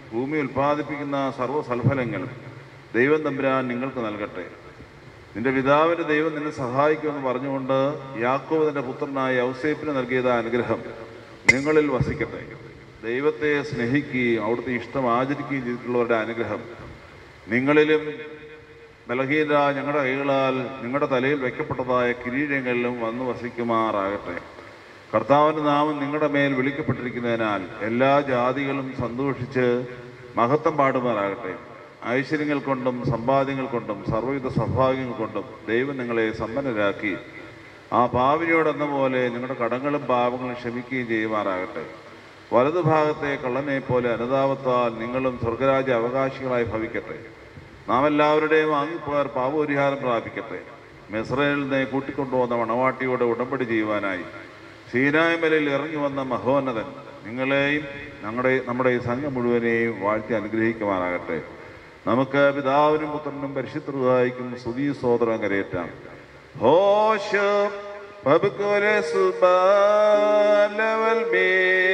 ഭൂമി ഉൽപ്പാദിപ്പിക്കുന്ന സർവ്വ സൽഫലങ്ങളും ദൈവം തമ്പുരാൻ നിങ്ങൾക്ക് നൽകട്ടെ. നിന്റെ പിതാവിൻ്റെ ദൈവം നിന്നെ സഹായിക്കുമെന്ന് പറഞ്ഞുകൊണ്ട് യാക്കോബ് തൻ്റെ പുത്രനായ യൗസേപ്പിന് നൽകിയത് അനുഗ്രഹം നിങ്ങളിൽ വസിക്കട്ടെ. ദൈവത്തെ സ്നേഹിക്കുകയും അവിടുത്തെ ഇഷ്ടം ആചരിക്കുകയും ചെയ്തിട്ടുള്ളവരുടെ അനുഗ്രഹം നിങ്ങളിലും ബലഹീനരായ ഞങ്ങളുടെ കൈകളാൽ നിങ്ങളുടെ തലയിൽ വയ്ക്കപ്പെട്ടതായ കിരീടങ്ങളിലും വന്നു വസിക്കുമാറാകട്ടെ. കർത്താവിൻ്റെ നാമം നിങ്ങളുടെ മേൽ വിളിക്കപ്പെട്ടിരിക്കുന്നതിനാൽ എല്ലാ ജാതികളും സന്തോഷിച്ച് മഹത്വം പാടുമാറാകട്ടെ. ഐശ്വര്യങ്ങൾ കൊണ്ടും സമ്പാദ്യങ്ങൾ കൊണ്ടും സർവ്വവിധ സൗഭാഗ്യങ്ങൾ കൊണ്ടും ദൈവം നിങ്ങളെ സമ്പന്നരാക്കി ആ പാവിനിയോടെന്ന പോലെ നിങ്ങളുടെ കടങ്ങളും പാപങ്ങളും ക്ഷമിക്കുകയും ചെയ്യുമാറാകട്ടെ. വലതുഭാഗത്തെ കള്ളനെ പോലെ അനുതാപത്താൽ നിങ്ങളും സ്വർഗരാജ്യ അവകാശികളായി ഭവിക്കട്ടെ. നാം എല്ലാവരുടെയും വാങ്ങിപ്പോയർ പാപപരിഹാരം പ്രാപിക്കട്ടെ. മിസ്രയേലിൽ നിന്ന് കൂട്ടിക്കൊണ്ടുവന്ന മണവാട്ടിയോടെ ഉടമ്പടി ചെയ്യുവാനായി സീനായ് മലയിൽ ഇറങ്ങി വന്ന മഹോന്നതൻ നിങ്ങളെയും നമ്മുടെ ഈ സംഘം മുഴുവനെയും വാഴ്ത്തി അനുഗ്രഹിക്കുമാറാകട്ടെ. നമുക്ക് പിതാവിനും പുത്രനും പരിശുദ്ധ റൂഹായിക്കും സ്തുതി സ്തോത്രം കരയേറ്റാം. ഹോശം പബ്കുലെ സുബാലവൽ മേ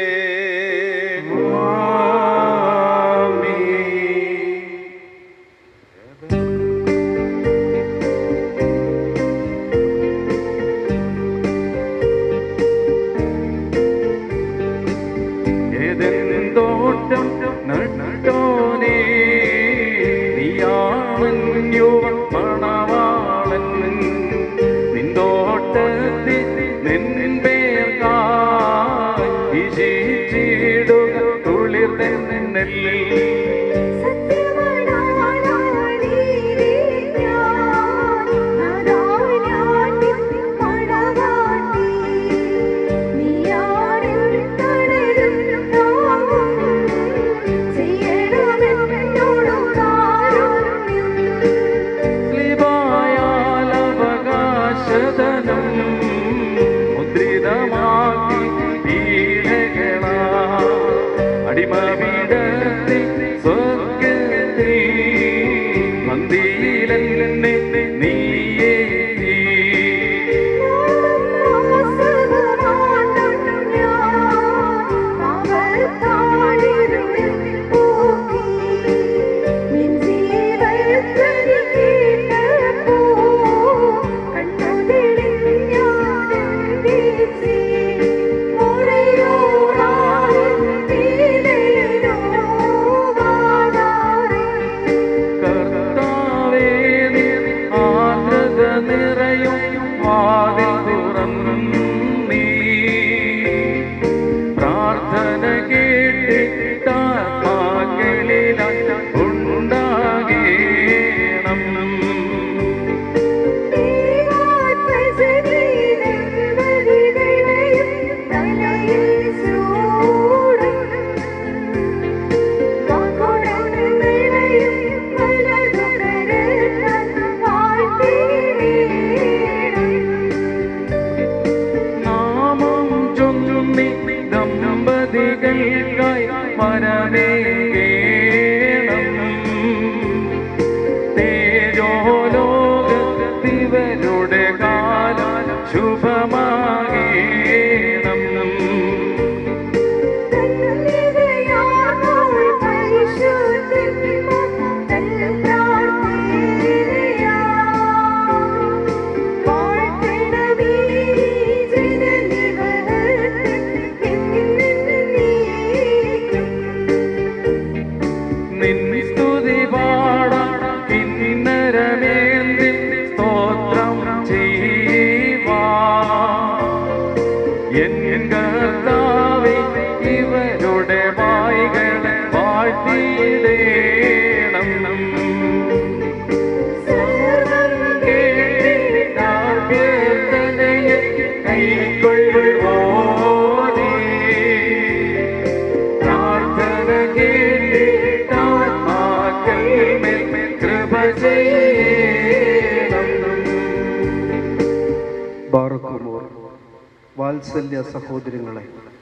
വാത്സല്യ സഹോദരങ്ങളെ,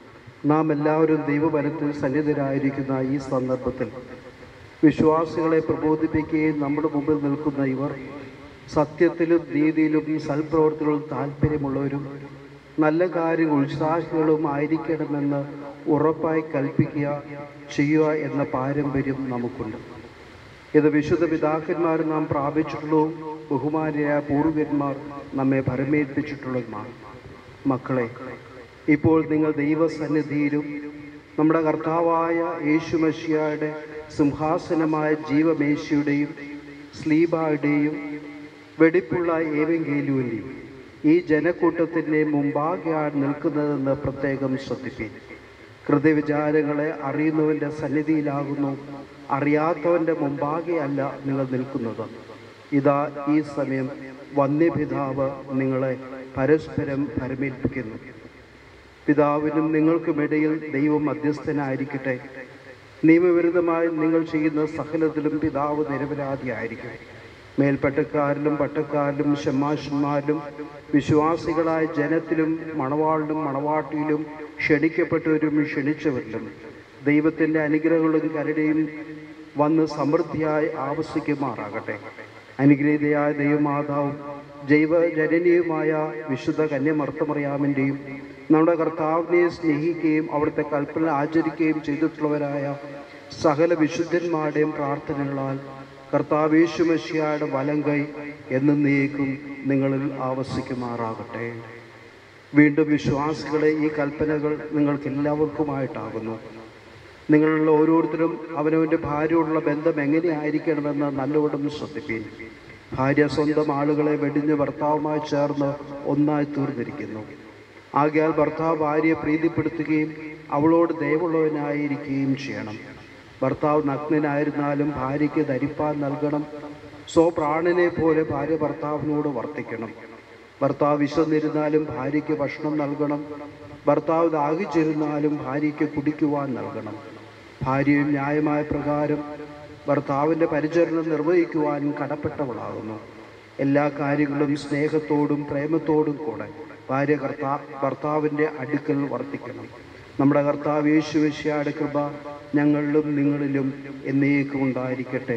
നാം എല്ലാവരും ദൈവവരത്തിൽ സന്നിധരായിരിക്കുന്ന ഈ സന്ദർഭത്തിൽ വിശ്വാസികളെ പ്രബോധിപ്പിക്കുകയും നമ്മുടെ മുമ്പിൽ നിൽക്കുന്ന ഇവർ സത്യത്തിലും നീതിയിലും സൽപ്രവർത്തികളും താല്പര്യമുള്ളവരും നല്ല കാര്യങ്ങൾ ഉത്സാഹികളും ആയിരിക്കണമെന്ന് ഉറപ്പായി കൽപ്പിക്കുക ചെയ്യുക എന്ന പാരമ്പര്യം നമുക്കുണ്ട്. ഇത് വിശുദ്ധ പിതാക്കന്മാർ നാം പ്രാപിച്ചിട്ടുള്ളതും ബഹുമാനിയായ പൂർവ്വന്മാർ നമ്മെ ഭരമേൽപ്പിച്ചിട്ടുള്ളതുമാണ്. മക്കളെ, ഇപ്പോൾ നിങ്ങൾ ദൈവസന്നിധിയിലും നമ്മുടെ കർത്താവായ യേശുമശിഹായുടെ സിംഹാസനമായ ജീവമേശയുടെയും സ്ലീബായുടെയും വെടിപ്പുള്ള ഏവെങ്കേലുവിൻ്റെയും ഈ ജനക്കൂട്ടത്തിൻ്റെ മുമ്പാകെയാണ് നിൽക്കുന്നതെന്ന് പ്രത്യേകം ശ്രദ്ധിപ്പീൻ. ഹൃദയവിചാരങ്ങളെ അറിയുന്നവൻ്റെ സന്നിധിയിലാകുന്നു, അറിയാത്തവൻ്റെ മുമ്പാകെ അല്ല നിങ്ങൾ നിൽക്കുന്നത്. ഇതാ ഈ സമയം വന്യപിതാവ് നിങ്ങളെ പരസ്പരം ഭരമേൽപ്പിക്കുന്നു. പിതാവിനും നിങ്ങൾക്കുമിടയിൽ ദൈവം മധ്യസ്ഥനായിരിക്കട്ടെ. നിയമവിരുദ്ധമായി നിങ്ങൾ ചെയ്യുന്ന സകലത്തിലും പിതാവ് നിരപരാധിയായിരിക്കും. മേൽപ്പട്ടക്കാരിലും പട്ടക്കാരിലും ഷമ്മാഷന്മാരിലും വിശ്വാസികളായ ജനത്തിലും മണവാളിലും മണവാട്ടിയിലും ക്ഷണിക്കപ്പെട്ടവരും ക്ഷണിച്ചവരിലും ദൈവത്തിൻ്റെ അനുഗ്രഹങ്ങളും കരുണയും വന്ന് സമൃദ്ധിയായി ആവസിക്കുമാറാകട്ടെ. അനുഗ്രഹീതയായ ദൈവമാതാവും ജൈവജനനിയുമായ വിശുദ്ധ കന്യമർത്തമറിയാമിൻ്റെയും നമ്മുടെ കർത്താവിനെ സ്നേഹിക്കുകയും അവിടുത്തെ കൽപ്പന ആചരിക്കുകയും ചെയ്തിട്ടുള്ളവരായ സകല വിശുദ്ധന്മാരുടെയും പ്രാർത്ഥനകളാൽ കർത്താവ് യേശുമശിഹായുടെ വലങ്കൈ എന്നേക്കും നിങ്ങളിൽ ആവസിക്കുമാറാകട്ടെ. വീണ്ടും വിശ്വാസികളെ, ഈ കൽപ്പനകൾ നിങ്ങൾക്ക് എല്ലാവർക്കുമായിട്ടാകുന്നു. നിങ്ങളുള്ള ഓരോരുത്തരും അവനവൻ്റെ ഭാര്യയോടുള്ള ബന്ധം എങ്ങനെയായിരിക്കണമെന്ന് നല്ലവണ്ണം ശ്രദ്ധിപ്പീൻ. ഭാര്യ സ്വന്തം ആളുകളെ വെടിഞ്ഞ് ഭർത്താവുമായി ചേർന്ന് ഒന്നായി തീർന്നിരിക്കുന്നു. ആകയാൽ ഭർത്താവ് ഭാര്യയെ പ്രീതിപ്പെടുത്തുകയും അവളോട് ദയവുള്ളവനായിരിക്കുകയും ചെയ്യണം. ഭർത്താവ് നഗ്നനായിരുന്നാലും ഭാര്യയ്ക്ക് ധരിപ്പാൻ നൽകണം. സ്വപ്രാണനെ പോലെ ഭാര്യ ഭർത്താവിനോട് വർത്തിക്കണം. ഭർത്താവ് വിശന്നിരുന്നാലും ഭാര്യയ്ക്ക് ഭക്ഷണം നൽകണം. ഭർത്താവ് ദാഹിച്ചിരുന്നാലും ഭാര്യയ്ക്ക് കുടിക്കുവാൻ നൽകണം. ഭാര്യയും ന്യായമായ പ്രകാരം ഭർത്താവിൻ്റെ പരിചരണം നിർവഹിക്കുവാൻ കടപ്പെട്ടവളാകുന്നു. എല്ലാ കാര്യങ്ങളും സ്നേഹത്തോടും പ്രേമത്തോടും കൂടെ ഭാര്യ ഭർത്താവിൻ്റെ അടുക്കൽ വർത്തിക്കണം. നമ്മുടെ കർത്താവ് യേശുമിശിഹായുടെ കൃപ ഞങ്ങളിലും നിങ്ങളിലും എന്നേക്കും ഉണ്ടായിരിക്കട്ടെ.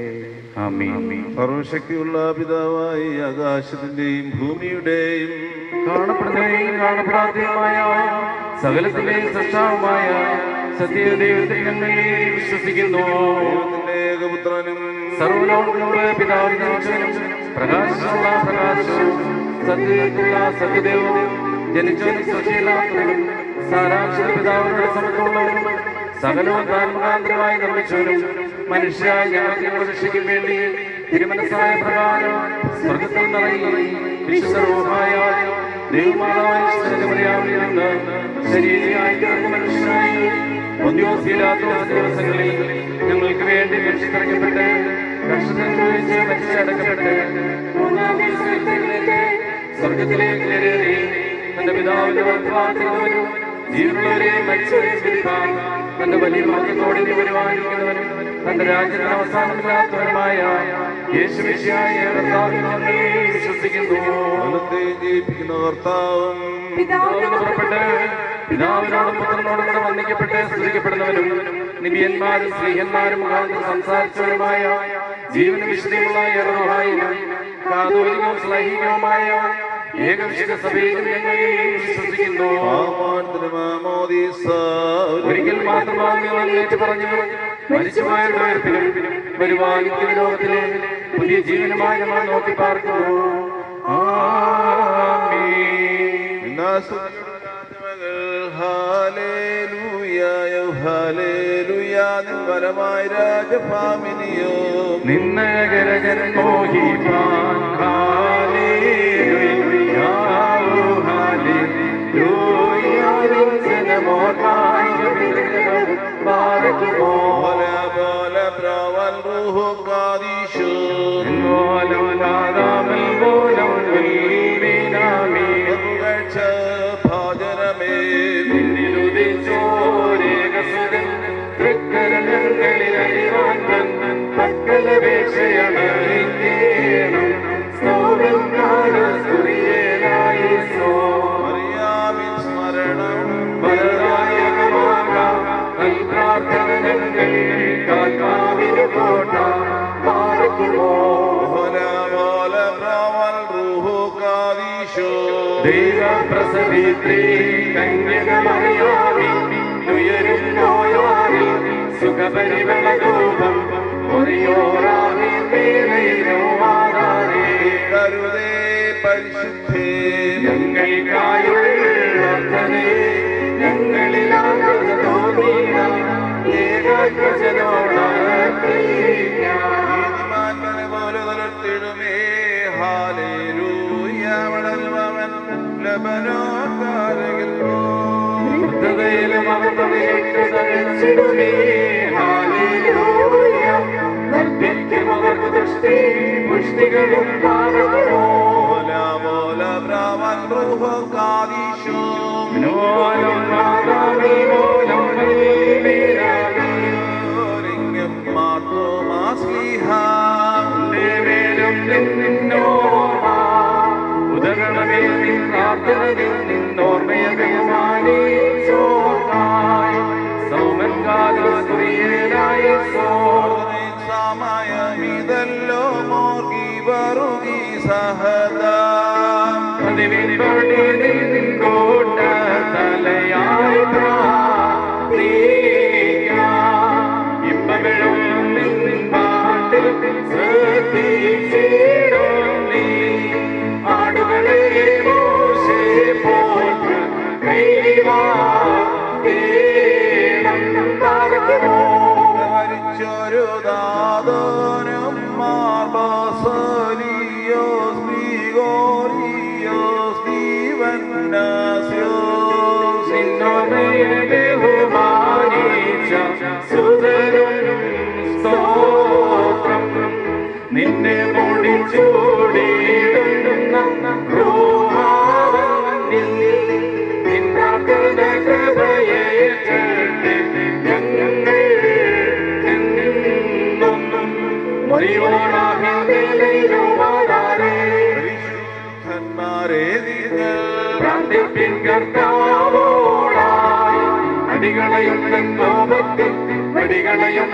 സർവശക്തിയുള്ള പിതാവായി ആകാശത്തിന്റെയും ഭൂമിയുടെയും കാണപ്പെടുന്നതും കാണപ്പെടാത്തതുമായ സകലത്തിന്റെയും സൃഷ്ടാവുമായ സത്യദൈവത്തിൽ ഞങ്ങൾ വിശ്വസിക്കുന്നു. ഏകപുത്രനും സർവ്വലോകങ്ങളുടെ പിതാവിനും പ്രകാശമുള്ള പ്രകാശവും സത്യത്തിലുള്ള സത്യദേവനും ജനിച്ചവനും സൃഷ്ടിയില്ലാത്തവനും സാരാംശ പിതാവിനോട് സമത്വമുള്ളവനും സകലവും താൻ മുഖാന്തരമായി നിർമ്മിച്ചവനും മനുഷ്യരായ ഞങ്ങൾക്ക് രക്ഷയ്ക്കും വേണ്ടി തിരുമനസ്സായ പ്രകാരം സ്വർഗത്തിൽ നിറയുകയും വിശുദ്ധവുമായ ദൈവമാതാവായ മറിയാമിൽ നിന്ന് ശരീരയായി തീർന്ന മനുഷ്യനായി ഒന്ത്യോസിലാത്തോസ് ദിവസങ്ങളിൽ ഞങ്ങൾക്ക് വേണ്ടി രക്ഷിക്കപ്പെട്ട് കഷ്ടമനുഭവിച്ച് മരിച്ചടക്കപ്പെട്ട് മൂന്നാം ദിവസം എഴുന്നേറ്റ് സ്വർഗത്തിലേക്ക് കയറി തന്റെ പിതാവിന്റെ വർത്തമാനത്തിലും ജീവനുള്ളവരെയും മരിച്ചവരെയും പിരിപ്പാൻ തന്റെ വലിയ മഹത്വത്തോടെ വരുവാനിരിക്കുന്നവനും തന്റെ രാജ്യത്തിന് അവസാനമില്ലാത്തവനുമായ യേശുമിശിഹായ കർത്താവിൽ ഞങ്ങൾ വിശ്വസിക്കുന്നു. കർത്താവും പുറപ്പെട്ട് പിതാവിനോടും പുത്രനോടും കൂടെ വന്ദിക്കപ്പെട്ട് സ്തുതിക്കപ്പെടുന്നവനും നിബിയന്മാരും സ്ത്രീഹന്മാരും മുഖാന്തരം സംസാരിച്ചവരുമായ ജീവനും വിശുദ്ധിയുമുള്ള യഹോവയും കാതോലികവും ശ്ലൈഹികവുമായ ഏകവിശുദ്ധ സഭയിൽ ഞങ്ങൾ വിശ്വസിക്കുന്നു. ഒരിക്കൽ മാത്രമാണ് ഏറ്റു പറഞ്ഞു മരിച്ചുപോയവരുടെ ഉയർപ്പിലും വരുവാനിരിക്കുന്ന ലോകത്തിലെ പുതിയ ജീവനുമായി നമ്മൾ നോക്കി പാർക്കുന്നു. പരമായ രാജഭാമിനിയോ നിന്നകരജൻ മോഹിപ്പാൻ ദൈവപ്രസവിത്രീ കന്യകമറിയാമി ഉയരും നോയാറി സുഖപരിമളധൂപം ഒറിയോറാമി മേലയിലോ ആധാരേ കരുതേ പരിശുദ്ധേ ഞങ്ങൾക്കായുള്ളേ ഞങ്ങളിലാകൃത തോന്നിയ നീതിമാന്മാരെ പോലെ തളർത്തിടുമേ ഹാലേലൂയ വളരുവൻ ലബനോൻ വൃദ്ധതയിലും അവർത്തതയിടുമേ ഹാലേലൂയ വർദ്ധിക്കും അവർക്ക് ദൃഷ്ടി പുഷ്ടികളും പാകമോ മോല ബ്രാവൻ റൂഹോ കാദീശോ നോലം മാതാവി മോലം ലിംഗം മാർത്തോമാസ്ലിഹ ദേവേലും നിന്നോർമ്മ ഉദരണമേ നിൻ പ്രാർത്ഥനയിൽ നിന്നോർമ്മയകമാനീ സോഹായ് സൗമൻ കാലസ്ത്രീയനായി സമയമിതല്ലോ മോർഗി ബറുഗി സഹദാ പതിവിൻപടി നിൻകോട്ട തലയായി പ്രാർത്ഥിക്കാം ഇമ്പകളും നിൻ പാട്ടിൽ ശ്രദ്ധിച്ചിടോളി ആടുകളെ മോശെ പോറ്റ് കൈവാണം പാർക്കുമോ മരിച്ചൊരു ദാതനും മാർബസലിയോസ് ഗ്രിഗോറിയോസ് ദീവന്നാസ്യോസ് നിന്നോമയെ ബഹുമാനിച്ച സുതരും സ്തോത്രം നിന്നെ മുടിച്ചൂടിയിടുന്ന റൂഹാവനിൽ നിൻ പ്രാർത്ഥന കൃപയെ ഞങ്ങൾ പരിശുദ്ധന്മാരെ നിങ്ങൾ പ്രാർത്ഥിപ്പിൻ കർത്താവോടായി അടികളയും കോപത്തിൽ വടികളയും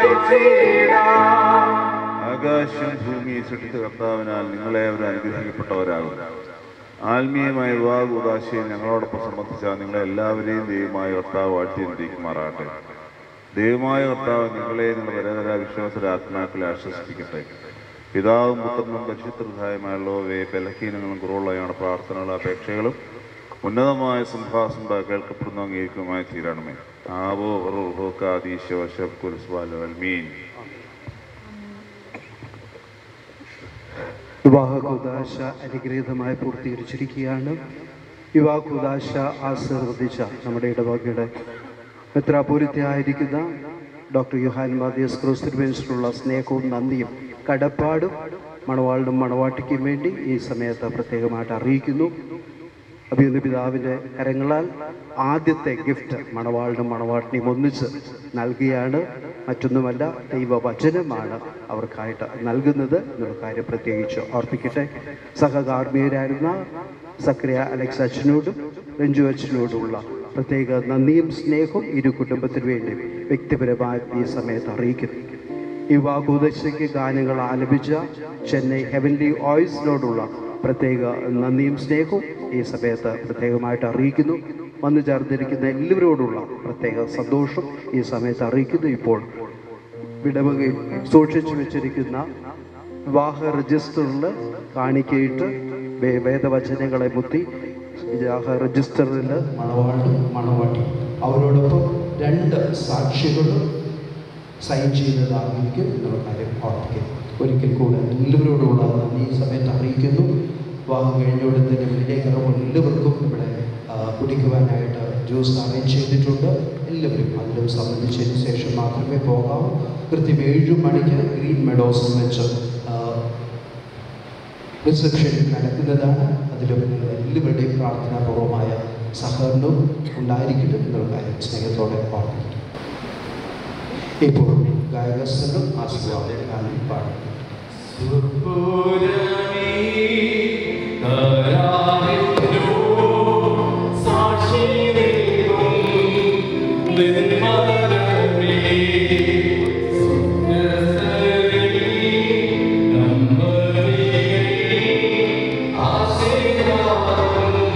ആകാശം ഭൂമി സൃഷ്ടിച്ച കർത്താവിനാൽ നിങ്ങളെ അവർ അനുഗ്രഹിക്കപ്പെട്ടവരാകും. ആത്മീയമായ വിവാഹ ഉദാശയിൽ ഞങ്ങളോടൊപ്പം സംബന്ധിച്ച നിങ്ങളെ എല്ലാവരെയും ദൈവമായ കർത്താവ് വാഴ്ത്തിയിരിക്കുമാറാകട്ടെ. ദൈവമായ കർത്താവ് നിങ്ങളെ നിങ്ങൾ പരതര വിശ്വാസര ആത്മാക്കളെ ആശ്വസിപ്പിക്കട്ടെ. പിതാവും പുത്രനും പരിശുദ്ധമായുള്ളവയെ ബലഹീനങ്ങളും കുറവുള്ള ഞങ്ങളുടെ പ്രാർത്ഥനകളും അപേക്ഷകളും ഉന്നതമായ സിംഹാസനം കേൾക്കപ്പെടുന്ന അംഗീകരിക്കുമായി തീരണമേ. ആവോ റൂഹോക്കാദീശോ ശബ്കുൽസ്വാലമീൻ. വിവാഹ കൂദാശ അനുഗ്രഹീതമായി പൂർത്തീകരിച്ചിരിക്കുകയാണ്. വിവാഹ കൂദാശ ആശീർവദിച്ച നമ്മുടെ ഇടവകയുടെ മെത്രാപ്പൊലീത്തയായിരിക്കുന്ന ഡോക്ടർ യുഹാനോൻ ദിയസ്കോറോസ് തിരുമേനിയോടുള്ള സ്നേഹവും നന്ദിയും കടപ്പാടും മണവാളിനും മണവാട്ടിക്കും വേണ്ടി ഈ സമയത്ത് പ്രത്യേകമായിട്ട് അറിയിക്കുന്നു. അഭിനന്ദ പിതാവിൻ്റെ കരങ്ങളാൽ ആദ്യത്തെ ഗിഫ്റ്റ് മണവാളിനും മണവാട്ടിനെയും ഒന്നിച്ച് നൽകിയാണ്. മറ്റൊന്നുമല്ല, ദൈവവചനമാണ് അവർക്കായിട്ട് നൽകുന്നത് എന്നുള്ള കാര്യം പ്രത്യേകിച്ച് ഓർപ്പിക്കട്ടെ. സഹകാർമ്മികരായിരുന്ന സക്രിയ അലക്സ് അച്ഛനോടും രഞ്ജു അച്ഛനോടുമുള്ള പ്രത്യേക നന്ദിയും സ്നേഹവും ഇരു കുടുംബത്തിനു വേണ്ടി വ്യക്തിപരമായി ഈ സമയത്ത് അറിയിക്കുന്നു. യുവാകൂദശയ്ക്ക് ഗാനങ്ങൾ ആലപിച്ച ചെന്നൈ ഹെവൻലി ഓയിസിനോടുള്ള പ്രത്യേക നന്ദിയും സ്നേഹവും ഈ സമയത്ത് പ്രത്യേകമായിട്ട് അറിയിക്കുന്നു. വന്നു ചേർന്നിരിക്കുന്ന എല്ലാവരോടുള്ള പ്രത്യേക സന്തോഷം ഈ സമയത്ത് അറിയിക്കുന്നു. ഇപ്പോൾ വിടവകയിൽ സൂക്ഷിച്ചു വെച്ചിരിക്കുന്ന വിവാഹ രജിസ്റ്ററിൽ കാണിക്കയിട്ട് വേദവചനങ്ങളെ മുത്തി വിവാഹ രജിസ്റ്ററിൽ മണവാളും മണവാട്ടി അവരോടൊപ്പം 2 സാക്ഷികളും സൈൻ ചെയ്യുന്നതായിരിക്കും എന്നുള്ള കാര്യം ഓർപ്പിക്കുന്നു. ഒരിക്കൽ കൂടെ എല്ലാവരോടുമുള്ള നന്ദി ഈ സമയത്ത് അറിയിക്കുന്നു. വിവാഹം കഴിഞ്ഞോടെ തന്നെ വിളിയേക്കറവ് എല്ലാവർക്കും ഇവിടെ കുടിക്കുവാനായിട്ട് ജ്യൂസ് അറേഞ്ച് ചെയ്തിട്ടുണ്ട്. എല്ലാവരും അതിലും സംബന്ധിച്ചതിന് ശേഷം മാത്രമേ പോകാവൂ. കൃത്യം 7 മണിക്ക് ഗ്രീൻ മെഡോസിൽ വെച്ച് റിസപ്ഷൻ നടക്കുന്നതാണ്. അതിലും നിങ്ങൾ എല്ലാവരുടെയും പ്രാർത്ഥനാപൂർവമായ സഹകരണവും ഉണ്ടായിരിക്കണം എന്നുള്ള കാര്യം സ്നേഹത്തോടെ ഓർമ്മിക്കുന്നു. ഇപ്പോൾ ഗായകസ്വരം ആസ്വാദനം പാടും. ആശീർവാദം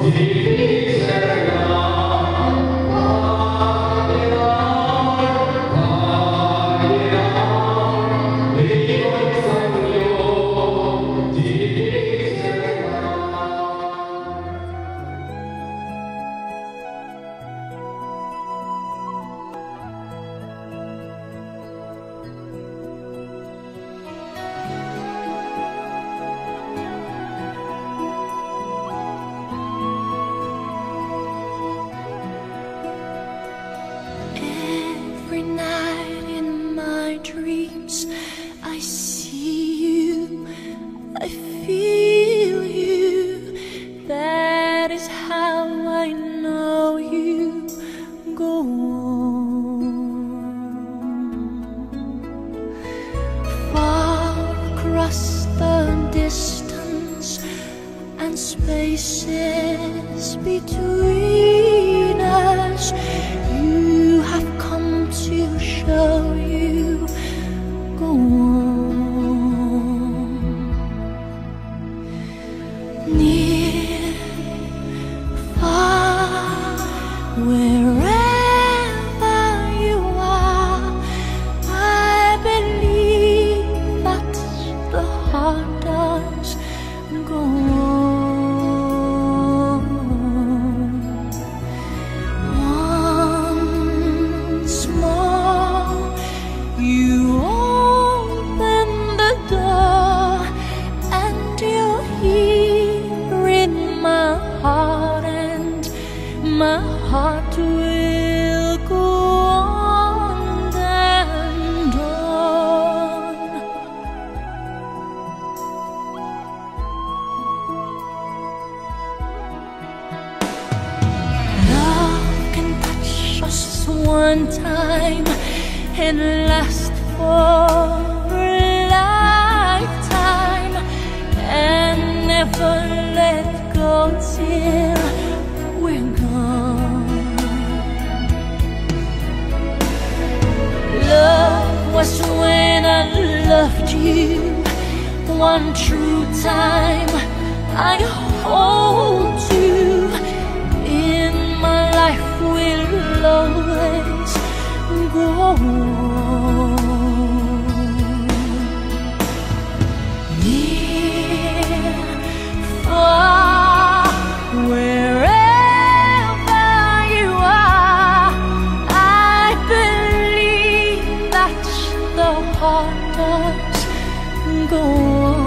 one time and last for a lifetime and never let go till we're gone. Love was when I loved you one true time. I hold you in my life, will always go on. Near, far, wherever you are, I believe that the heart does go on.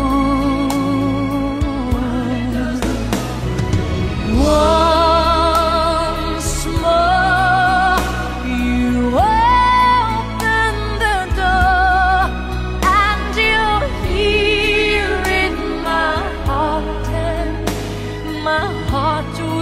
Once more, you open the door, and you're here in my heart, and my heart will